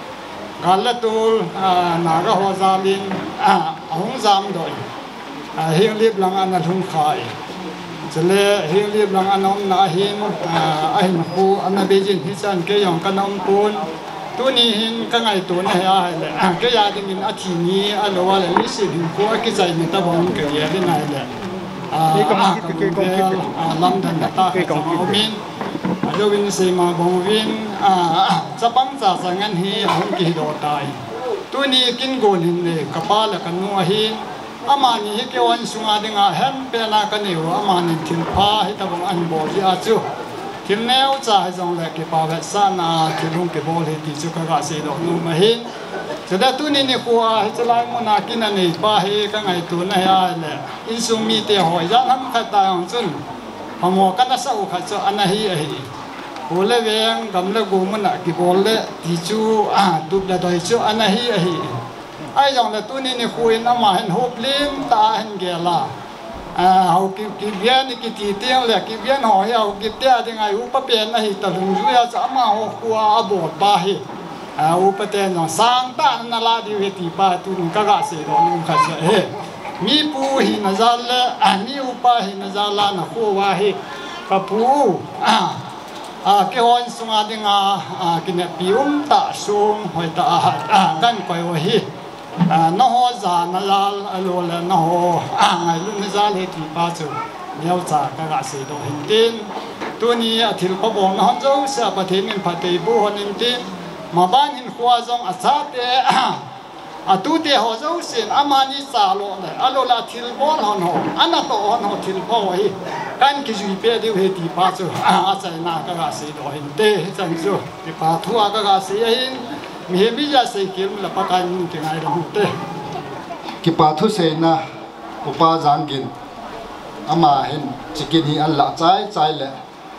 [SPEAKER 14] gà là tôi nã cái hoa giàu đi không dám rồi hiện liệp lăng anh là không khai cho nên hiện liệp lăng anh ông nã hiện anh khu anh là bây giờ hiện sản cái dòng cái ông côn tôi nhìn cái ngày tôi này à cái gia đình mình ở thị nhị ở đâu là lịch sử hình của cái dạy người ta bảo cái gì thế này là à cái cái cái à làm thành ta cái công viên ở đâu bên xây mà công viên à chấp bằng giả sang anh hi không kỳ đồ tài tôi nhìn kinh gồn hình này cái ba là cái nuôi hi ama ni cái anh sung ở đây ngà hem pe na cái nhiều ama ni thiên pha hi ta bảo anh bỏ đi à chú thì nếu trả dòng lại cái bảo vệ san à thì luôn cái bol thì chỉ có cái gì đó luôn mà hết cho nên tôi nên qua hết cho lại muốn nói cái này ba hết cái ngày tôi này à là in sung mi thì hỏi ra lắm khách ta hàng chân họ mua cái nó sao khách cho anh ấy ấy bol lên về cầm lên gồm mình cái bol lên thì chú à tụt là đòi chú anh ấy ấy ai dòng là tôi nên khuyên nó mà hình hộp lên ta hình kia là à họ kịp kịp viên thì kịp tiếng là kịp viên hỏi họ kịp tiếng thì ngày u bắp bền này tao dùng dưới giá mà họ qua bột ba hi à u bắp bền nó sang ta nó là điều gì thì ba tu những cái gì đó những cái gì mi pu hi nó ra là à mi u ba hi nó ra là nó khu wa hi cái pu à à cái hòn sung à tiếng à cái này biom ta sung hỏi ta à gan coi wa hi nó ho già nó la alo là nó ho à ngày lúc nó ra lên thì ba chú nhiều trả các gã sĩ đồ hình tin tôi ni à thì có bọn nó dấu sẽ bắt thêm mình phải tây bu hình tin mà ban hình khoa dòng à sát thế à tu thế họ dấu xin amani trả lộ này alo là thì bọn họ họ anh là tổ họ họ thì bao ấy cái cái gì bé đều hết thì ba chú à chạy na các gã sĩ đồ hình tê chẳng chú thì ba thua các gã sĩ ấy mình bây giờ xây kiếm là bắt anh tiếng ai đồng tê
[SPEAKER 2] cái bà thu xây na của bà giang kinh ama hen chicken hi ăn lạ trái trái lệ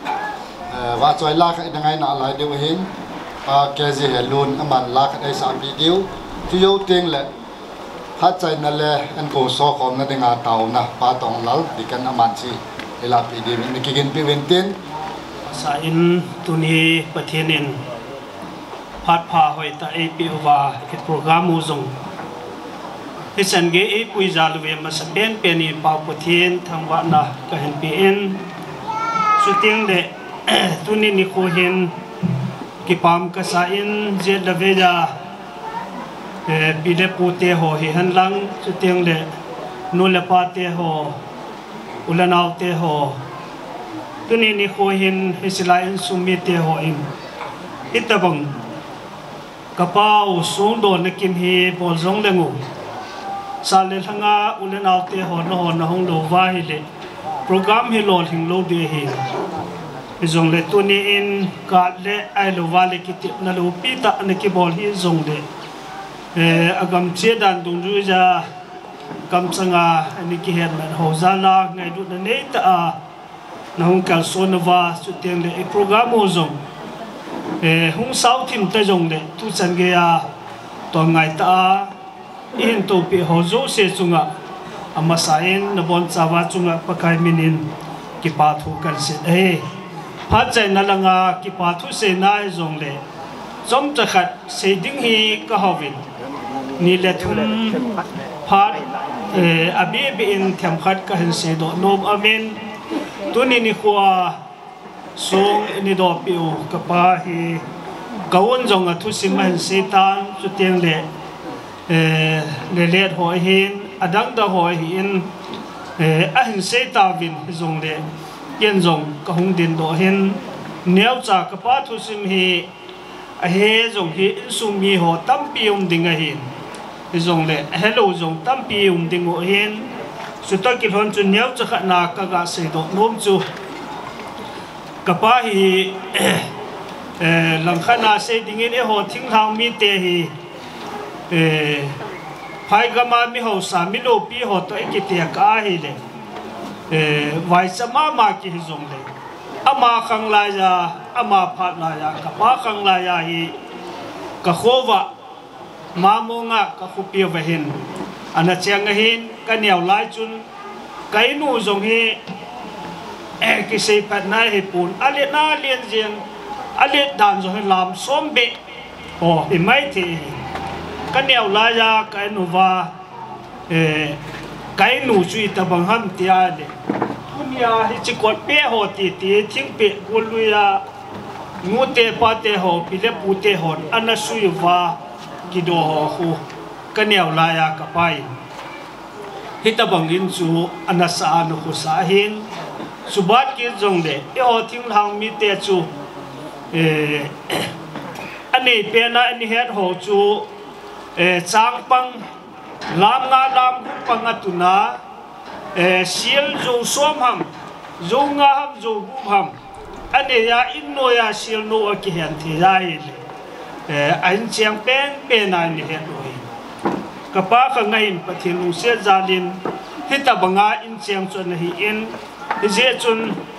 [SPEAKER 2] và trái lá cái ngày nào lại đều hen à cái gì hệ luôn ama lá cái sao video chú yêu tiếng lệ hát trái na lệ anh cô so con na tiếng à tàu na ba tông lal đi cái aman chi là video mình cái kinh bị tiền
[SPEAKER 15] sa in tuni pathianin phát phá hội ta a pê và cái program mô dùng cái sản ghế ấy bây giờ là về mà sắp bên bên này bảo của thiên thằng bạn là cái hình bên số tiền để tu nên đi khô hiện cái pam cái sản dễ là về ra bị để phụ tê hồ thì hắn lăng số tiền để nuôi là pa tê hồ ulan ao tê hồ tu nên đi khô hiện hay sẽ lại sumi tê hồ im ít ta bằng kapau sung do na kim hi bol zong le ngu sale thanga ulen autte ho no ho na hong lo wa hi le program hi lo hing lo de hi zong le tu ni in ka le ai lo wa le ki ti na lo pi ta na ki bol hi zong le e agam che dan dung ju ja kam sanga ani ki hen na ho zala ngai du na nei ta a na hung kal sonova su teng le e program ho zong e hung sau tim ta jong le tu chan ge ya to ngai ta in to pi ho zo se chunga ama sain na bon chawa chunga pakai minin ki pa thu kan se e pha chai na langa ki pa thu se na e jong le som cha khat se ding hi ka hawin ni le thum pha e abi bi in tham khat ka hin se do nom amen tuni ni khwa song ni do piu ka pa hi kawon jong a thu sim han se tan chu tiang le e le le ho hin adang da ho hin e a hin se ta vin jong le yen jong ka hung din do hin neu cha ka pa thu sim hi a he jong hi sum mi ho tam pi um ding a hin jong le hello jong tam pi um ding o hin su ta ki hon chu neu cha kha na ka ga se do nom chu ka pa hi e lang khana se ding in e ho thing hang mi te hi e phai ga ma mi ho sa mi lo pi ho to e ki te ka hi le e vai sa ma ma ki jong le ama khang la ya ama phat la ya ka pa khang la ya hi ka khova ma mo nga ka khu pi wa hin ana chang hin ka neu lai chun kai nu jong hi e ki sei pat na hi pun ale na lien jian ale dan jo lam som be o i mai thi ka neu la ya kai nu wa e kai nu chui ta bang ham ti a le punya hi chi ko pe ho ti ti thing pe ko lu ya ngu te pa te ho pi le pu te hon ana sui wa ki do ho khu ka neu la ya ka pai hita bang in chu ana sa no khu sa hin subat ki jong de e ho thing hang mi te chu e ani pe na ani het ho chu e chang pang lam nga lam pang atuna e sial zo som ham zo nga ham zo gu ham ane ya in no ya sial no ki hen thi dai le e an chiang pen pe na ni he do hi ka pa ka ngai pathin lu se zalin hita banga in chiang chon hi in je chun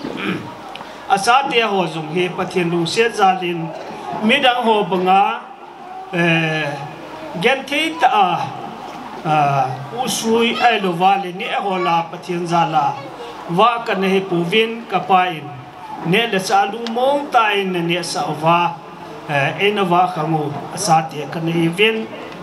[SPEAKER 15] asa te ho zung he pathin lu se zalin midang ho banga e gen thi ta a usui ai lo vale ni ho la pathin zala wa ka ne pu vin ka pain ne le sa lu mong tai ne ne sa wa e na wa khamu asa te ka ne vin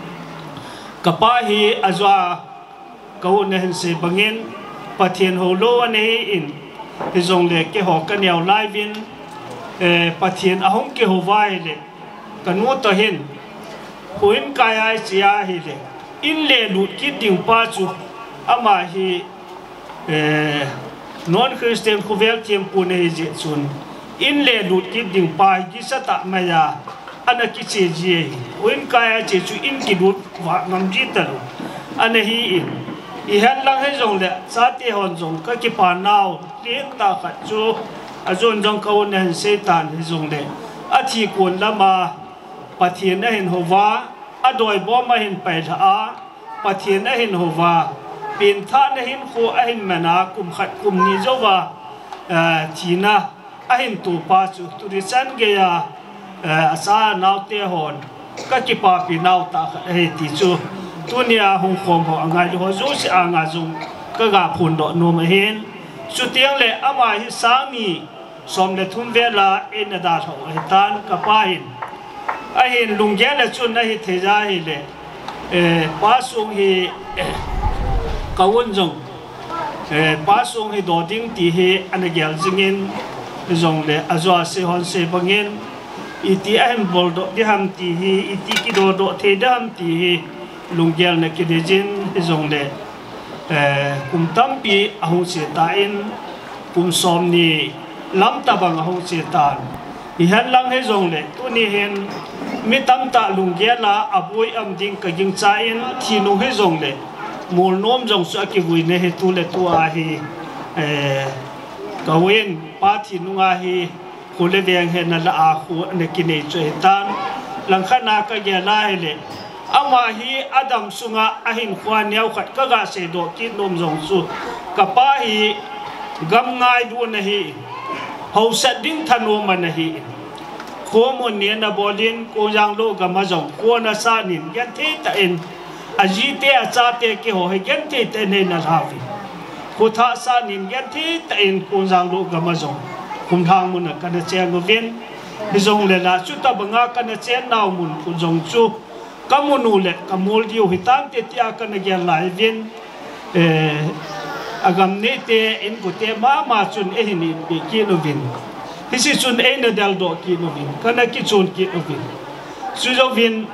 [SPEAKER 15] ka pa hi azwa ka ne hen se bangin pathin ho lo ne in he jong le ke ho ka neu lai vin e pathin ahong ke ho vai le ka nu to hin huin kai ai sia hi le in le lut ki ding pa chu ama hi e non christian khu vel thiam pu ne je chun in le lut ki ding pa ki sa ta ma ya ana ki che ji huin kai ai che chu in ki lut wa ngam ji ta lo ana hi in i han lang he jong le sa ti hon jong ka ki pa nau lek ta kha chu a zon jong ka won han se tan he jong le a thi kun lama pathian na hin hova a doi bo ma hin pai tha a pathian na hin hova pin tha na hin khu a hin mana kum khat kum ni zowa thina a hin tu pa chu tu ri san ge ya asa nau te hon ka ki pa pi nau ta he ti chu tunia hong khom ho angai ho zo si anga zum ka ga phun do no ma hin su tiang le ama hi sang ni som le thum ve la en da tho he tan ka pa hin a hin lung ge le chun na hi the ja hi le e pa sung hi ka won jong e pa sung hi do ding ti hi an gel jingin jong le azwa se hon se bangin iti ahem bol do di ham ti hi iti ki do do the dam ti hi lung gel na ki de jin jong le e kum tam pi ahung se ta in kum som ni lam ta bang ahung se ta i han lang he jong le tu ni hen mi tam ta lung gel la abui am ding ka jing cha in thi no he jong le mol nom jong sa ki vui ne he tu le tu a hi e ka wen pa thi nu nga hi khu le veng he na la a khu ne ki ne che tan lang khana ka ge la he le ama hi adam sunga ahin khwa niau khat ka ga se do ki nom jong su kapa hi gam ngai du na hi ho sat ding thano man hi ko mon ne na bolin ko yang lo ga ma jong ko na sa nin yan the ta en aji te a cha te ke ho he yan the te ne na la vi ko tha sa nin yan the ta en ko yang lo ga ma jong kum thang mun ka na che ngo ven hi jong le la chu ta banga ka na che naw mun ku jong chu kamunu le kamol diu hitam te tia ka na gya lai ven eh agam ne te in ku te ma ma chun e ni pe ki no vin hisi chun e na dal do ki no vin kana ki chun ki no vin su jo vin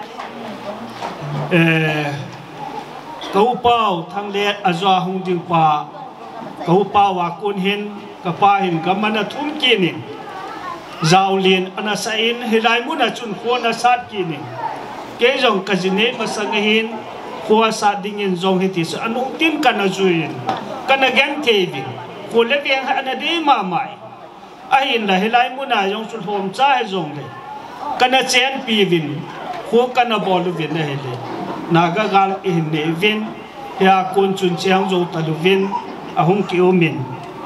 [SPEAKER 15] eh kau pau thang le azwa hung ding pa kau pa wa kun hin ka pa hin ka mana thum ki ni zaulin ana sa in hilai mun a chun ko na sat ki ni ke jong ka jine masang hin ko sa ding in jong hiti so anu tin kana juin kana gen tevi ko le veng ha na de ma mai ahin la hilai muna yong sul hom cha he jong le kana chen pi vin ko kana bol vin na hele naga gal in ne vin ya kun chun chiang zo ta lu vin a hung ki o min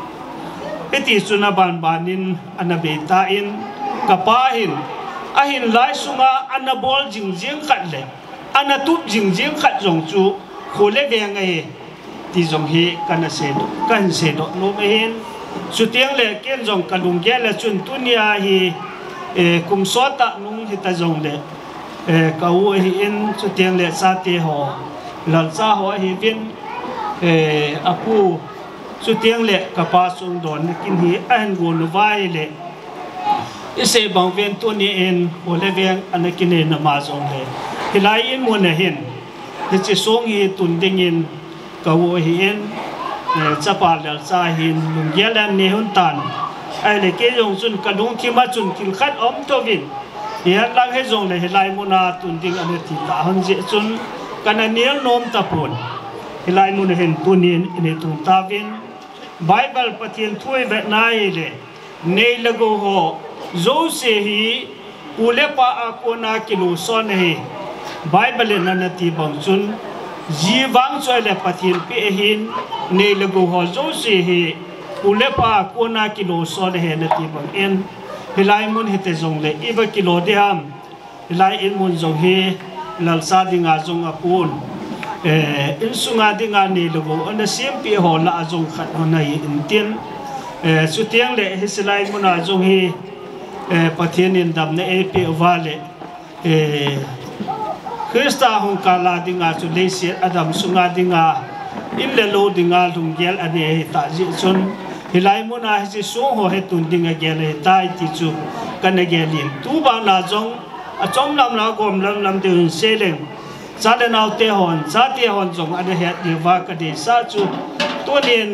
[SPEAKER 15] eti suna ban banin anabe ta in kapahin ahin lai sunga anabol jing jing khat le anatup jing jing khat jong chu ko le veng ngai ti jong hi kana se do kan se do no me hin su tiang le ken jong kalung ge la chun tunia hi e kum so ta nung hi ta jong le e ka u hi in su tiang le sa te ho lal sa ho hi vin e apu su tiang le ka pa sung don kin hi an go no vai le ise bang ven tu ni en ho le veng anakine na ma jong le hilai in mo na hin hi chi song hi tun ding in kau hian chapa lal cha hin lung yalan ne hun tan ai le ke jong chun kadung thima chun kil khat om to vin hian lang he jong le helai muna tun ding ane ti ta han je chun kana nial nom ta pon helai mun hen tunin ine tung ta vin bible pathian thui ve nai le nei lago ho zo se hi ule pa akona kilu son he bible na na ti bang chun jiwang choi le pathin pi hin nei lagu ho zo se he ule pa kona kilo so de he na ti bang en hilai mun hite jong le iba kilo de ham hilai in mun jong he lal sa dinga jong apun eh in sunga dinga nei lagu ana sim pi ho la jong khat ho nai in tin eh su tiang le hisilai mun a jong he eh pathin in dam ne e pi wale eh Krista hong kala dinga chu leise adam sunga dinga in le lo dinga lung gel ane ta ji chun hilai mona hi so ho he tun dinga gel he tai ti chu kan gelin tu ba na jong a chom lam na gom lam lam de se leng sa de naw te hon sa te hon jong ane he di wa ka de sa chu to nin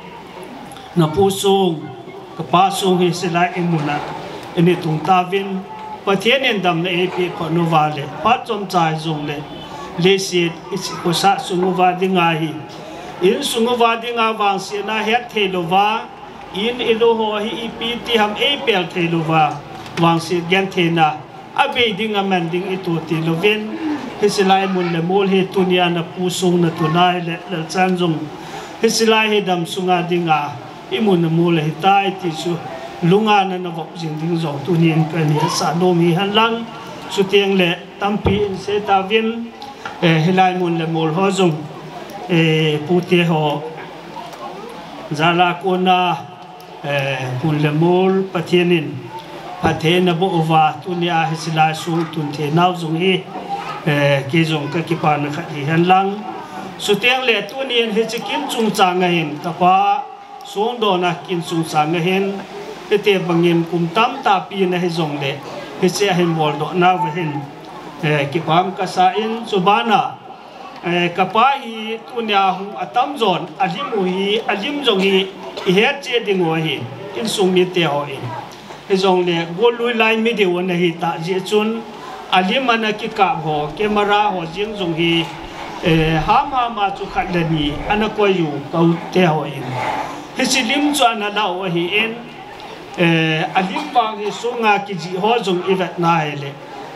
[SPEAKER 15] na pu sung ka pa sung hi se lai imuna ene tung ta vin pathian en dam na e pi pho no wale pat chom chai jong le le sit is ko sa sunguwa dinga hi in sunguwa dinga wang se na het thelowa in elo ho hi pi ti ham e pel thelowa wang se gen thena abe dinga man ding itu ti loven hisilai mun le mol he tunia na pu sung na tunai le le chan jong hisilai he dam sunga dinga imun na mol he tai ti su lunga na na vok jing ding zo tu nien ka ni sa no mi han lang su tieng le tampi in se ta vin e hilai mun le mol ho jong e pu te ho zala ko na e mun le mol patienin pathe na bo ova tu nia hisilai su tun the nau jong hi e ke jong ka ki pa na kha hi han lang su tieng le tu nien he chikin chung chang hin ta pa song do na kin chung chang hin ete bangin kum tam ta pi na he jong le he se hin bol do na ve hin e ki pam ka sa in subana e ka pa hi tunya hu atam zon alim hi alim jong hi he che ding wa hi in sung mi te ho in he jong le go lui lai mi de won hi ta je chun alim ana ki ka ho camera ho jing jong hi e ha ma ma chu khat le ni ana ko yu ka te ho in he silim chu ana la wa hi in eh alim bang hi sunga ki ji ho jong ivet na hele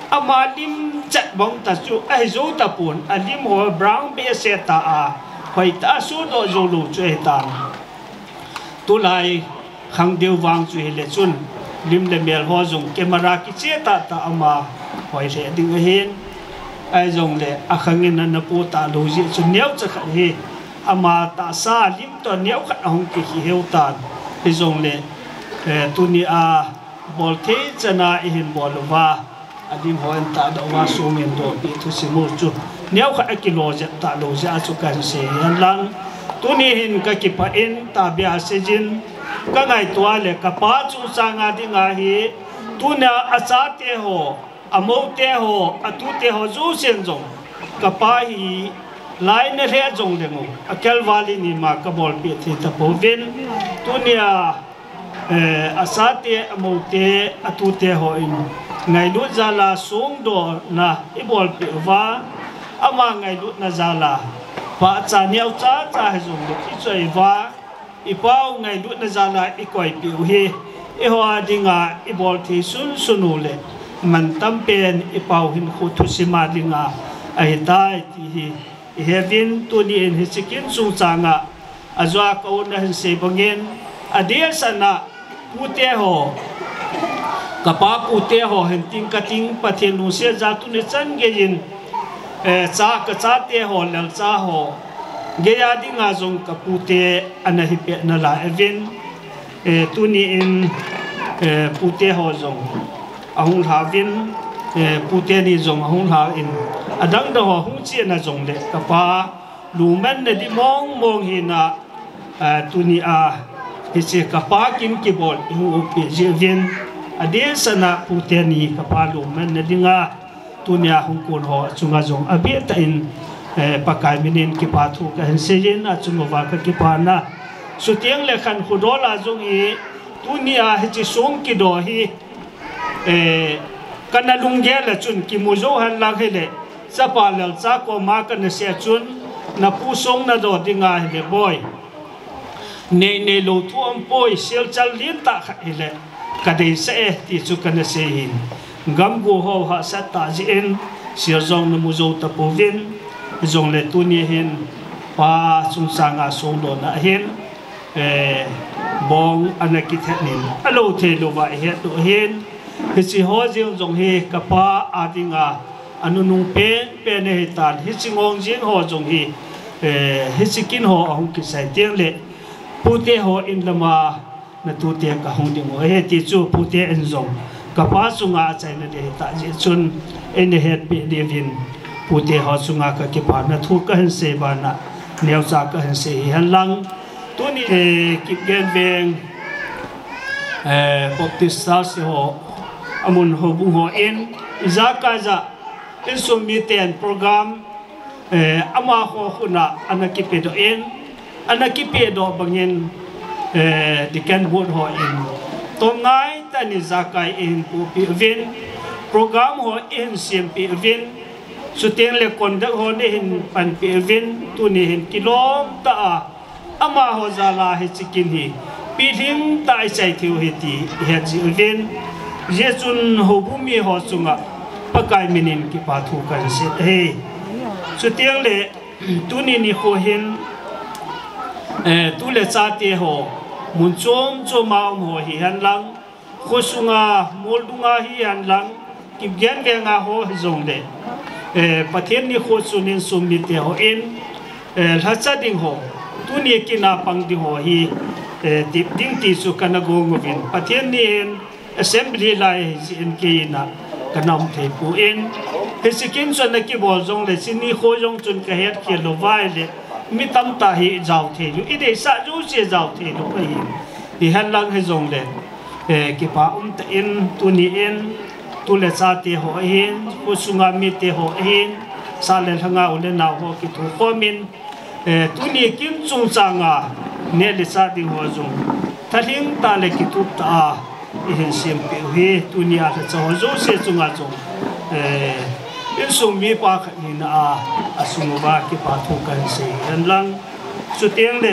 [SPEAKER 15] อามาลิมจัดบังตัดจูไอโจตะปูนอลิมหัวบราวน์เบสเซตาอาคอยตาสูดโจลูช่วยตานตุลายขังเดียววางช่วยเลจุนลิมเลเมลหัวจงเกมรากิเจตาตาอามาคอยเสียดิ้งเห็นไอจงเลอาขังเงินนันปูตาลูจิจุนเนียวจะขัดเฮอามาตาซาลิมตัวเนียวขัดหงกิเฮวตานไอจงเลตุนีอาบอลเทจนาอิหินบอลว่าอดีมหัวตาดว่าสูงเงินโดปีทุสิมูจูเนี้ยขัดกิโลเจตาโลเจอาสุกันเสียนลังตุนีหินกะกิปะอินตาเบียเซจินก็ไงตัวเล็กกะป้าจูสางาดิงาฮีตุนีอาซาเตโฮอโมเตโฮอตุเตโฮจูเซนจงกะป้าฮีลายเนเรจงเดงอเคลวาลีนีมากะบอลปีที่ตะโพวินตุนีอาซาเตอโมเตอตุเตโฮอินไงลุจาลาสูงโดนะอีบอลปีว่าอามาไงลุนะจาลาพระจานีเอาจ้าจ้าให้ส่งลูกอีช่วยว่าอีเป้าไงลุนะจาลาอีก่อยปีวเฮอีหัวดิงาอีบอลที่สุนสุนูเลมันตั้มเป็นอีเป้าหินขุทุสิมาดิงาไอ้ได้ที่อีเฮวินตัวนี้เองฮิสกินสุงจางะอาจว่าเขาเนี่ยเสียบังเงินอดีตสนะพูดเตะหัวกป้าปูเตะหัวเห็นติงกติงประเทศนู้นเสียจาตุนิจันเกินเออจ้ากจ้าเตะหัวแล้วจ้าหัวเกียร์ดิ่งอาจงกปูเตะอันนั้นฮิเปนั่นละเอวินเออตุนีอินเออปูเตะหัวจงอาหุนหาวินเออปูเตะนี่จงอาหุนหาอินอดังดหัวหุนเจียน่ะจงเด็กกป้าลูมันเนี่ยดิมองมองเห็นอ่ะเออตุนีอาฮิเซกป้ากินกิบอลอิงอุปเจวินอดีตสนะผู้เทนีกับพาลุมันนดิ่งาตุนีอาหงคนหัวจุงอาจงอภิเษอินปากายมินินกิปาทุกันเสียนอาจุงว่ากับกิปานะสุดที่เลขันขุดอลาจงอีตุนีอาฮิจิสงกิดอฮีกันนั่ลุงเยลจุนกิมุโจฮันลักเฮเลสปาเลลซาโกมากันเสียจุนนับผู้ทรงนาดอดิ่งาเฮเลบอยเนเนโลทุอมปอยเซลจัลลินตาเฮเลกระเดเสติจุกันเสียนกัมกูหัวสัตตาจินเสียจงนมุโจตะปูวินจงเลตุนีเห็นป้าสุนสังอาสงโดนะเห็นเอ่อบองอันนักิเทนินอโลเทโลวะเห็นตัวเห็นฮิซิโฮจิงจงเฮกับป้าอาดิงาอนุนุงเป็นเป็นเหตุการณ์ฮิซิงงจินโฮจงเฮเอ่อฮิซิกินโฮองกิใส่เตียงเลปูเตโฮอินละมานาตูเตียงกับหงดิงโฮเฮติจูปูเตอินจงกับป้าสุงอาใจนั่นเองตาจิจุนเอ็นเฮดเปเดวินผู้เทหอสุงากับกิปานะทุกข์กันเสบานะเนียวจากกันเสียนลังตัวนี้กิบเกนเวงเอ่อปกติสาสิโฮอามุนโฮบุงโฮเอ็นอิจากาจะอินสมิเตนโปรแกรมเอ่ออามาโฮคุนะอันนักกิเปโดเอ็นอันนักกิเปโดบางเงินเอ่อดิกันบูดโฮเอ็นตรงไหนแต่นิจากายเอ็นผู้พิวินโปรแกรมโฮเอ็นเซียมพิวินสุดที่เลคนเด็กคนนี้เห็นปันเปียวินตัวนี้เห็นกิโลตาอามาหัวซาลาเฮจิกินฮีปีทิ้งตายใจทิวเฮตีเฮจิวินเยซุนหูบุมีหัวสุงะปากายมินินกิปาทุกันเสเฮสุดที่เลตัวนี้นี่เขาเห็นเอ่อตัวเลซาเตโฮมุนจอมจอมาอมหัวฮิฮันลังเขาสุงะมอลดุงะฮิฮันลังกิบเกนเวงะหัวฮิจงเลประเทศนี้โคสุนินสุมิเตโฮเอ็นทัศดิ่งโฮตุนี้กินาปังดิ่งโฮฮีติดดิ่งที่สุกันกงวินประเทศนี้เอ็น assembly ไลน์เอ็นเกย์นะกันนำเทปูเอ็นเฮสิกินส่วนนักบอลจงเลยสินี้โคจงจนกระเหตุเกี่ยวกับว่าเลยมิตั้มตาฮีเจ้าเทลุอีเดซ่าจูเสียเจ้าเทลุไปฮีที่ฮันลังให้จงเลยกิปาอุมตะเอ็นตุนี้เอ็นตุเลซาเตโฮเอ็นกุสุงามิเตโฮเอ็นซาเลนทงาอุเลนาโฮกิทุโคมินตุนี้กิมจุงจางาเนเลซาติโฮจงทัลิงตาเลกิทุตาเอ็นเซียมเปเฮตุนี้อาจจะโฮโจเซจุงาจงเอ่ออินสุมีปาขนินาอาสุงบากิปาทุกันเซอันลังสุเตียงเล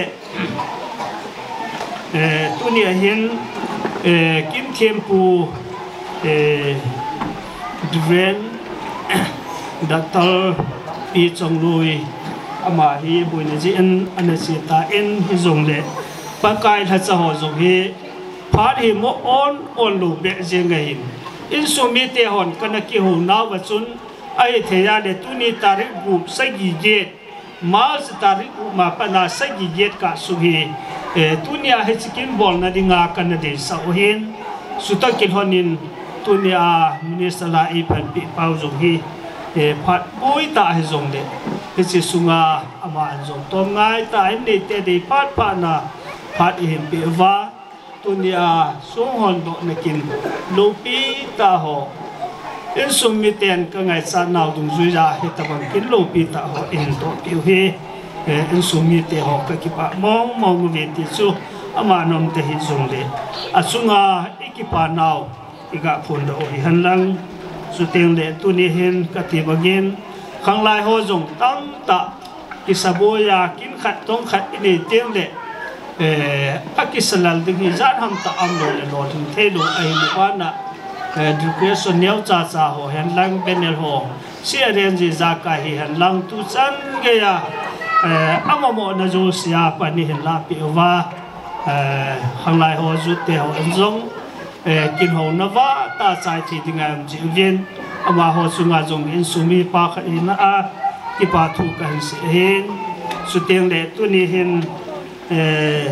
[SPEAKER 15] เอ่อตุนี้เห็นเอ่อกิมเทมปูเอ่อ Dren Doctor Pi Chong Lui ama hi buina ji an anasita in hi zong le pakai tha cha ho zong hi phat hi mo on on lu be jengai in sumi te hon kana ki ho na wa chun ai theya le tuni tarik group sagi get mal tarik ma pana sagi get ka su hi tunia he chikin bol na dinga kana de sa hin suta kin honin tunia minister la i pan pi pau zong hi e phat bui ta he zong de he chi sunga ama an zong tom ngai ta in de te de phat pa na phat hi pi wa tunia sung hon do na kin lo pi ta ho in sum mi ten ka ngai sa naw dung zui ja he ta bang kin lo pi ta ho in to pi he in sum mi te ho ka ki pa mong mong ve ti chu ama nom te hi zong de asunga ikipa naw iga phun do hi han lang su teng le tu ni hen ka ti bagin khang lai ho zong tam ta ki saboya kin khat tong khat ni teng le e akisalal ding hi zat ham ta am lo le lo thum the lo ai lu pa na e education neu cha cha ho hen lang benel ho si aren ji za ka hi han lang tu chan ge ya e amamo na jo sia pa ni hen la pi wa e khang lai ho zu te ho an zong kin ho na wa ta chai thi dingam ji vien ama ho sunga jong in sumi pa kha ina a ki pa thu kan se hen su teng le tu ni hin eh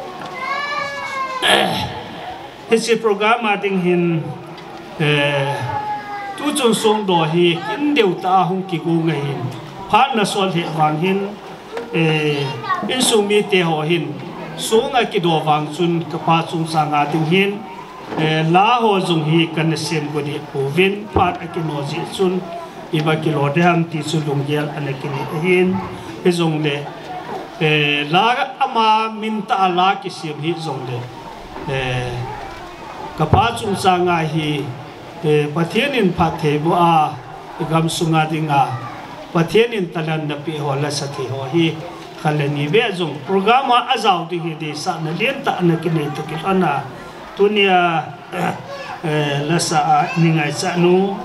[SPEAKER 15] hisi program ma ding hin eh tu chung song do hi in deu ta hung ki gu ngai hin phat na sol he wang hin eh in sumi te ho hin sunga ki do wang chun ka pa chung sa nga ding hin la ho zung hi kan sem go di povin phat akinoji chun iba kilo dam ti chu lunggel anakini hin he zong le e la ama min ta la ki sim hi zong le e ka pa chung sa nga hi e pathian in phat the bu a gam sunga dinga pathian in talan na pi ho la sa thi ho hi khalani be zong program a azaw ti hi de sa na len ta anakini to ki ana tunia la sa ningai sa nu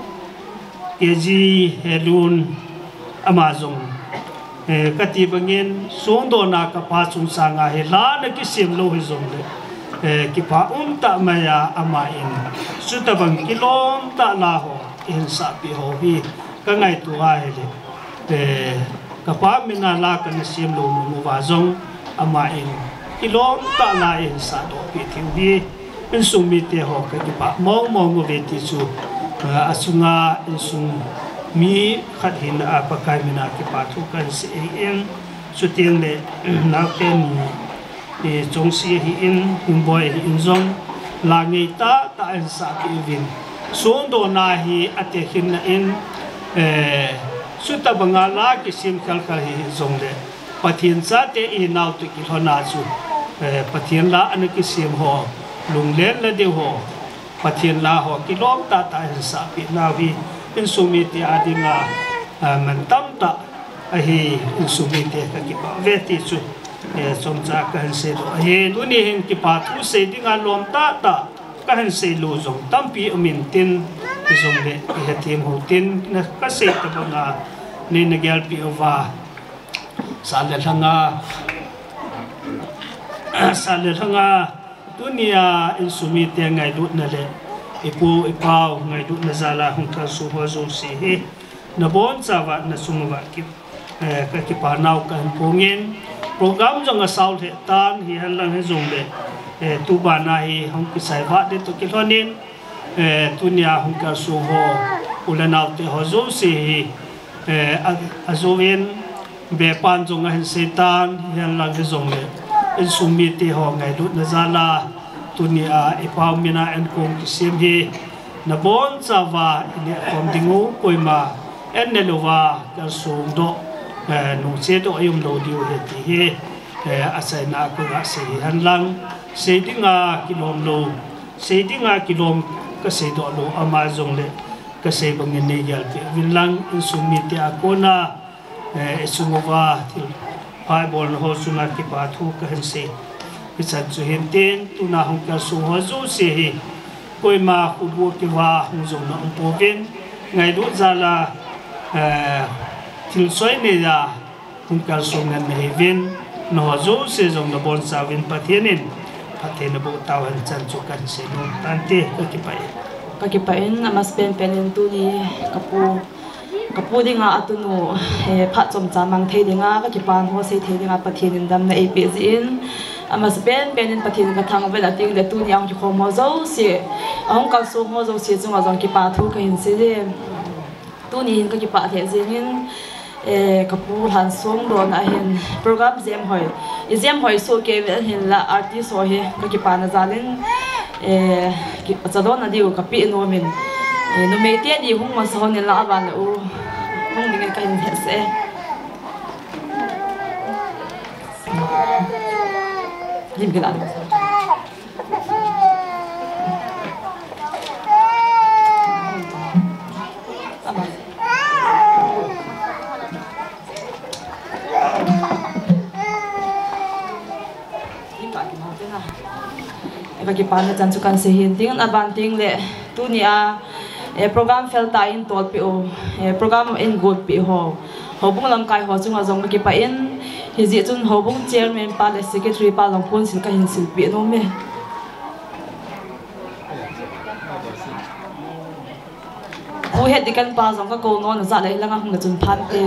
[SPEAKER 15] eji helun amazon kati bangin song do na ka pa chung sa nga he la na ki sim lo he zong le ki pa um ta maya ama in su ta bang kilom ta la ho in sa pi ho bi ka ngai tu ha he le ka pa mina la ka na sim lo mu wa zong ama in kilom ta la in sa do pi thi bi in sung mi te ho ka ki pa mong mong go ve ti chu asunga in sung mi khat hin a pa kai mina ki pa thu kan se en su tieng le na pen e chong si hi in in boy hi in zong la ngai ta ta en sa ki vin song do na hi ate hin na in e su ta banga la ki sim khal khal hi zong le pathin sa te e naw tu ki thona chu e pathin la an ki sim ho lung len la de ho pathian la ho ki lom ta ta sa pi na vi in sumi ti adinga man tam ta a hi in sumi te ka ki pa ve ti chu e som cha ka han se do he nu ni hin ki pa thu se dinga lom ta ta ka han se lo zong tam pi min tin ki zong le ki ha tim ho tin na ka se ta ba nga ni na gel pi ova sa le thanga sa le thanga dunia in sumi te ngai lut na le ipu ipau ngai lut na zala hung ka su ho zo si he na bon chawa na sumwa ki ka ki pa nau kan pongin program jong a saul he tan hi han lang he zong le tu ba na hi hung ki sai wa de to ki thonin dunia hung ka su ho ulanau te ho zo si hi a zo wen be pan jong a han setan hi han lang he zong le in sumi te ho ngai lut na zala tunia ipau mina en kong sim hi na bon chawa ni kom dingu koima en ne lova ka sum do nu che do ayum lo diu he ti he asai na ko ga se han lang se dinga kilom lo se dinga kilom ka se do lo amazon le ka se bang ne yal pe win lang in sumi te akona e sumova til pai bol ho sunga ki pa thu ka han se kisan chu hin ten tu na hong ka su ho zu se hi koi ma khu bu ki wa hong zong na po ven ngày đốt ra là thil xoay này ra cũng cả số ngàn mấy viên nó dấu sẽ dùng nó bốn sao viên phát hiện nên phát hiện nó bộ tàu hành chân cho cần sẽ nôn tan tê các cái bài
[SPEAKER 11] các cái bài nó mà spend pen tu đi kapu kapu đi ngã tu nu phát trong trăm mang thấy đi ngã các cái bàn hoa sẽ thấy đi ngã phát hiện đam na ép zin mà spend pen phát hiện cái thằng về là tiếng để tu đi ông chụp mô dấu sẽ ông cần số mô dấu sẽ dùng ở trong cái bàn thu cái hình sẽ đi tu đi các cái bàn thế zin kapu han song don a hin program zem hoi zem hoi so ke hin la artist ho he ka ki pana zalin e ki chadon na diu ka pi no min no me te di hung ma so ne la ban u hung ding ka hin se lim ke la bagi pana jancukan sehin ting aban ting le tu ni a program fel ta in tol pi o program in good pi ho ho bung lam kai ho chunga jong bagi pa in hi ji chun ho bung chairman pa le secretary pa long pon sil ka hin sil pi no me o het dikan pa jong ka ko no na za le langa hung na chun phan te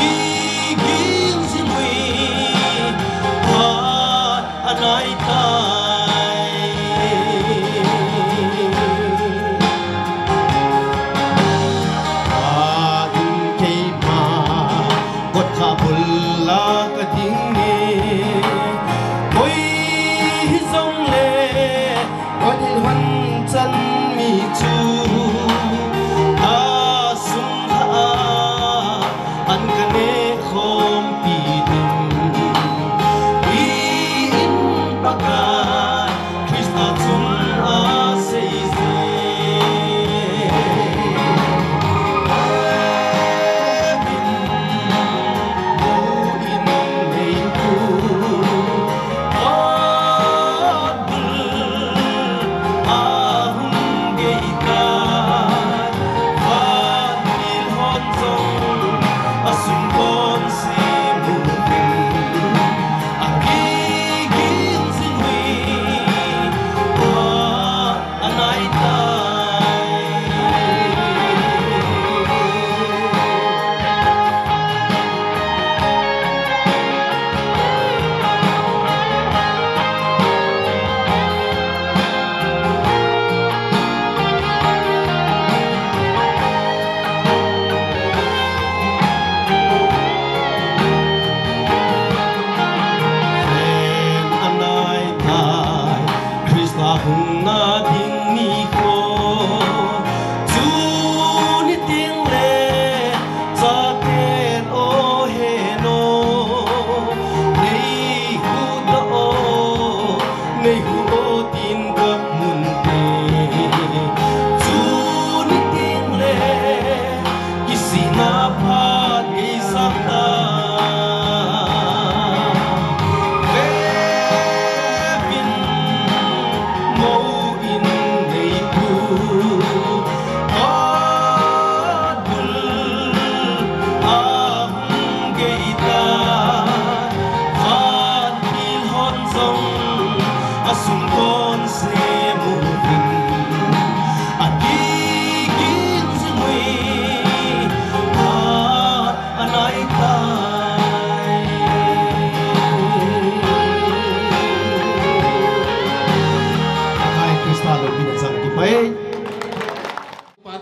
[SPEAKER 5] Night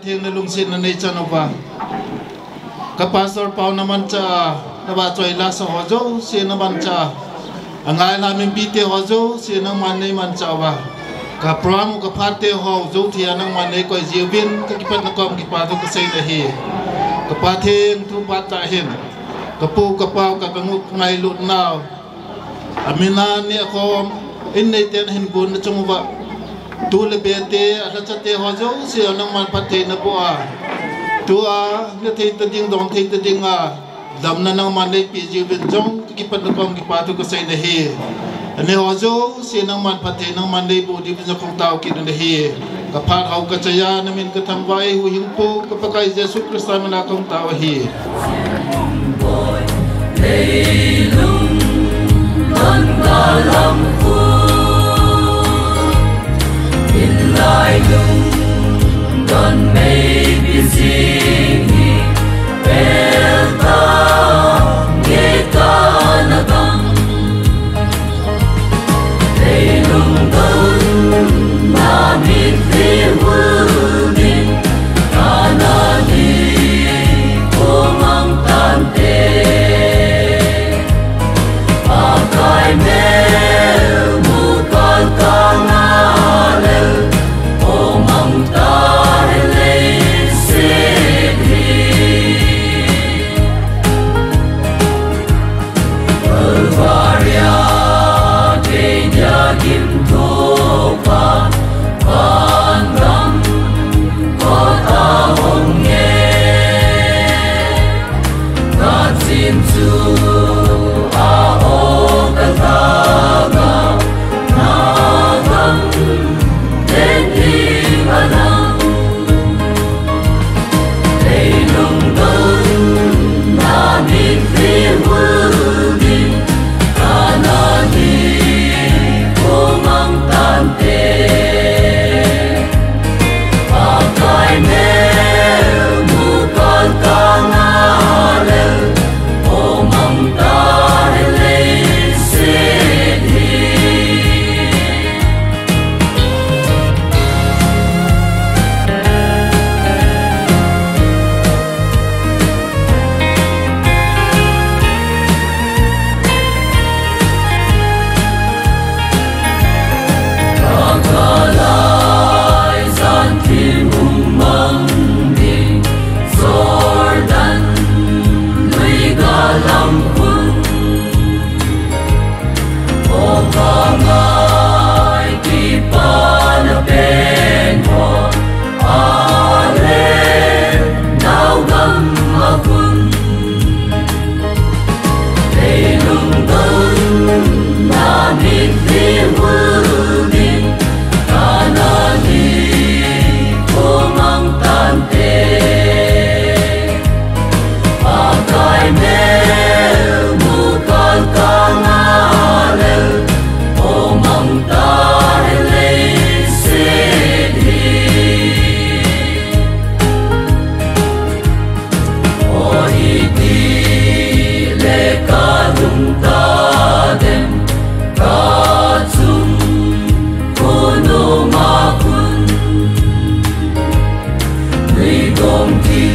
[SPEAKER 16] pathiang na lungsin na nay chanova ka pastor pau naman cha na ba choi la so hojo si naman cha angai namin bite hojo si nang manay man cha wa ka pram ka phate ho jo thia nang manay ko jiwin ka kipat na kom ki pa to ka sei na hi ka pathiang tu pat ta hin ka pu ka pau ka ngut ngai lut naw amina ni ko in nei ten hin gun na chungwa tu le bete ala chate hojo si nang man pathe na bo a tua ne thei ta ding dong thei ta ding a dam na nang man le pi ji bin jong ki pat kom ki pa tu ko sei na hi ne hojo si nang man pathe nang man le bu di bin kong tao ki na hi ka phat au ka chaya na min ka tham vai hu hing pu ka pakai jesu krista mana kong tao hi
[SPEAKER 1] Hey lung don ga lam khu in lai lung don may be singing bel ta nghe ta na bang hey lung don na min fi hu din ana ni ko mang tan te akai mel mu kan ka na le o mang ta le se hi Alvaria de ya kim to pa pan ram ko ta hong ye ka chin chu a o ka ta ga na gam den hi anang hey lung don na min fi hu din ana ni ko mang tan te akai mel mu kan ka na le o mang ta le se hi Akalai san kim hung mang ding Jordan lui ga lam hun o ka ngai ki pa na pen ho ale nau gam ma kun hey lung don na min fi hu din ana ni ko mang tan te akai mel mu kan ka na le o mang ta le se hi o hi ti le ka lung ta dem ka chung kono ma kun Ri gom ki